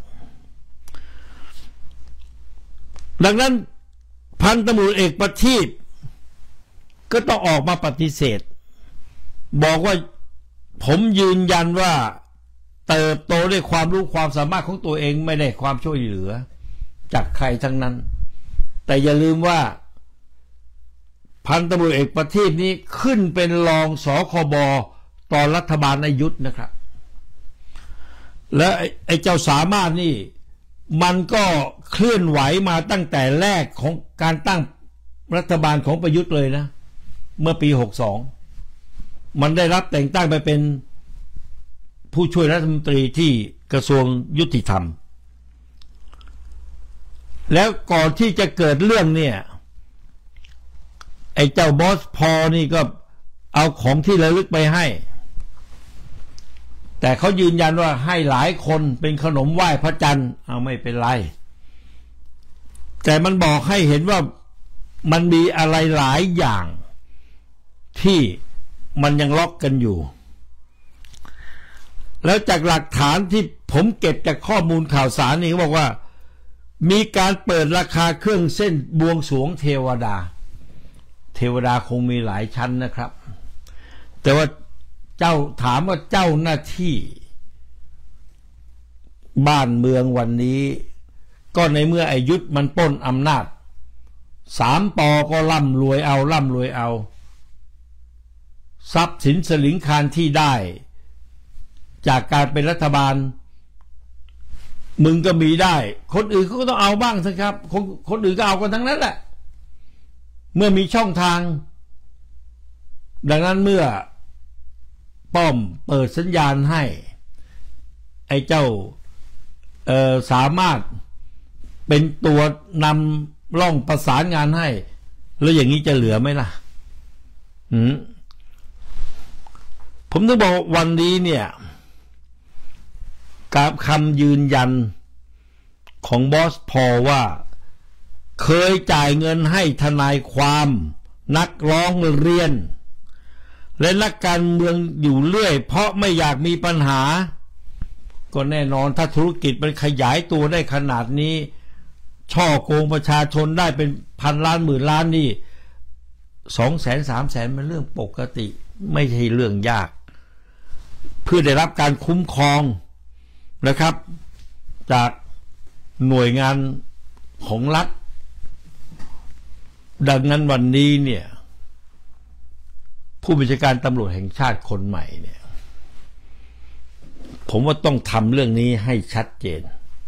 ดังนั้นพันตำรวจเอกประทีปก็ต้องออกมาปฏิเสธบอกว่าผมยืนยันว่าเติบโตด้วยความรู้ความสามารถของตัวเองไม่ได้ความช่วยเหลือจากใครทั้งนั้นแต่อย่าลืมว่าพันตำรวจเอกประทีปนี้ขึ้นเป็นรองสคบตอนรัฐบาลนายยุทธนะครับและไอ้เจ้าสามารถนี่มันก็เคลื่อนไหวมาตั้งแต่แรกของการตั้งรัฐบาลของประยุทธ์เลยนะเมื่อปี62มันได้รับแต่งตั้งไปเป็นผู้ช่วยรัฐมนตรีที่กระทรวงยุติธรรมแล้วก่อนที่จะเกิดเรื่องเนี่ยไอ้เจ้าบอสพอนี่ก็เอาของที่ระลึกไปให้แต่เขายืนยันว่าให้หลายคนเป็นขนมไหว้พระจันทร์เอาไม่เป็นไรแต่มันบอกให้เห็นว่ามันมีอะไรหลายอย่างที่มันยังล็อกกันอยู่แล้วจากหลักฐานที่ผมเก็บจากข้อมูลข่าวสารนี่เขาบอกว่ามีการเปิดราคาเครื่องเส้นบวงสรวงเทวดาคงมีหลายชั้นนะครับแต่ว่าถามว่าเจ้าหน้าที่บ้านเมืองวันนี้ก็ในเมื่อไอ้ยุทธมันปล้นอำนาจ3 ป.ก็ร่ำรวยเอาทรัพย์สินสลิงคารที่ได้จากการเป็นรัฐบาลมึงก็มีได้คนอื่นเขาก็ต้องเอาบ้างสิครับคนอื่นก็เอากันทั้งนั้นแหละเมื่อมีช่องทางดังนั้นเมื่อป้อมเปิดสัญญาณให้ไอ้เจ้าสามารถเป็นตัวนำร่องประสานงานให้แล้วอย่างนี้จะเหลือไหมล่ะผมต้องบอกวันนี้เนี่ยกับคำยืนยันของบอสพอว่าเคยจ่ายเงินให้ทนายความนักร้องเรียนและนักการเมืองอยู่เรื่อยเพราะไม่อยากมีปัญหาก็แน่นอนถ้าธุรกิจมันขยายตัวได้ขนาดนี้ช่อโกงประชาชนได้เป็นพันล้านหมื่นล้านนี่200,000 300,000เป็นเรื่องปกติไม่ใช่เรื่องยากเพื่อได้รับการคุ้มครองนะครับจากหน่วยงานของรัฐดังนั้นวันนี้เนี่ยผู้บัญชาการตำรวจแห่งชาติคนใหม่เนี่ยผมว่าต้องทำเรื่องนี้ให้ชัดเจน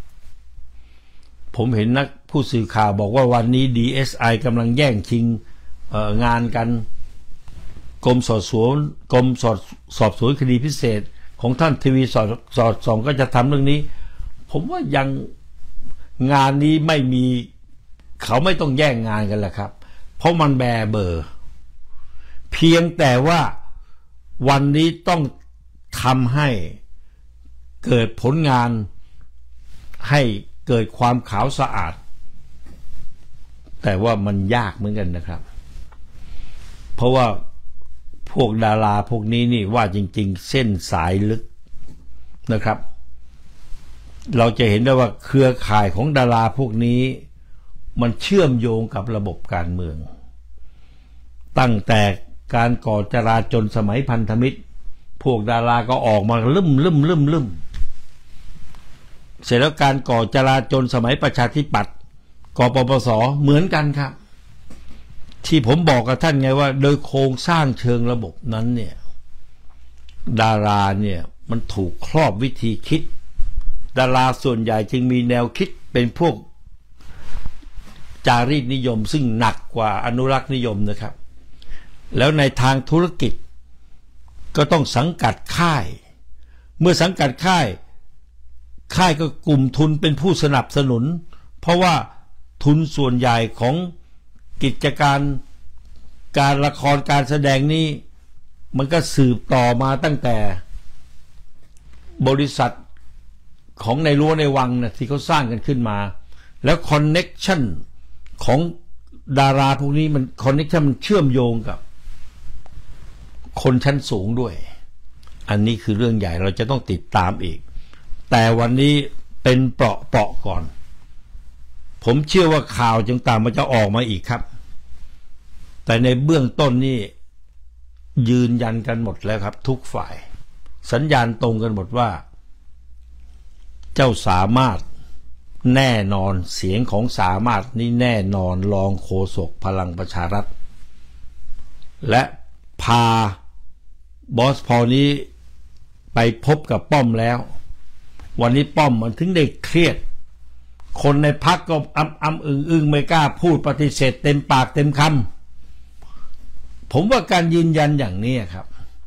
ผมเห็นนักผู้สื่อข่าวบอกว่าวันนี้ DSI กำลังแย่งชิงงานกันกรมสอบสวนคดีพิเศษของท่านทีวีสอดส่องก็จะทำเรื่องนี้ผมว่ายังงานนี้ไม่มีเขาไม่ต้องแย่งงานกันแหละครับเพราะมันแบเบอร์เพียงแต่ว่าวันนี้ต้องทำให้เกิดผลงานให้เกิดความขาวสะอาดแต่ว่ามันยากเหมือนกันนะครับเพราะว่าพวกดาราพวกนี้นี่ว่าจริงๆเส้นสายลึกนะครับเราจะเห็นได้ว่าเครือข่ายของดาราพวกนี้มันเชื่อมโยงกับระบบการเมืองตั้งแต่การก่อจราจนสมัยพันธมิตรพวกดาราก็ออกมาลืมเสร็จแล้วการก่อจราจนสมัยประชาธิปัตย์กปปสเหมือนกันครับที่ผมบอกกับท่านไงว่าโดยโครงสร้างเชิงระบบนั้นเนี่ยดาราเนี่ยมันถูกครอบวิธีคิดดาราส่วนใหญ่จึงมีแนวคิดเป็นพวกจารีตนิยมซึ่งหนักกว่าอนุรักษ์นิยมนะครับแล้วในทางธุรกิจก็ต้องสังกัดค่ายเมื่อสังกัดค่ายก็กลุ่มทุนเป็นผู้สนับสนุนเพราะว่าทุนส่วนใหญ่ของกิจการละครการแสดงนี้มันก็สืบต่อมาตั้งแต่บริษัทของในรั้วในวังนะที่เขาสร้างกันขึ้นมาแล้วคอนเน็กชันของดาราพวกนี้มันคอนเน็กชันมันเชื่อมโยงกับคนชั้นสูงด้วยอันนี้คือเรื่องใหญ่เราจะต้องติดตามอีกแต่วันนี้เป็นเปราะก่อนผมเชื่อว่าข่าวต่างๆมันจะออกมาอีกครับแต่ในเบื้องต้นนี่ยืนยันกันหมดแล้วครับทุกฝ่ายสัญญาณตรงกันหมดว่าเจ้าสามารถแน่นอนเสียงของสามารถนี่แน่นอนรองโฆษกพลังประชารัฐและพาบอสพอนี้ไปพบกับป้อมแล้ววันนี้ป้อมมันถึงได้เครียดคนในพรรคก็อึ้งไม่กล้าพูดปฏิเสธเต็มปากเต็มคำผมว่าการยืนยันอย่างนี้ครับ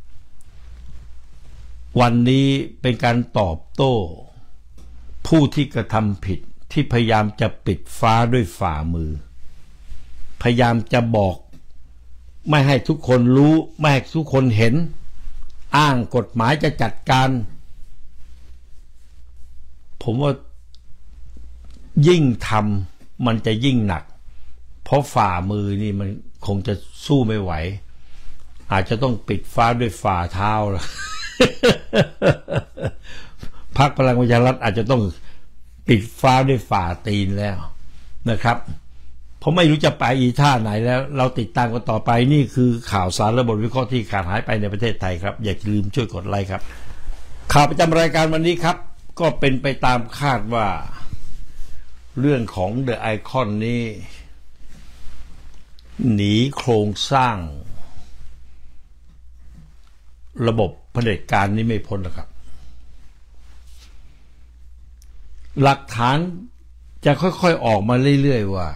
วันนี้เป็นการตอบโต้ผู้ที่กระทำผิดที่พยายามจะปิดฟ้าด้วยฝ่ามือพยายามจะบอกไม่ให้ทุกคนรู้ไม่ให้ทุกคนเห็นอ้างกฎหมายจะจัดการผมว่ายิ่งทำมันจะยิ่งหนักเพราะฝ่ามือนี่มันคงจะสู้ไม่ไหวอาจจะต้องปิดฟ้าด้วยฝ่าเท้าละ พรรคพลังประชารัฐอาจจะต้องปิดฟ้าด้วยฝ่าตีนแล้วนะครับเพราะไม่รู้จะไปอีท่าไหนแล้วเราติดตามกันต่อไปนี่คือข่าวสารและบทวิเคราะห์ที่ขาดหายไปในประเทศไทยครับอย่าลืมช่วยกดไลค์ครับข่าวประจำรายการวันนี้ครับก็เป็นไปตามคาดว่าเรื่องของ The Icon นี้หนีโครงสร้างระบบเผด็จการนี้ไม่พ้นหรอกครับหลักฐานจะค่อยๆออกมาเรื่อยๆว่า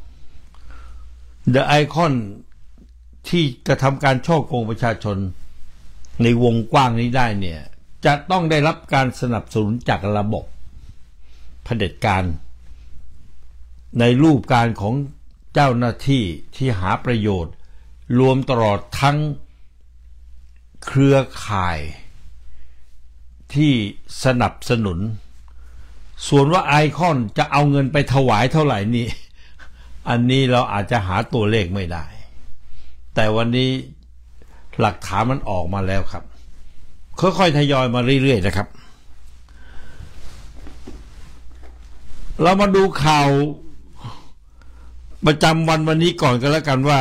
The Icon ที่กระทำการฉ้อโกงประชาชนในวงกว้างนี้ได้เนี่ยจะต้องได้รับการสนับสนุนจากระบบเผด็จการในรูปการของเจ้าหน้าที่ที่หาประโยชน์รวมตลอดทั้งเครือข่ายที่สนับสนุนส่วนว่าไอคอนจะเอาเงินไปถวายเท่าไหร่นี่อันนี้เราอาจจะหาตัวเลขไม่ได้แต่วันนี้หลักฐานมันออกมาแล้วครับค่อยๆทยอยมาเรื่อยๆนะครับเรามาดูข่าวประจำวันนี้ก่อนกันแล้วกันว่า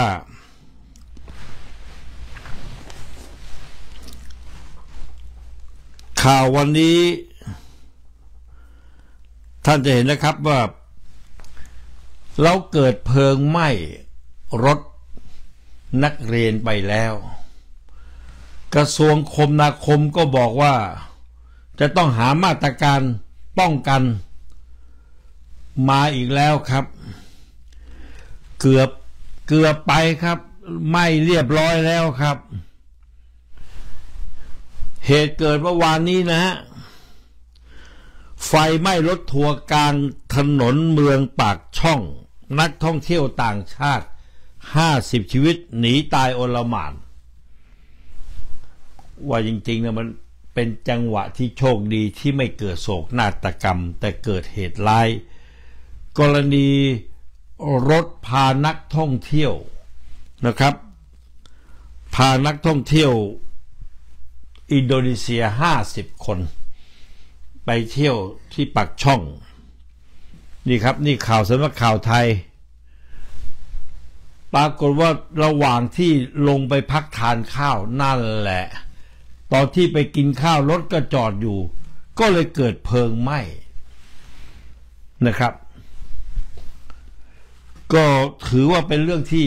ข่าววันนี้ท่านจะเห็นนะครับว่าเราเกิดเพลิงไหม้รถนักเรียนไปแล้วกระทรวงคมนาคมก็บอกว่าจะต้องหามาตรการป้องกันมาอีกแล้วครับเกือบไปครับไหม้เรียบร้อยแล้วครับเหตุเกิดเมื่อวานนี้นะฮะไฟไหม้รถทัวร์กลางถนนเมืองปากช่องนักท่องเที่ยวต่างชาติ50ชีวิตหนีตายโอลหม่านว่าจริงๆนะมันเป็นจังหวะที่โชคดีที่ไม่เกิดโศกนาฏกรรมแต่เกิดเหตุร้ายกรณีรถพานักท่องเที่ยวนะครับพานักท่องเที่ยวอินโดนีเซีย50คนไปเที่ยวที่ปากช่องนี่ครับนี่ข่าวสำนักข่าวไทยปรากฏว่าระหว่างที่ลงไปพักทานข้าวนั่นแหละตอนที่ไปกินข้าวรถก็จอดอยู่ก็เลยเกิดเพลิงไหม้นะครับก็ถือว่าเป็นเรื่องที่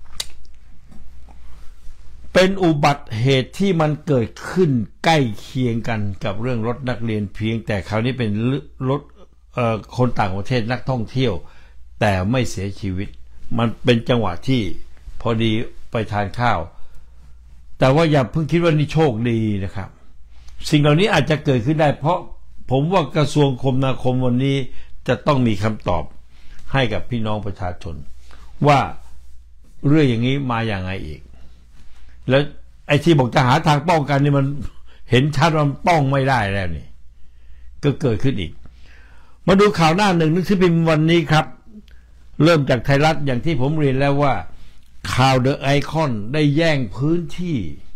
เป็นอุบัติเหตุที่มันเกิดขึ้นใกล้เคียงกันกับเรื่องรถนักเรียนเพียงแต่คราวนี้เป็นรถคนต่างประเทศนักท่องเที่ยวแต่ไม่เสียชีวิตมันเป็นจังหวะที่พอดีไปทานข้าวแต่ว่าอย่าเพิ่งคิดว่านี่โชคดีนะครับสิ่งเหล่านี้อาจจะเกิดขึ้นได้เพราะผมว่ากระทรวงคมนาคมวันนี้จะต้องมีคำตอบให้กับพี่น้องประชาชนว่าเรื่องอย่างนี้มาอย่างไรอีกแล้วไอ้ที่บอกจะหาทางป้องกันนี่มันเห็นชัดว่าป้องไม่ได้แล้วนี่ก็เกิดขึ้นอีกมาดูข่าวหน้าหนึ่งหนังสือพิมพ์วันนี้ครับเริ่มจากไทยรัฐอย่างที่ผมเรียนแล้วว่าข่าวเดอะไอคอนได้แย่งพื้นที่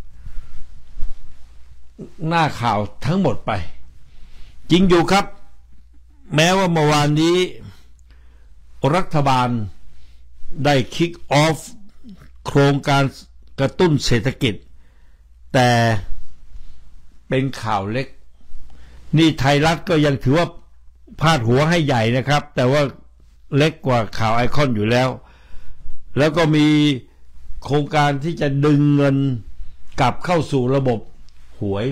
หน้าข่าวทั้งหมดไปจริงอยู่ครับแม้ว่าเมื่อวานนี้รัฐบาลได้คิกออฟโครงการกระตุ้นเศรษฐกิจแต่เป็นข่าวเล็กนี่ไทยรัฐก็ยังถือว่าพาดหัวให้ใหญ่นะครับแต่ว่าเล็กกว่าข่าวไอคอนอยู่แล้วแล้วก็มีโครงการที่จะดึงเงินกลับเข้าสู่ระบบหวย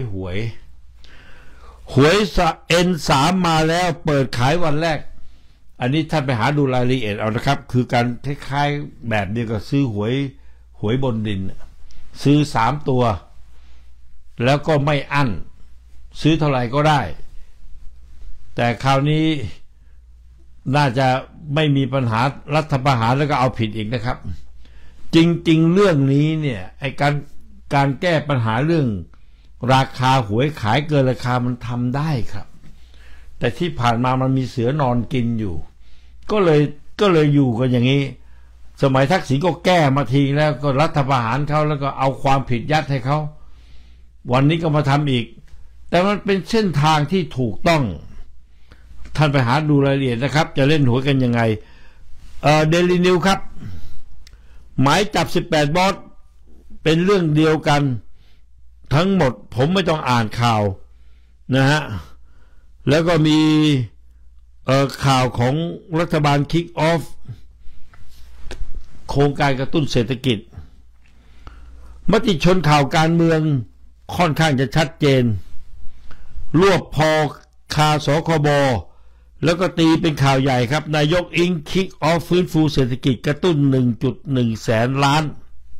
N3 มาแล้วเปิดขายวันแรกอันนี้ท่านไปหาดูรายละเอียดเอานะครับคือการคล้ายๆแบบเดียวกับซื้อหวยบนดินซื้อ3ตัวแล้วก็ไม่อั้นซื้อเท่าไหร่ก็ได้แต่คราวนี้น่าจะไม่มีปัญหารัฐประหารแล้วก็เอาผิดอีกนะครับจริงๆเรื่องนี้เนี่ยไอ้การแก้ปัญหาเรื่องราคาหวยขายเกินราคามันทำได้ครับแต่ที่ผ่านมามันมีเสือนอนกินอยู่ก็เลยอยู่กันอย่างนี้สมัยทักษิณก็แก้มาทีแล้วก็รัฐประหารเขาแล้วก็เอาความผิดยัดให้เขาวันนี้ก็มาทำอีกแต่มันเป็นเส้นทางที่ถูกต้องท่านไปหาดูรายละเอียดนะครับจะเล่นหวยกันยังไงเดลินิวครับหมายจับ18บอสเป็นเรื่องเดียวกันทั้งหมดผมไม่ต้องอ่านข่าวนะฮะแล้วก็มีข่าวของรัฐบาลคิกออฟโครงการกระตุ้นเศรษฐกิจมติชนข่าวการเมืองค่อนข้างจะชัดเจนรวบพอคาสคบแล้วก็ตีเป็นข่าวใหญ่ครับนายกอิงคิกออฟฟื้นฟูเศรษฐกิจกระตุ้น 1.1 แสนล้าน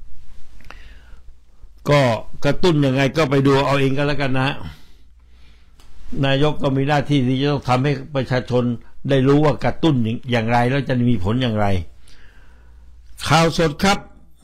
ก็กระตุ้นยังไงก็ไปดูเอาเองกันแล้วกันนะนายกก็มีหน้าที่ที่จะต้องทำให้ประชาชนได้รู้ว่ากระตุ้นอย่างไรแล้วจะมีผลอย่างไรข่าวสดครับ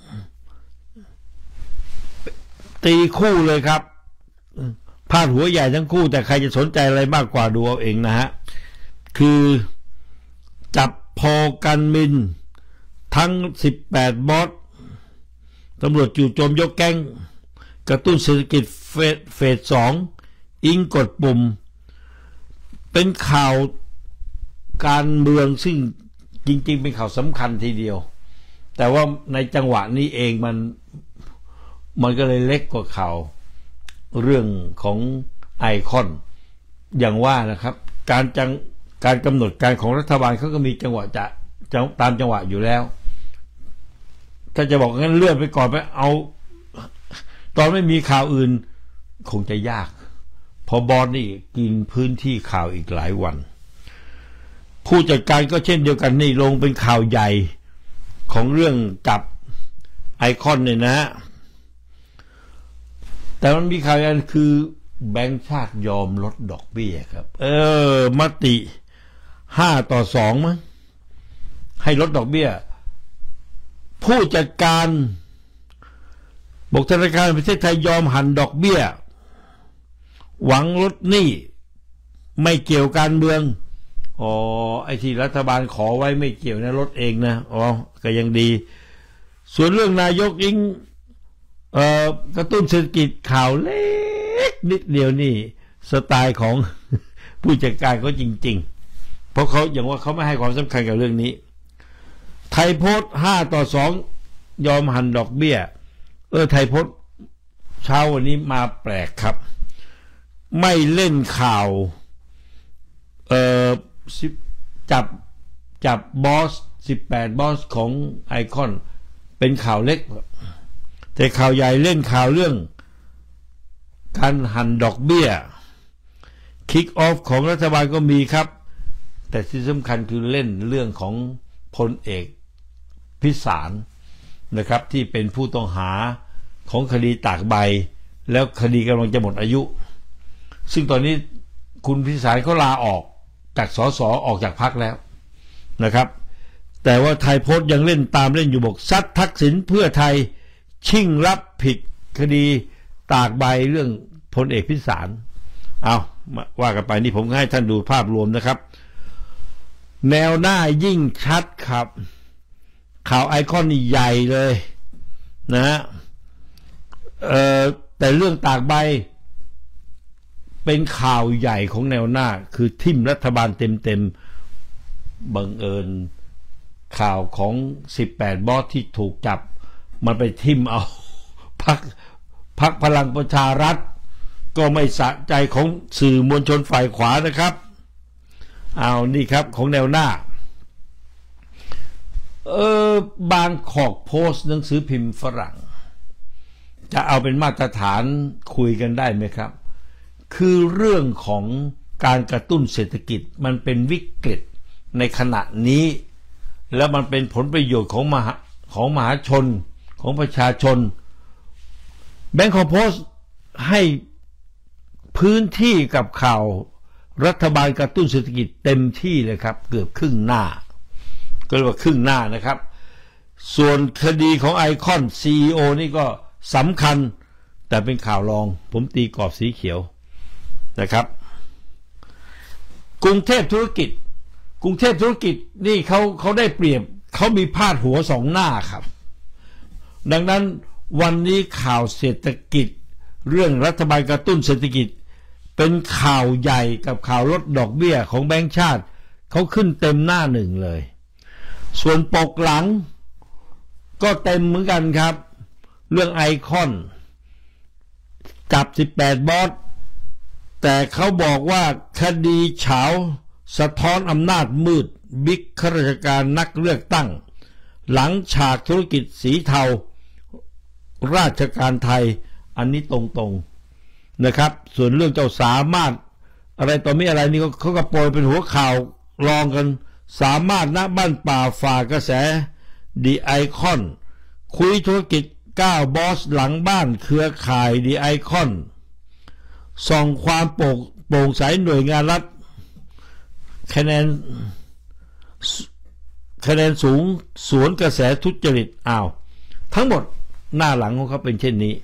ตีคู่เลยครับพาดหัวใหญ่ทั้งคู่แต่ใครจะสนใจอะไรมากกว่าดูเอาเองนะฮะคือจับพอกันมินทั้ง18บอสตำรวจจู่โจมยกแก๊งกระตุ้นเศรษฐกิจเฟส2อิงกดปุ่มเป็นข่าวการเมืองซึ่งจริงๆเป็นข่าวสำคัญทีเดียวแต่ว่าในจังหวะนี้เองมันก็เลยเล็กกว่าข่าวเรื่องของไอคอนอย่างว่านะครับการกำหนดการของรัฐบาลเขาก็มีจังหวะตามจังหวะอยู่แล้วถ้าจะบอกงั้นเลื่อนไปก่อนไปเอาตอนไม่มีข่าวอื่นคงจะยากพอบอสนี่กินพื้นที่ข่าวอีกหลายวันผู้จัดการก็เช่นเดียวกันนี่ลงเป็นข่าวใหญ่ของเรื่องจับไอคอนเนี่ยนะแต่มันมีข่าวอันคือแบงก์ชาติยอมลดดอกเบี้ยครับมติ5-2มั้งให้ลดดอกเบี้ยผู้จัดการบอกธนาคารประเทศไทยยอมหันดอกเบี้ยหวังลดหนี้ไม่เกี่ยวการเมืองไอ้ที่รัฐบาลขอไว้ไม่เกี่ยวนะลดเองนะก็ยังดีส่วนเรื่องนายกยิ่งกระตุ้นเศรษฐกิจข่าวเล็กนิดเดียวนี่สไตล์ของ ผู้จัดการเขาจริงๆเพราะเขาอย่างว่าเขาไม่ให้ความสำคัญกับเรื่องนี้ไทยโพสต์5-2ยอมหันดอกเบี้ยไทยโพสต์เช้าวันนี้มาแปลกครับไม่เล่นข่าวจับบอส18บอสของไอคอนเป็นข่าวเล็กแต่ข่าวใหญ่เล่นข่าวเรื่องการหันดอกเบี้ยคิกออฟของรัฐบาลก็มีครับแต่ที่สำคัญคือเล่นเรื่องของพลเอกพิสารนะครับที่เป็นผู้ต้องหาของคดีตากใบแล้วคดีกำลังจะหมดอายุซึ่งตอนนี้คุณพิสารเขาลาออกจากสสออกจากพรรคแล้วนะครับแต่ว่าไทยโพสต์ยังเล่นตามเล่นอยู่บอกซัดทักษิณเพื่อไทยชิ่งรับผิดคดีตากใบเรื่องพลเอกพิสารเอาว่ากันไปนี่ผมให้ท่านดูภาพรวมนะครับแนวหน้ายิ่งชัดครับข่าวไอคอนนี่ใหญ่เลยนะฮะแต่เรื่องตากใบเป็นข่าวใหญ่ของแนวหน้าคือทิ่มรัฐบาลเต็มบังเอิญข่าวของ18บอสที่ถูกจับมันไปทิ่มเอาพรรคพลังประชารัฐก็ไม่สะใจของสื่อมวลชนฝ่ายขวานะครับเอานี่ครับของแนวหน้าบางขอกโพสต์หนังสือพิมพ์ฝรั่งจะเอาเป็นมาตรฐานคุยกันได้ไหมครับคือเรื่องของการกระตุ้นเศรษฐกิจมันเป็นวิกฤตในขณะนี้แล้วมันเป็นผลประโยชน์ของมหาชนของประชาชนแบงก์โพสต์ให้พื้นที่กับข่าวรัฐบาลกระตุ้นเศรษฐกิจเต็มที่เลยครับเกือบครึ่งหน้าก็เรียกว่าครึ่งหน้านะครับส่วนคดีของไอคอน CEO นี่ก็สำคัญแต่เป็นข่าวรองผมตีกรอบสีเขียวนะครับกรุงเทพธุรกิจนี่เขาได้เปรียบเขามีพาดหัว2หน้าครับดังนั้นวันนี้ข่าวเศรษฐกิจเรื่องรัฐบาลกระตุ้นเศรษฐกิจเป็นข่าวใหญ่กับข่าวลดดอกเบี้ยของแบงก์ชาติเขาขึ้นเต็มหน้าหนึ่งเลยส่วนปกหลังก็เต็มเหมือนกันครับเรื่องไอคอนจับ18บอสแต่เขาบอกว่าคดีเฉาสะท้อนอำนาจมืดบิ๊กข้าราชการนักเลือกตั้งหลังฉากธุรกิจสีเทาราชการไทยอันนี้ตรงๆนะครับส่วนเรื่องเจ้าสามารถอะไรต่อมีอะไรนี่เขาก็โปรยเป็นหัวข่าวรองกันสามารถณบ้านป่าฝ่ากระแสดีไอคอนคุยธุรกิจ9บอสหลังบ้านเครือข่ายดีไอคอนส่องความโปร่งใสหน่วยงานรัฐคะแนนสูงสวนกระแสทุจริตทั้งหมดหน้าหลังของเขาเป็นเช่นนี้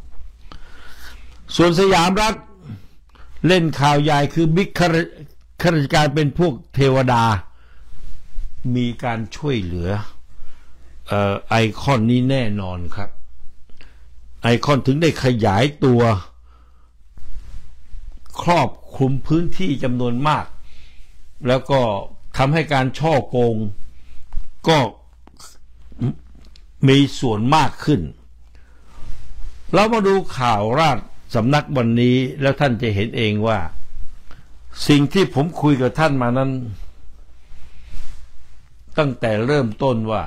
ส่วนสยามรัฐเล่นข่าวใหญ่คือบิ๊กข้าราชการเป็นพวกเทวดามีการช่วยเหลือไอคอนนี้แน่นอนครับไอคอนถึงได้ขยายตัวครอบคลุมพื้นที่จำนวนมากแล้วก็ทำให้การช่อโกงก็มีส่วนมากขึ้นเรามาดูข่าวราชสำนักวันนี้แล้วท่านจะเห็นเองว่าสิ่งที่ผมคุยกับท่านมานั้นตั้งแต่เริ่มต้นว่า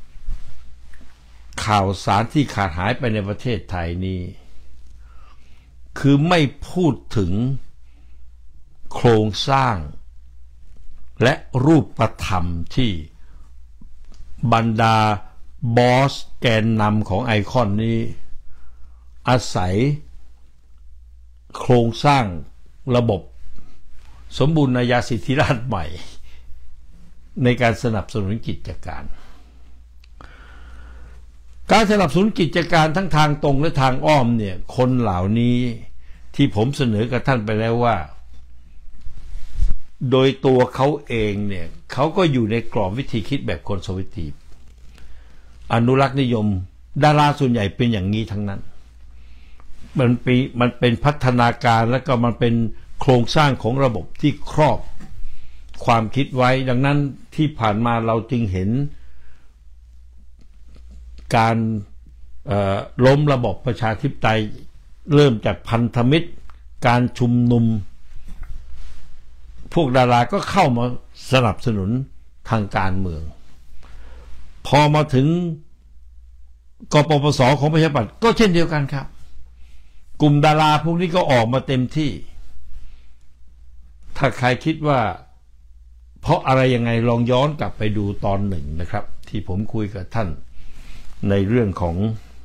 ข่าวสารที่ขาดหายไปในประเทศไทยนี้คือไม่พูดถึงโครงสร้างและรูปธรรมที่บรรดาบอสแกนนำของไอคอนนี้อาศัยโครงสร้างระบบสมบูรณาญาสิทธิราชย์ใหม่ในการสนับสนุนกิจการสนับสนุนกิจการทั้งทางตรงและทางอ้อมเนี่ยคนเหล่านี้ที่ผมเสนอกับท่านไปแล้วว่าโดยตัวเขาเองเนี่ยเขาก็อยู่ในกรอบวิธีคิดแบบคอนเซอร์เวทีฟอนุรักษ์นิยมดาราส่วนใหญ่เป็นอย่างนี้ทั้งนั้นมันเป็นพัฒนาการแล้วก็มันเป็นโครงสร้างของระบบที่ครอบความคิดไว้ดังนั้นที่ผ่านมาเราจึงเห็นการล้มระบบประชาธิปไตยเริ่มจากพันธมิตรการชุมนุมพวกดาราก็เข้ามาสนับสนุนทางการเมืองพอมาถึงกปปส.ของประชาธิปัตย์ก็เช่นเดียวกันครับกลุ่มดาราพวกนี้ก็ออกมาเต็มที่ถ้าใครคิดว่าเพราะอะไรยังไงลองย้อนกลับไปดูตอนหนึ่งนะครับที่ผมคุยกับท่านในเรื่องของ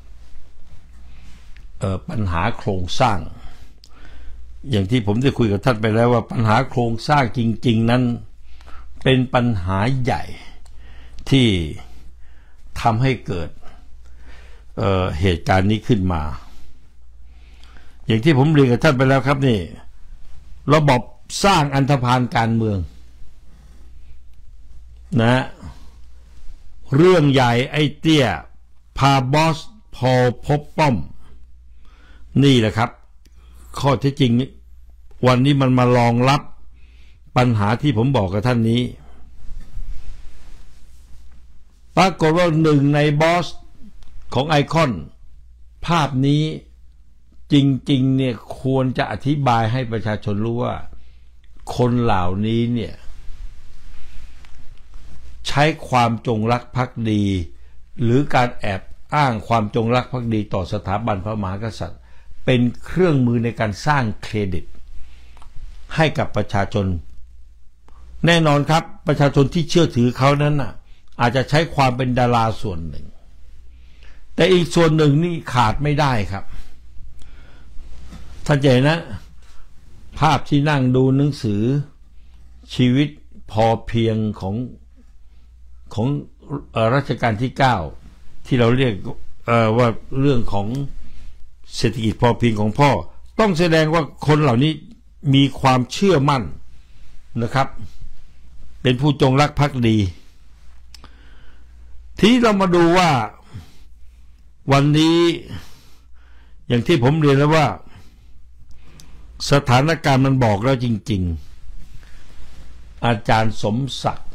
ปัญหาโครงสร้างอย่างที่ผมได้คุยกับท่านไปแล้วว่าปัญหาโครงสร้างจริงๆนั้นเป็นปัญหาใหญ่ที่ทำให้เกิดเหตุการณ์นี้ขึ้นมาอย่างที่ผมเรียนกับท่านไปแล้วครับนี่ระบบสร้างอันธพาลการเมืองนะเรื่องใหญ่ไอ้เตี้ยพาบอสพอพบป้อมนี่แหละครับข้อเท็จจริงวันนี้มันมารองรับปัญหาที่ผมบอกกับท่านนี้ปรากฏว่าหนึ่งในบอสของไอคอนภาพนี้จริงๆเนี่ยควรจะอธิบายให้ประชาชนรู้ว่าคนเหล่านี้เนี่ยใช้ความจงรักภักดีหรือการแอบอ้างความจงรักภักดีต่อสถาบันพระมหากษัตริย์เป็นเครื่องมือในการสร้างเครดิตให้กับประชาชนแน่นอนครับประชาชนที่เชื่อถือเขานั้นน่ะอาจจะใช้ความเป็นดาราส่วนหนึ่งแต่อีกส่วนหนึ่งนี่ขาดไม่ได้ครับท่านเห็นนะภาพที่นั่งดูหนังสือชีวิตพอเพียงของรัชกาลที่9ที่เราเรียกว่าเรื่องของเศรษฐกิจพอเพียงของพ่อต้องแสดงว่าคนเหล่านี้มีความเชื่อมั่นนะครับเป็นผู้จงรักภักดีที่เรามาดูว่าวันนี้อย่างที่ผมเรียนแล้วว่าสถานการณ์มันบอกแล้วจริงๆอาจารย์สมศักดิ์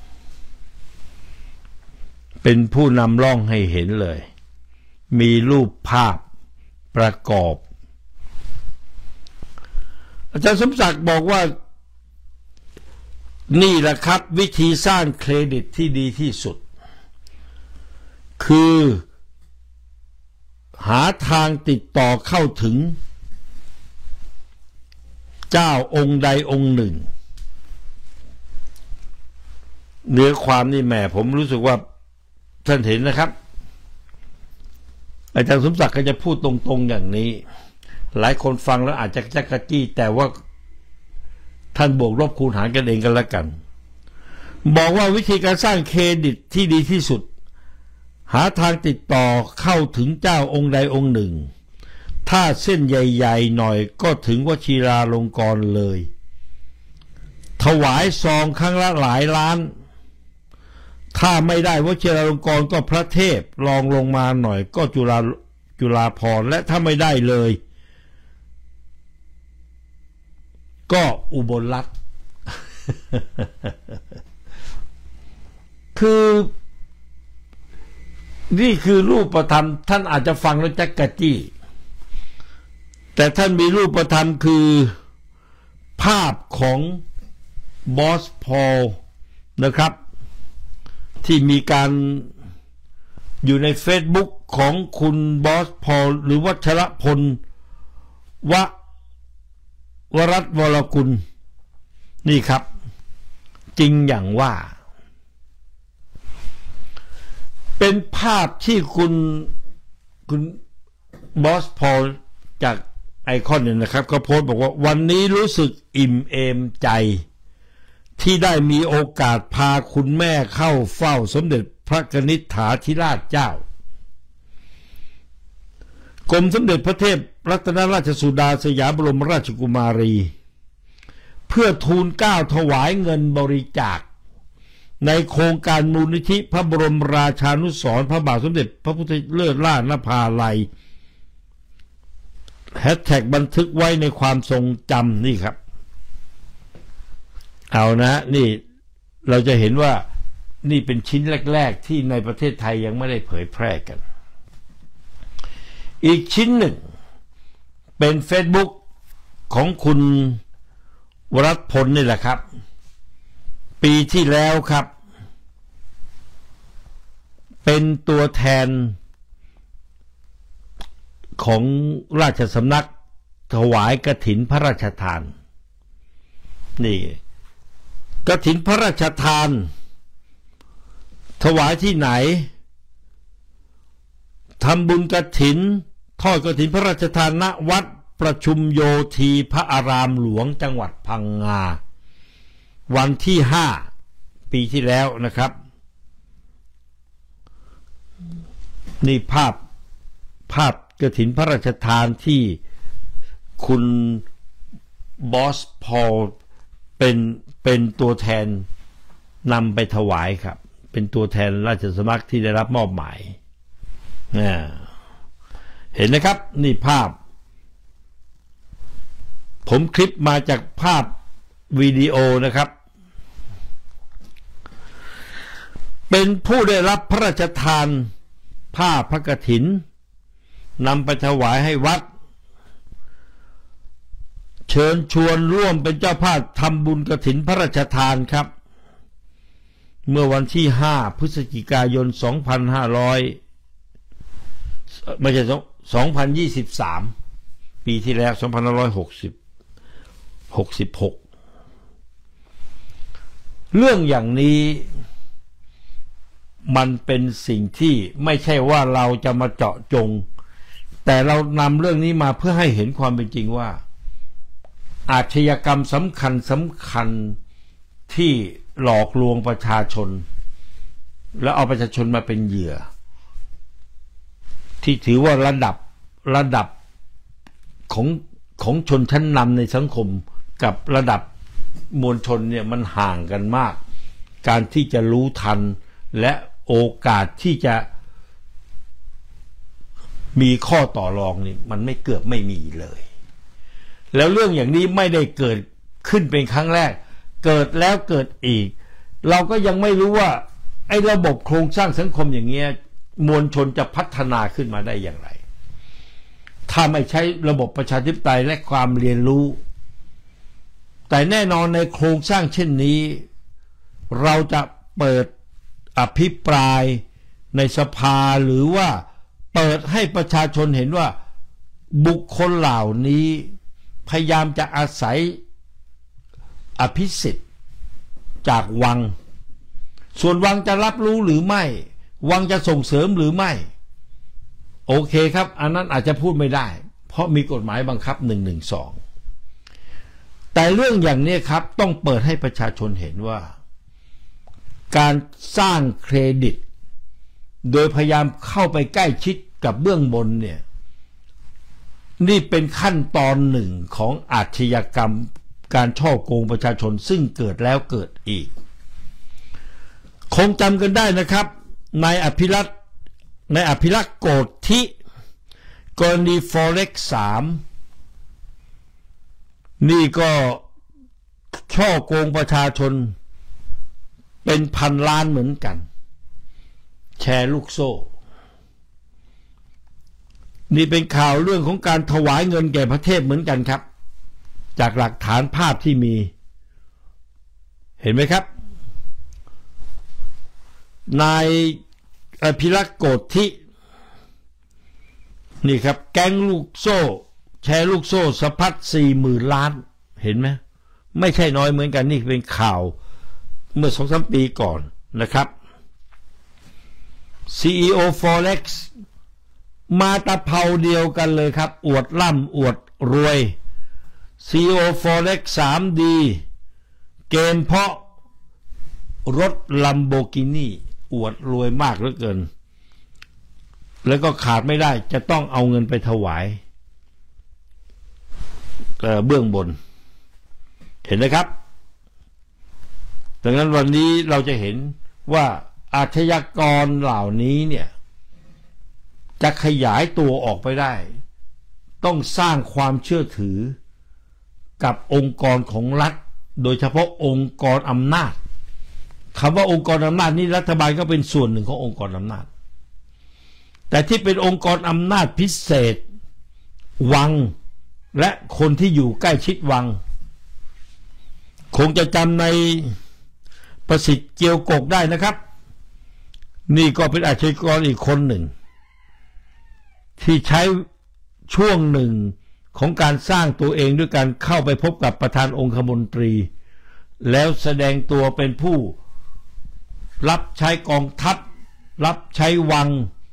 เป็นผู้นำร่องให้เห็นเลยมีรูปภาพประกอบอาจารย์สมศักดิ์บอกว่านี่แหละครับวิธีสร้างเครดิตที่ดีที่สุดคือหาทางติดต่อเข้าถึงเจ้าองค์ใดองค์หนึ่งเนื้อความนี่แหมผมรู้สึกว่าท่านเห็นนะครับอาจารย์สมศักดิ์ก็จะพูดตรงๆอย่างนี้หลายคนฟังแล้วอาจจะจักกะจี้แต่ว่าท่านบวกลบคูณหารกันเองกันละกันบอกว่าวิธีการสร้างเครดิตที่ดีที่สุดหาทางติดต่อเข้าถึงเจ้าองค์ใดองค์หนึ่งถ้าเส้นใหญ่ๆหน่อยก็ถึงวชิราลงกรณ์เลยถวายซองครั้งละหลายล้านถ้าไม่ได้วชิราลงกรณ์ก็พระเทพรองลงมาหน่อยก็จุฬาภรณ์และถ้าไม่ได้เลยก็อุบลรัตน์ คือนี่คือรูปธรรมท่านอาจจะฟังแล้วจักกะจี้แต่ท่านมีรูปธรรมคือภาพของบอสพอลนะครับที่มีการอยู่ใน Facebook ของคุณบอสพอลหรือวัชรพลวรัตน์วรกุลนี่ครับจริงอย่างว่าเป็นภาพที่คุณบอสพอลจากไอคอนเนี่ยนะครับก็โพสต์บอกว่าวันนี้รู้สึกอิ่มเอมใจที่ได้มีโอกาสพาคุณแม่เข้าเฝ้าสมเด็จพระกนิษฐาธิราชเจ้ากรมสมเด็จพระเทพรัตนราชสุดาสยามบรมราชกุมารีเพื่อทูลเกล้าถวายเงินบริจาคในโครงการมูลนิธิพระบรมราชานุสรณ์พระบาทสมเด็จพระพุทธเลิศล่านภาลัยแฮชแท็กบันทึกไว้ในความทรงจำนี่ครับเอานะนี่เราจะเห็นว่านี่เป็นชิ้นแรกๆที่ในประเทศไทยยังไม่ได้เผยแพร่กันอีกชิ้นหนึ่งเป็น Facebook ของคุณวรัตน์พลนี่แหละครับปีที่แล้วครับเป็นตัวแทนของราชสำนักถวายกฐินพระราชทานนี่กฐินพระราชทานถวายที่ไหนทำบุญกฐินทอดกฐินพระราชทานณวัดประชุมโยธีพระอารามหลวงจังหวัดพังงาวันที่5ปีที่แล้วนะครับนี่ภาพกฐินพระราชทานที่คุณบอสพอลเป็นตัวแทนนำไปถวายครับเป็นตัวแทนราชสำนักที่ได้รับมอบหมายเห็นนะครับนี่ภาพผมคลิปมาจากภาพวิดีโอนะครับเป็นผู้ได้รับพระราชทานผ้าพระกฐินนำไปถวายให้วัดเชิญชวนร่วมเป็นเจ้าภาพทำบุญกฐินพระราชทานครับเมื่อวันที่5พฤศจิกายน2023ปีที่แล้ว2566เรื่องอย่างนี้มันเป็นสิ่งที่ไม่ใช่ว่าเราจะมาเจาะจงแต่เรานำเรื่องนี้มาเพื่อให้เห็นความเป็นจริงว่าอาชญากรรมสำคัญที่หลอกลวงประชาชนแล้วเอาประชาชนมาเป็นเหยื่อที่ถือว่าระดับของชนชั้นนำในสังคมกับระดับมวลชนเนี่ยมันห่างกันมากการที่จะรู้ทันและโอกาสที่จะมีข้อต่อรองนี่มันเกือบไม่มีเลยแล้วเรื่องอย่างนี้ไม่ได้เกิดขึ้นเป็นครั้งแรกเกิดแล้วเกิดอีกเราก็ยังไม่รู้ว่าไอ้ระบบโครงสร้างสังคมอย่างเงี้ยมวลชนจะพัฒนาขึ้นมาได้อย่างไรถ้าไม่ใช้ระบบประชาธิปไตยและความเรียนรู้แต่แน่นอนในโครงสร้างเช่นนี้เราจะเปิดอภิปรายในสภาหรือว่าเปิดให้ประชาชนเห็นว่าบุคคลเหล่านี้พยายามจะอาศัยอภิสิทธิ์จากวังส่วนวังจะรับรู้หรือไม่วังจะส่งเสริมหรือไม่โอเคครับอันนั้นอาจจะพูดไม่ได้เพราะมีกฎหมายบังคับ112แต่เรื่องอย่างนี้ครับต้องเปิดให้ประชาชนเห็นว่าการสร้างเครดิตโดยพยายามเข้าไปใกล้ชิดกับเบื้องบนเนี่ยนี่เป็นขั้นตอนหนึ่งของอาชญากรรมการฉ้อโกงประชาชนซึ่งเกิดแล้วเกิดอีกคงจำกันได้นะครับนายอภิรักษ์โกธิกรณี Forex 3นี่ก็ฉ้อโกงประชาชนเป็นพันล้านเหมือนกันแชร์ลูกโซ่นี่เป็นข่าวเรื่องของการถวายเงินแก่พระเทพเหมือนกันครับจากหลักฐานภาพที่มีเห็นไหมครับนายอภิรักษ์โกธินี่ครับแก๊งลูกโซ่แชร์ลูกโซ่สะพัด 40,000 ล้านเห็นไหมไม่ใช่น้อยเหมือนกันนี่เป็นข่าวเมื่อ 2-3 ปีก่อนนะครับ CEO Forex มาตะเภาเดียวกันเลยครับอวดร่ำอวดรวย CEO Forex 3D เกมเพราะรถ Lamborghini อวดรวยมากเหลือเกินแล้วก็ขาดไม่ได้จะต้องเอาเงินไปถวายเบื้องบนเห็นไหมครับดังนั้นวันนี้เราจะเห็นว่าอาชญากรเหล่านี้เนี่ยจะขยายตัวออกไปได้ต้องสร้างความเชื่อถือกับองค์กรของรัฐโดยเฉพาะองค์กรอำนาจคำว่าองค์กรอำนาจนี้รัฐบาลก็เป็นส่วนหนึ่งขององค์กรอำนาจแต่ที่เป็นองค์กรอำนาจพิเศษวังและคนที่อยู่ใกล้ชิดวังคงจะจำในประสิทธิ์เจียวกกได้นะครับนี่ก็เป็นอาชญากรอีกคนหนึ่งที่ใช้ช่วงหนึ่งของการสร้างตัวเองด้วยการเข้าไปพบกับประธานองคมนตรีแล้วแสดงตัวเป็นผู้รับใช้กองทัพรับใช้วัง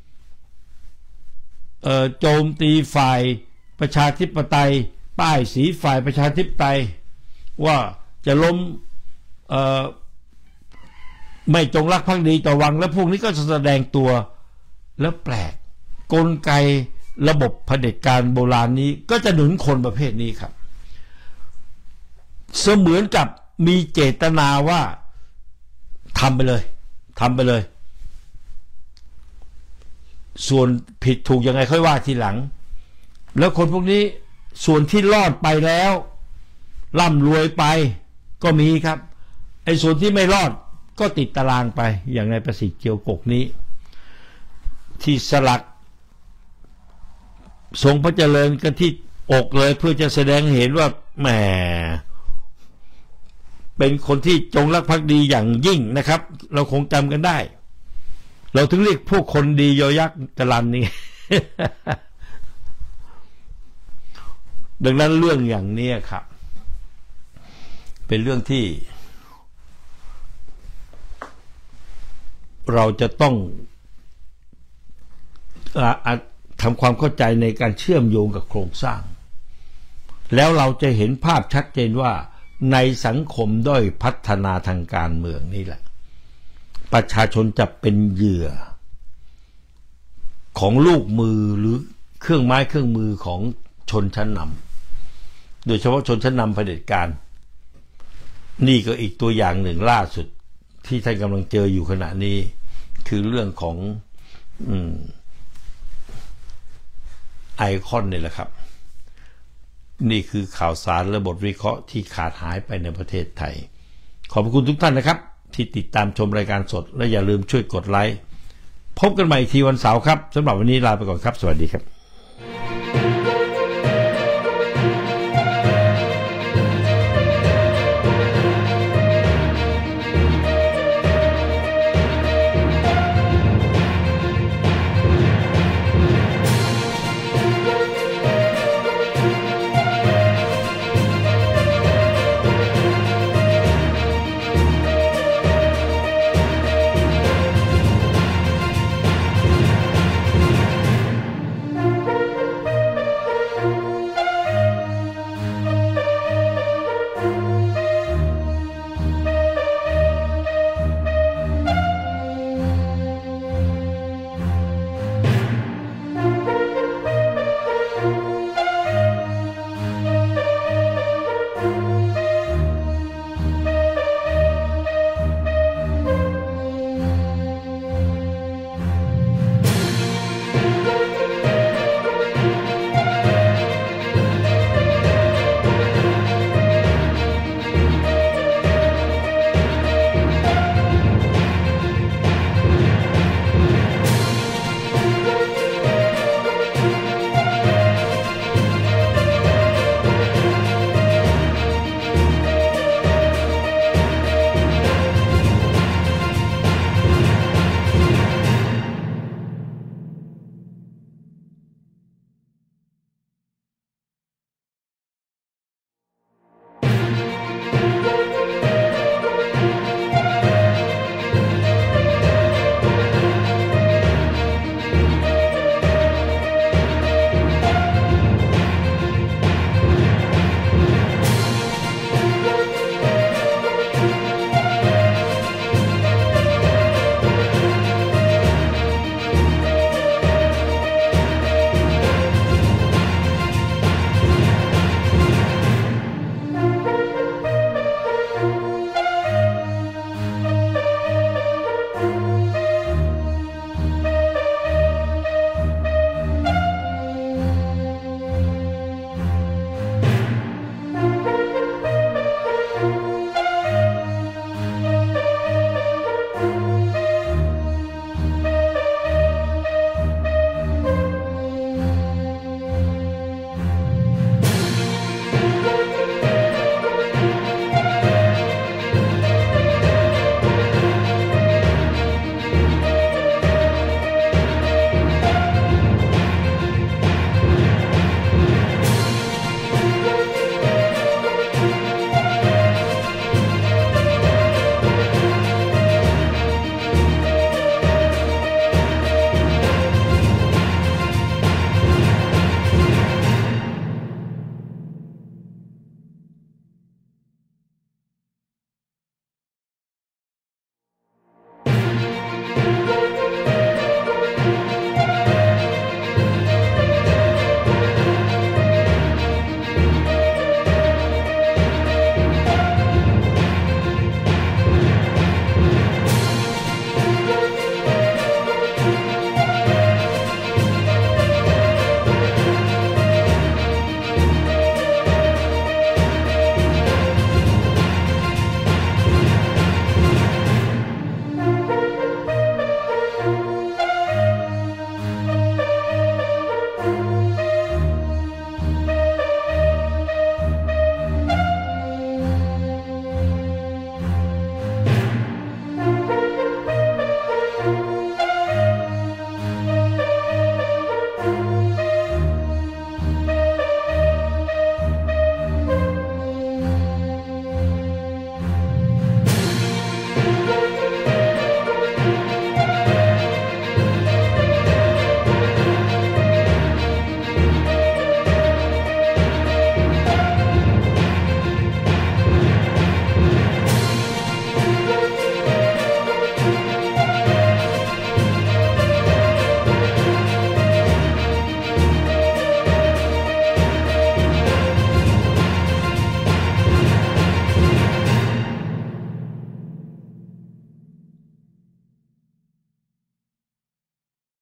โจมตีฝ่ายประชาธิปไตยป้ายสีฝ่ายประชาธิปไตยว่าจะล้มไม่จงรักภักดีต่อวังแล้วพวกนี้ก็จะแสดงตัวแล้วแปลกกลไกระบบเผด็จการโบราณนี้ก็จะหนุนคนประเภทนี้ครับเสมือนกับมีเจตนาว่าทำไปเลยส่วนผิดถูกยังไงค่อยว่าทีหลังแล้วคนพวกนี้ส่วนที่รอดไปแล้วร่ำรวยไปก็มีครับไอ้ส่วนที่ไม่รอดก็ติดตารางไปอย่างในประสิทธิ์เจียวกกนี้ที่สลักทรงพระเจริญกันที่อกเลยเพื่อจะแสดงเห็นว่าแหมเป็นคนที่จงรักภักดีอย่างยิ่งนะครับเราคงจำกันได้เราถึงเรียกพวกคนดียอยักษ์กลันนี่ ดังนั้นเรื่องอย่างนี้ครับเป็นเรื่องที่เราจะต้องทำความเข้าใจในการเชื่อมโยงกับโครงสร้างแล้วเราจะเห็นภาพชัดเจนว่าในสังคมด้อยพัฒนาทางการเมืองนี่แหละประชาชนจะเป็นเหยื่อของลูกมือหรือเครื่องไม้เครื่องมือของชนชั้นนำโดยเฉพาะชนชั้นนำเผด็จการนี่ก็อีกตัวอย่างหนึ่งล่าสุดที่ท่านกำลังเจออยู่ขณะนี้คือเรื่องของไอคอนนี่แหละครับนี่คือข่าวสารและบทวิเคราะห์ที่ขาดหายไปในประเทศไทยขอบคุณทุกท่านนะครับที่ติดตามชมรายการสดและอย่าลืมช่วยกดไลค์พบกันใหม่ทีวันเสาร์ครับสำหรับวันนี้ลาไปก่อนครับสวัสดีครับ